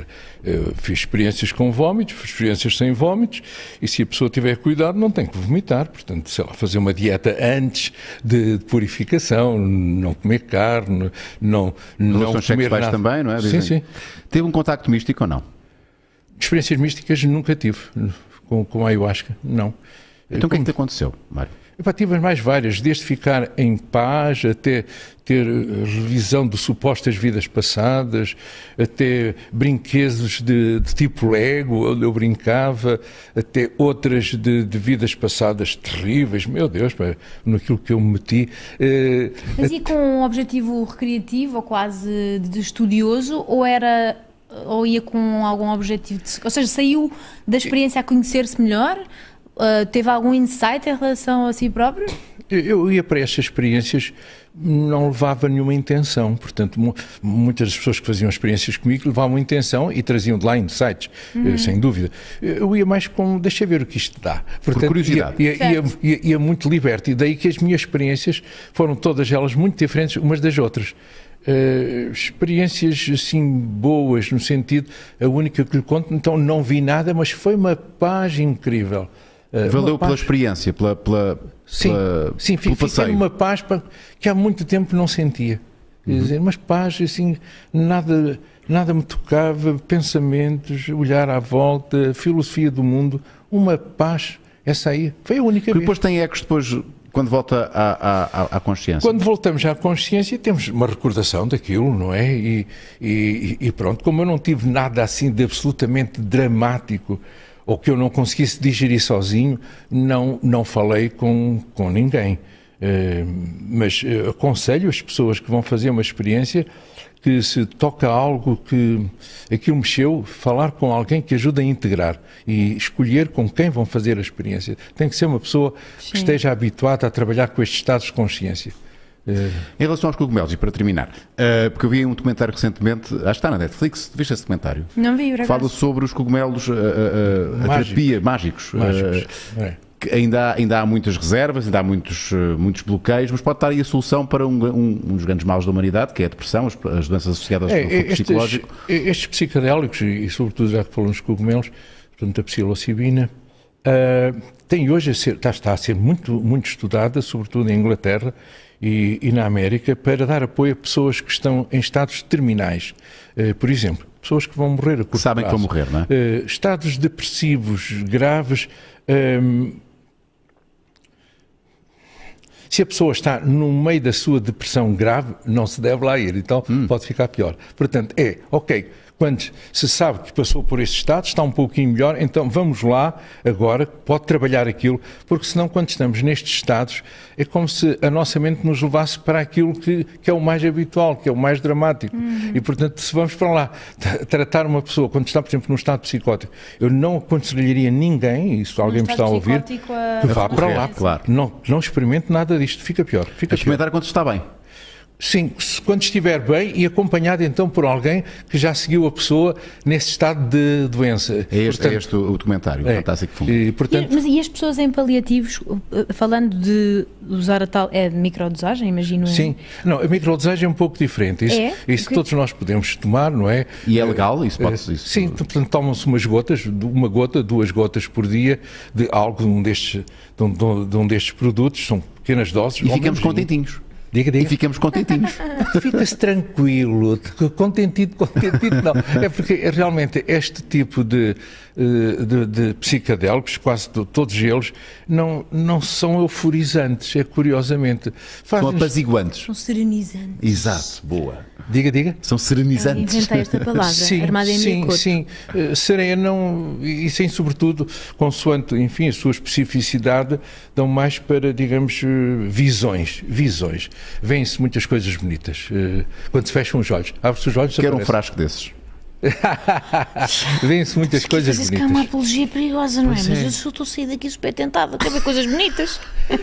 Eu fiz experiências com vómitos, fiz experiências sem vómitos, e se a pessoa tiver cuidado não tem que vomitar. Portanto, sei lá, fazer uma dieta antes de purificação, não comer carne, não comer nada. Também, não é? Sim. Teve um contacto místico ou não? Experiências místicas nunca tive com a ayahuasca, não. Então o que é que te aconteceu, Mário? Tive mais várias, desde ficar em paz, até ter revisão de supostas vidas passadas, até brinquedos de tipo Lego, onde eu brincava, até outras de vidas passadas terríveis. Meu Deus, naquilo que eu me meti. Mas ia com um objetivo recreativo ou quase de estudioso, ou ia com algum objetivo ou seja, saiu da experiência a conhecer-se melhor? Teve algum insight em relação a si próprio? Eu ia para estas experiências, não levava nenhuma intenção. Portanto, muitas das pessoas que faziam experiências comigo levavam intenção e traziam de lá insights, sem dúvida. Eu ia mais com, deixa ver o que isto dá. Portanto, por curiosidade. Ia muito liberto. E daí que as minhas experiências foram todas elas muito diferentes umas das outras. Experiências assim boas, no sentido, a única que lhe conto, então não vi nada, mas foi uma paz incrível. Valeu pela experiência, fiquei numa paz que há muito tempo não sentia. Quer dizer, mas paz, assim, nada me tocava, pensamentos, olhar à volta, filosofia do mundo, uma paz, essa aí, foi a única vez. Depois tem ecos quando volta à consciência. Quando voltamos à consciência temos uma recordação daquilo, não é? E pronto, como eu não tive nada assim de absolutamente dramático, ou que eu não conseguisse digerir sozinho, não falei com ninguém. Mas aconselho as pessoas que vão fazer uma experiência que se toca algo que aquilo mexeu, falar com alguém que ajude a integrar e escolher com quem vão fazer a experiência. Tem que ser uma pessoa que esteja habituada a trabalhar com estes estados de consciência. Em relação aos cogumelos, e para terminar, porque eu vi um documentário recentemente, acho que está na Netflix, viste esse documentário? Não vi, por acaso. Fala sobre os cogumelos, a terapia, mágicos. Que ainda há muitas reservas, ainda há muitos bloqueios, mas pode estar aí a solução para um dos grandes males da humanidade, que é a depressão, as doenças associadas ao foco psicológico. Estes psicodélicos, e sobretudo já que falamos dos cogumelos, portanto a psilocibina, tem hoje está a ser muito estudada, sobretudo em Inglaterra e na América, para dar apoio a pessoas que estão em estados terminais. Por exemplo, pessoas que vão morrer a curto prazo. Sabem que vão morrer, não é? Estados depressivos graves. Se a pessoa está no meio da sua depressão grave, não se deve lá ir, então pode ficar pior. Portanto, quando se sabe que passou por esse estado, está um pouquinho melhor, então vamos lá agora, pode trabalhar aquilo, porque senão quando estamos nestes estados é como se a nossa mente nos levasse para aquilo que é o mais habitual, que é o mais dramático. E portanto, se vamos para lá tratar uma pessoa, quando está, por exemplo, num estado psicótico, eu não aconselharia ninguém, e se alguém me está a ouvir, que vá para lá. Claro. Não experimente nada disto, fica pior. Experimentar quando está bem. Sim, quando estiver bem e acompanhado então por alguém que já seguiu a pessoa nesse estado de doença. É este o documentário, fantástico filme. E as pessoas em paliativos, falando de usar a tal... É de microdosagem, imagino? Sim, não, a microdosagem é um pouco diferente. Isso todos nós podemos tomar, não é? E é legal? Isso pode ser? Sim, portanto tomam-se umas gotas, duas gotas por dia de algo de um destes produtos, são pequenas doses. E ficamos contentinhos. Diga. E ficamos contentinhos. Fica-se tranquilo, contentido não. É porque realmente este tipo de psicodélicos, quase todos eles, não são euforizantes, curiosamente. São apaziguantes. São serenizantes. Exato, boa. Diga. São serenizantes. Inventei esta palavra, armada em mim. Sim. Sereno e sem, sobretudo, consoante, enfim, a sua especificidade, dão mais para, digamos, visões. Vêem-se muitas coisas bonitas. Quando se fecham os olhos, abre-se os olhos... Quero um frasco desses. Vêem-se muitas coisas bonitas. Isso é uma apologia perigosa, não é? Mas eu só estou a sair daqui super tentada, quero ver coisas bonitas.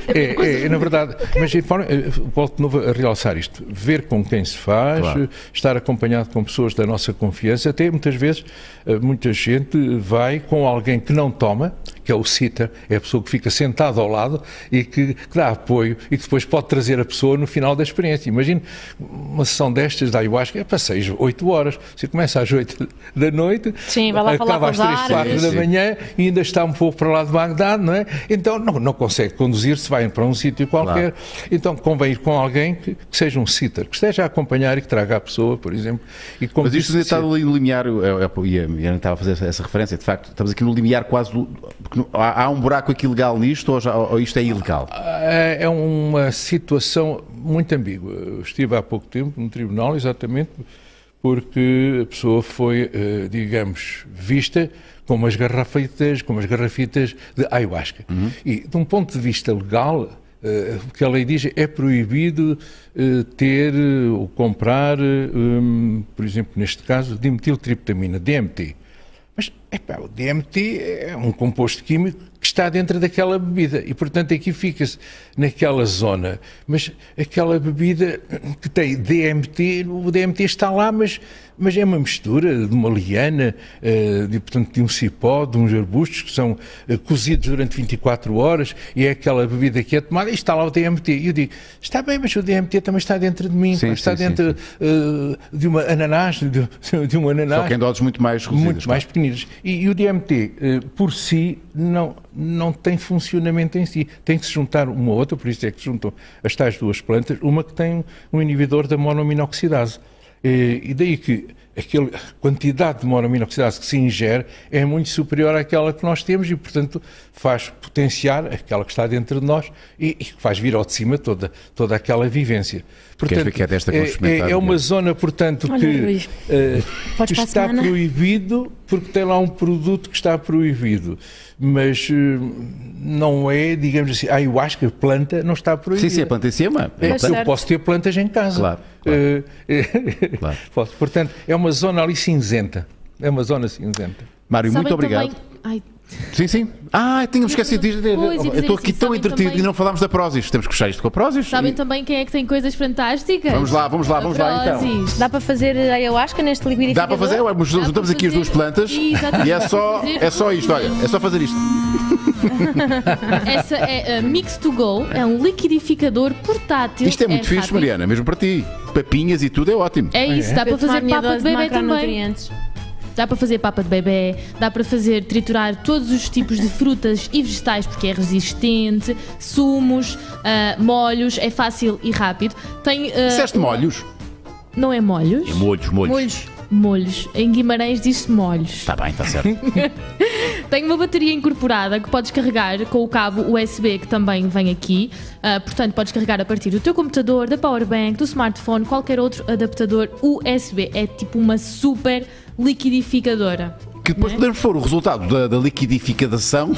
Na verdade, mas volto de novo a realçar isto, ver com quem se faz, claro. Estar acompanhado com pessoas da nossa confiança, até muitas vezes muita gente vai com alguém que não toma, que é o sitter, é a pessoa que fica sentada ao lado e que dá apoio e que depois pode trazer a pessoa no final da experiência. Imagine uma sessão destas da ayahuasca, para 6, 8 horas, você começa às 8 da noite, sim, vai lá acaba às 3, 4 da manhã e ainda está um pouco para lá de Bagdade, não é? Então não consegue conduzir-se, vai para um sítio qualquer. Claro. Então convém ir com alguém que seja um sitter, que esteja a acompanhar e que traga a pessoa, por exemplo. E mas isto está ali no limiar, eu estava a fazer essa referência, de facto, estamos aqui no limiar quase do... Há um buraco aqui legal nisto ou isto é ilegal? É uma situação muito ambígua. Eu estive há pouco tempo no tribunal, exatamente, porque a pessoa foi, digamos, vista com umas garrafitas de ayahuasca. E, de um ponto de vista legal, o que a lei diz é proibido ter ou comprar, por exemplo, neste caso, dimetiltriptamina, DMT. Mas o DMT é um composto químico que está dentro daquela bebida e, portanto, aqui fica-se naquela zona. Mas aquela bebida que tem DMT, o DMT está lá, mas é uma mistura de uma liana, portanto, de um cipó, de uns arbustos que são cozidos durante 24 horas e é aquela bebida que é tomada e está lá o DMT. E eu digo, está bem, mas o DMT também está dentro de mim, está dentro de uma ananás, de um ananás. Só que em doses muito mais reduzidas. Muito mais pequeninas. E o DMT, por si, não tem funcionamento em si. Tem que se juntar uma ou outra, por isso é que se juntam as tais duas plantas, uma que tem um inibidor da monoaminoxidase. E daí que a quantidade de monoaminoxidase que se ingere é muito superior àquela que nós temos e, portanto, faz potenciar aquela que está dentro de nós e faz vir ao de cima toda aquela vivência. Portanto, é uma zona, portanto, que está proibido porque tem lá um produto que está proibido. Mas não é, digamos assim, a ayahuasca, planta, não está proibida. Sim, a planta em cima. Eu posso ter plantas em casa. Claro. Claro. Posso. Portanto, é uma zona ali cinzenta. É uma zona cinzenta. Mário, muito obrigado. Ai. Sim. Tínhamos esquecido de dizer. Eu estou aqui tão entretido também... e não falámos da Prozis. Temos que fechar isto com a Prozis. Sabem também quem é que tem coisas fantásticas? Vamos lá então. Dá para fazer ayahuasca neste liquidificador? Dá para fazer, juntamos aqui as duas plantas e é só isto, olha, é só fazer isto. Essa é a Mix to Go, é um liquidificador portátil. Isto é muito fixe, Mariana, mesmo para ti. Papinhas e tudo é ótimo. É isso, dá para fazer papa de bebê também. Dá para fazer papa de bebê, dá para fazer triturar todos os tipos de frutas e vegetais porque é resistente, sumos, molhos, é fácil e rápido. Disseste molhos? Não é molhos? É molhos. Molhos. Em Guimarães diz-se molhos. Está bem, está certo. Tem uma bateria incorporada que podes carregar com o cabo USB que também vem aqui. Portanto, podes carregar a partir do teu computador, da powerbank, do smartphone, qualquer outro adaptador USB. É tipo uma super liquidificadora. Que depois podemos pôr o resultado da liquidificação,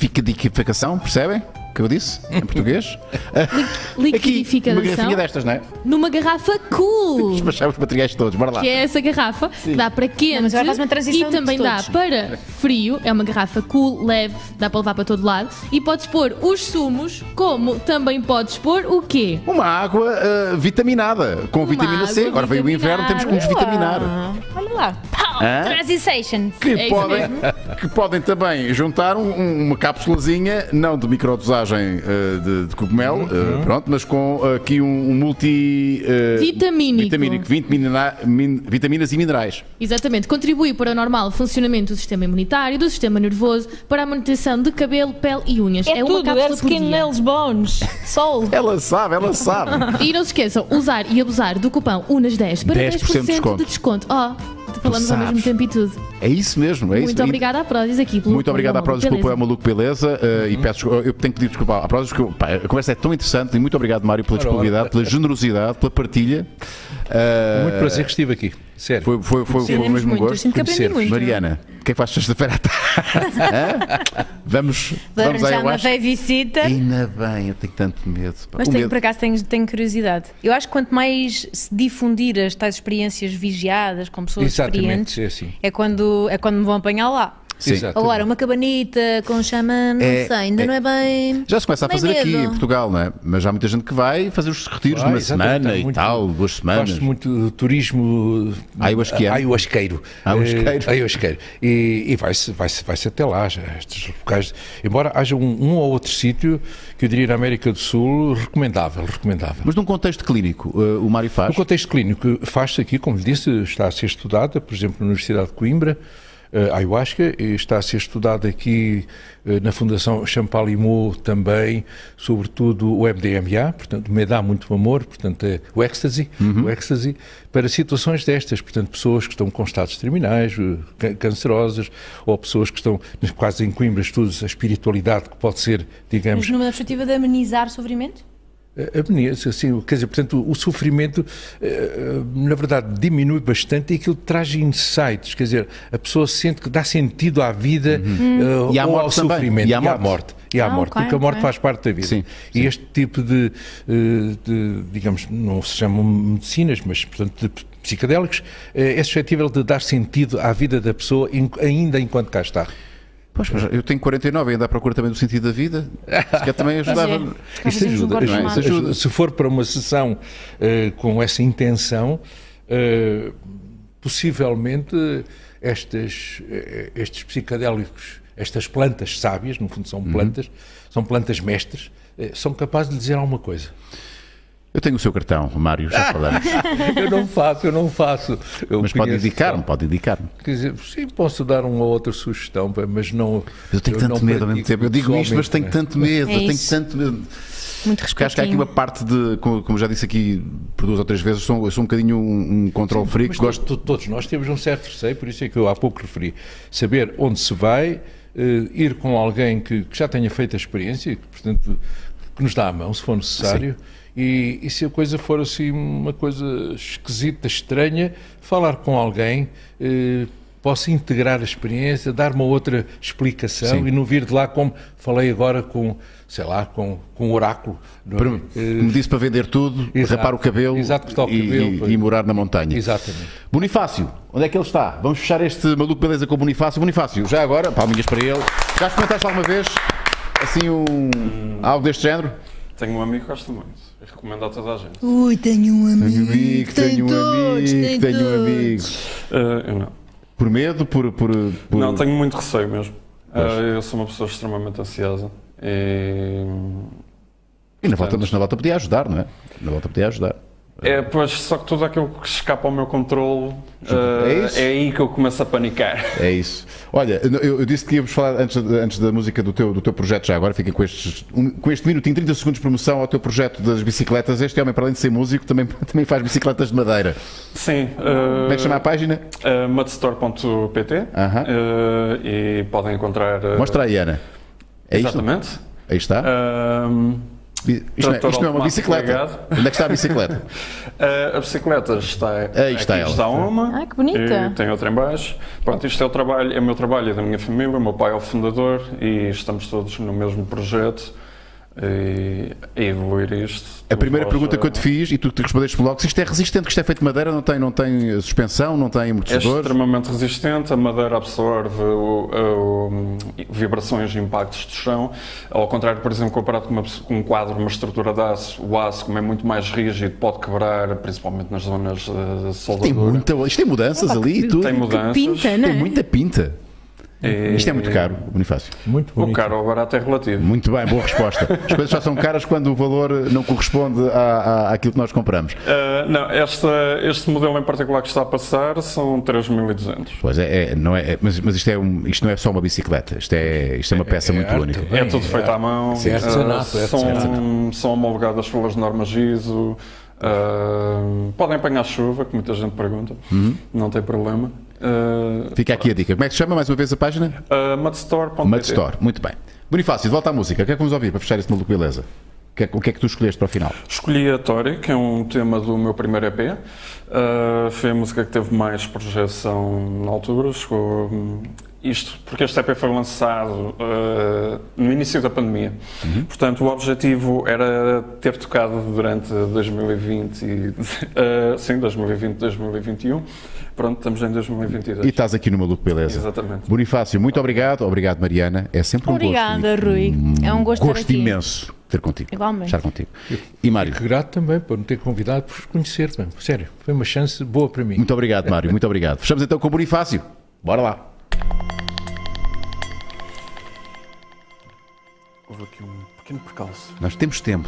percebem? Que eu disse, em português. Liquidificação. Aqui, uma garrafinha destas, não é? Numa garrafa cool. Despachar os materiais todos, bora lá. Que é essa garrafa, que dá para quente mas faz uma transição e também dá para frio. É uma garrafa cool, leve, dá para levar para todo lado. E podes pôr os sumos, como também podes pôr o quê? Uma água vitaminada, com vitamina C. Agora veio o inverno, temos que nos vitaminar. Olha lá. Transition. Que podem também juntar uma cápsulazinha, não de microdosagem de cogumelo, pronto, mas com aqui um multi vitamínico, 20 vitaminas e minerais. Exatamente, contribui para o normal funcionamento do sistema imunitário, do sistema nervoso, para a manutenção de cabelo, pele e unhas. É uma tudo, cápsula skin, nails, bones, soul. Ela sabe. E não se esqueçam, usar e abusar do cupom UNAS10 para 10% de desconto. Falamos ao mesmo tempo e tudo. É isso mesmo. Muito obrigada à Prozis aqui pelo Muito obrigado à Prozis pelo apoio ao Maluco Beleza. E peço, eu tenho que pedir desculpa à Prozis porque a conversa é tão interessante e muito obrigado, Mário, pela disponibilidade, pela generosidade, pela partilha. Muito prazer que estive aqui. Sério. Foi o mesmo gosto. Muito. Mariana, o que é que faz sexta-feira à tarde? Vamos já uma visita. Ainda bem, eu tenho tanto medo. Mas por acaso tenho curiosidade. Eu acho que quanto mais se difundir as tais experiências vigiadas com pessoas experientes, é quando me vão apanhar lá. Sim. Agora, uma cabanita com chama, não sei, ainda não é bem. Já se começa a fazer medo. aqui em Portugal, não é? Mas há muita gente que vai fazer os retiros de uma semana e tal, 2 semanas. Gosto muito do turismo ayahuasqueiro. E vai-se até lá, estes locais. Embora haja um ou outro sítio que eu diria na América do Sul recomendável. Mas num contexto clínico, o Mário faz? No contexto clínico, faz-se aqui, como lhe disse, está a ser estudada, por exemplo, na Universidade de Coimbra, ayahuasca, e está a ser estudado aqui na Fundação Champalimau também, sobretudo o MDMA, portanto, me dá muito amor, portanto, o ecstasy, para situações destas, portanto, pessoas que estão com estados terminais, cancerosas, ou pessoas que estão, quase em Coimbra, estudos a espiritualidade, que pode ser, digamos... Mas numa perspectiva de amenizar o sofrimento? Assim, quer dizer, portanto, o sofrimento, na verdade, diminui bastante e aquilo traz insights, quer dizer, a pessoa sente que dá sentido à vida e à morte ao sofrimento e à morte. Porque a morte faz parte da vida. Sim. E este tipo de, digamos, não se chamam medicinas, mas, portanto, de psicodélicos, é suscetível de dar sentido à vida da pessoa ainda enquanto cá está. Pois, mas eu tenho 49 e ainda à procura também do sentido da vida. Isso que também ajudava. Isso ajuda. Se for para uma sessão com essa intenção, possivelmente estes psicodélicos, estas plantas sábias, no fundo são plantas mestres, são capazes de lhe dizer alguma coisa. Eu tenho o seu cartão, Mário, já falamos. Eu não faço. Mas pode indicar-me. Quer dizer, sim, posso dar uma ou outra sugestão, mas não... Eu tenho tanto medo ao mesmo tempo. Eu digo isto, mas tenho tanto medo. Muito respeito. Porque acho que há aqui uma parte de, como já disse aqui por 2 ou 3 vezes, eu sou um bocadinho um control freak. Mas todos nós temos um certo receio, por isso é que eu há pouco referi. Saber onde se vai, ir com alguém que já tenha feito a experiência, portanto, que nos dá a mão, se for necessário. Sim. E se a coisa for assim uma coisa esquisita, estranha, falar com alguém, possa integrar a experiência, dar uma outra explicação e não vir de lá como falei agora com, sei lá, com um oráculo. Me disse para vender tudo, rapar o cabelo, e morar na montanha. Exatamente. Bonifácio, onde é que ele está? Vamos fechar este maluco beleza com o Bonifácio. Bonifácio, já agora, palminhas para ele. Já experimentaste alguma vez assim algo deste género? Tenho um amigo que gosta muito. Recomendo a toda a gente. Ui, tenho um amigo. Tenho um amigo. Eu não. Por medo? Por... Não, tenho muito receio mesmo. Eu sou uma pessoa extremamente ansiosa. Mas na volta podia ajudar, não é? Na volta podia ajudar. Pois, só que tudo aquilo que escapa ao meu controle, é aí que eu começo a panicar. É isso. Olha, eu disse que íamos falar antes da música do teu projeto já agora, fiquem com este minutinho, 30 segundos de promoção ao teu projeto das bicicletas. Este homem, para além de ser músico, também faz bicicletas de madeira. Sim. Como é que chama a página? Mudstore.pt e podem encontrar... Mostra aí, Ana. Exatamente. Isto? Aí está. Isto não é uma bicicleta. Onde é que está a bicicleta? A bicicleta está aí está ela. Está uma. Ai, que bonita. E tem outra em baixo. Pronto, isto é o meu trabalho e da minha família. O meu pai é o fundador e estamos todos no mesmo projeto e evoluir isto. A primeira pergunta que eu te fiz e tu te respondeste logo, se isto é resistente, que isto é feito de madeira, não tem suspensão, não tem amortecedor? É extremamente resistente, a madeira absorve vibrações e impactos do chão, ao contrário, por exemplo, comparado com um quadro, uma estrutura de aço, o aço, como é muito mais rígido, pode quebrar, principalmente nas zonas de soldadura. Isto tem mudanças ali e tudo. Tem mudanças. Pinta, não é? Tem muita pinta. Isto é muito caro, Bonifácio. Muito bonito. O caro ou barato é relativo. Muito bem, boa resposta. As coisas só são caras quando o valor não corresponde àquilo que nós compramos. Não, este modelo em particular que está a passar são 3.200. Pois mas isto não é só uma bicicleta, isto é uma peça muito única. É tudo feito à mão, são homologadas pelas normas ISO, podem apanhar chuva, que muita gente pergunta, não tem problema. Fica aqui a dica. Como é que se chama mais uma vez a página? Mudstore.pt. Mudstore, muito bem. Bonifácio, de volta à música. O que é que vamos ouvir para fechar este maluco beleza? O que é que tu escolheste para o final? Escolhi a Tori, que é um tema do meu primeiro EP. Foi a música que teve mais projeção na altura. Isto porque este EP foi lançado no início da pandemia. Portanto, o objetivo era ter tocado durante 2020 2020, 2021. Pronto, estamos em 2022. E estás aqui no Maluco Beleza. Exatamente. Bonifácio, muito obrigado. Obrigado, Mariana. É sempre um Obrigada, gosto. Rui. É um gosto Gosto imenso ter contigo. Igualmente. Estar contigo. E Mário? Fico grato também por me ter convidado, por conhecer. Sério, foi uma chance boa para mim. Muito obrigado, Mário. Muito obrigado. Fechamos então com o Bonifácio. Bora lá. Houve aqui um pequeno percalço. Nós temos tempo.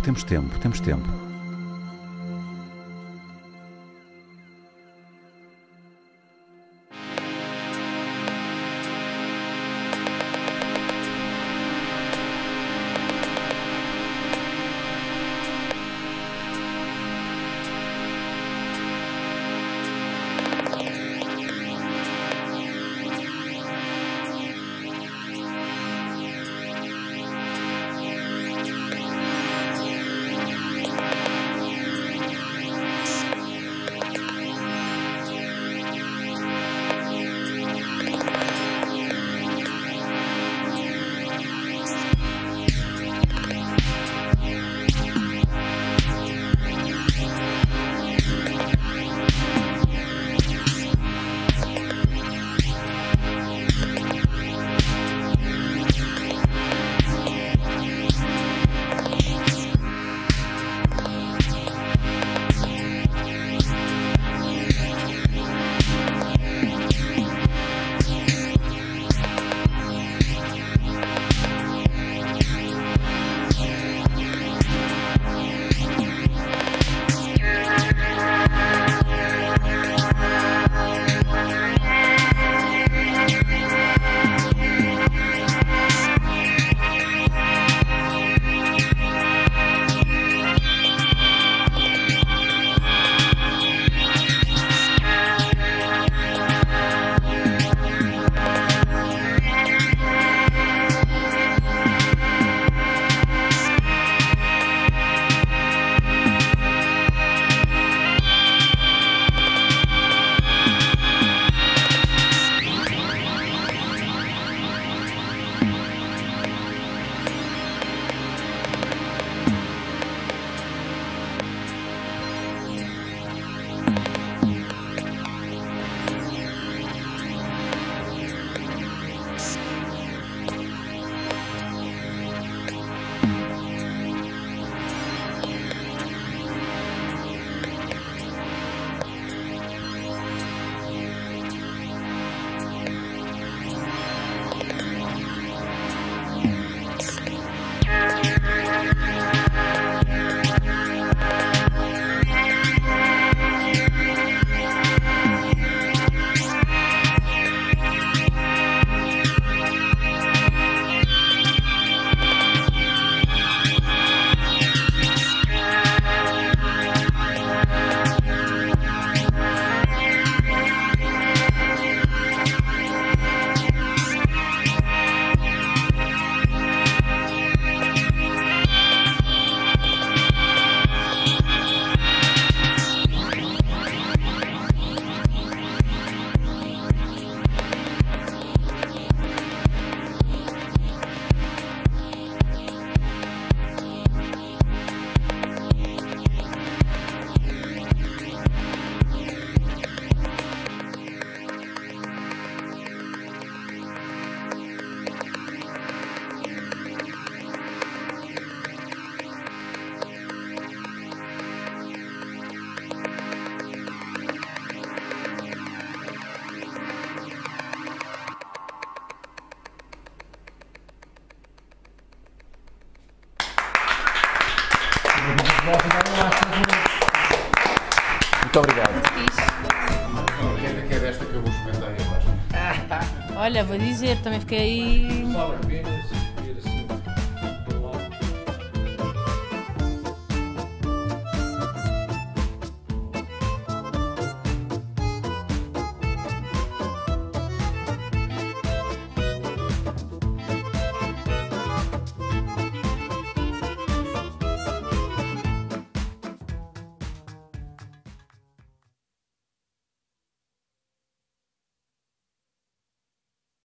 Muito obrigado. Que é desta que eu vou experimentar aí abaixo. Olha, vou dizer, também fiquei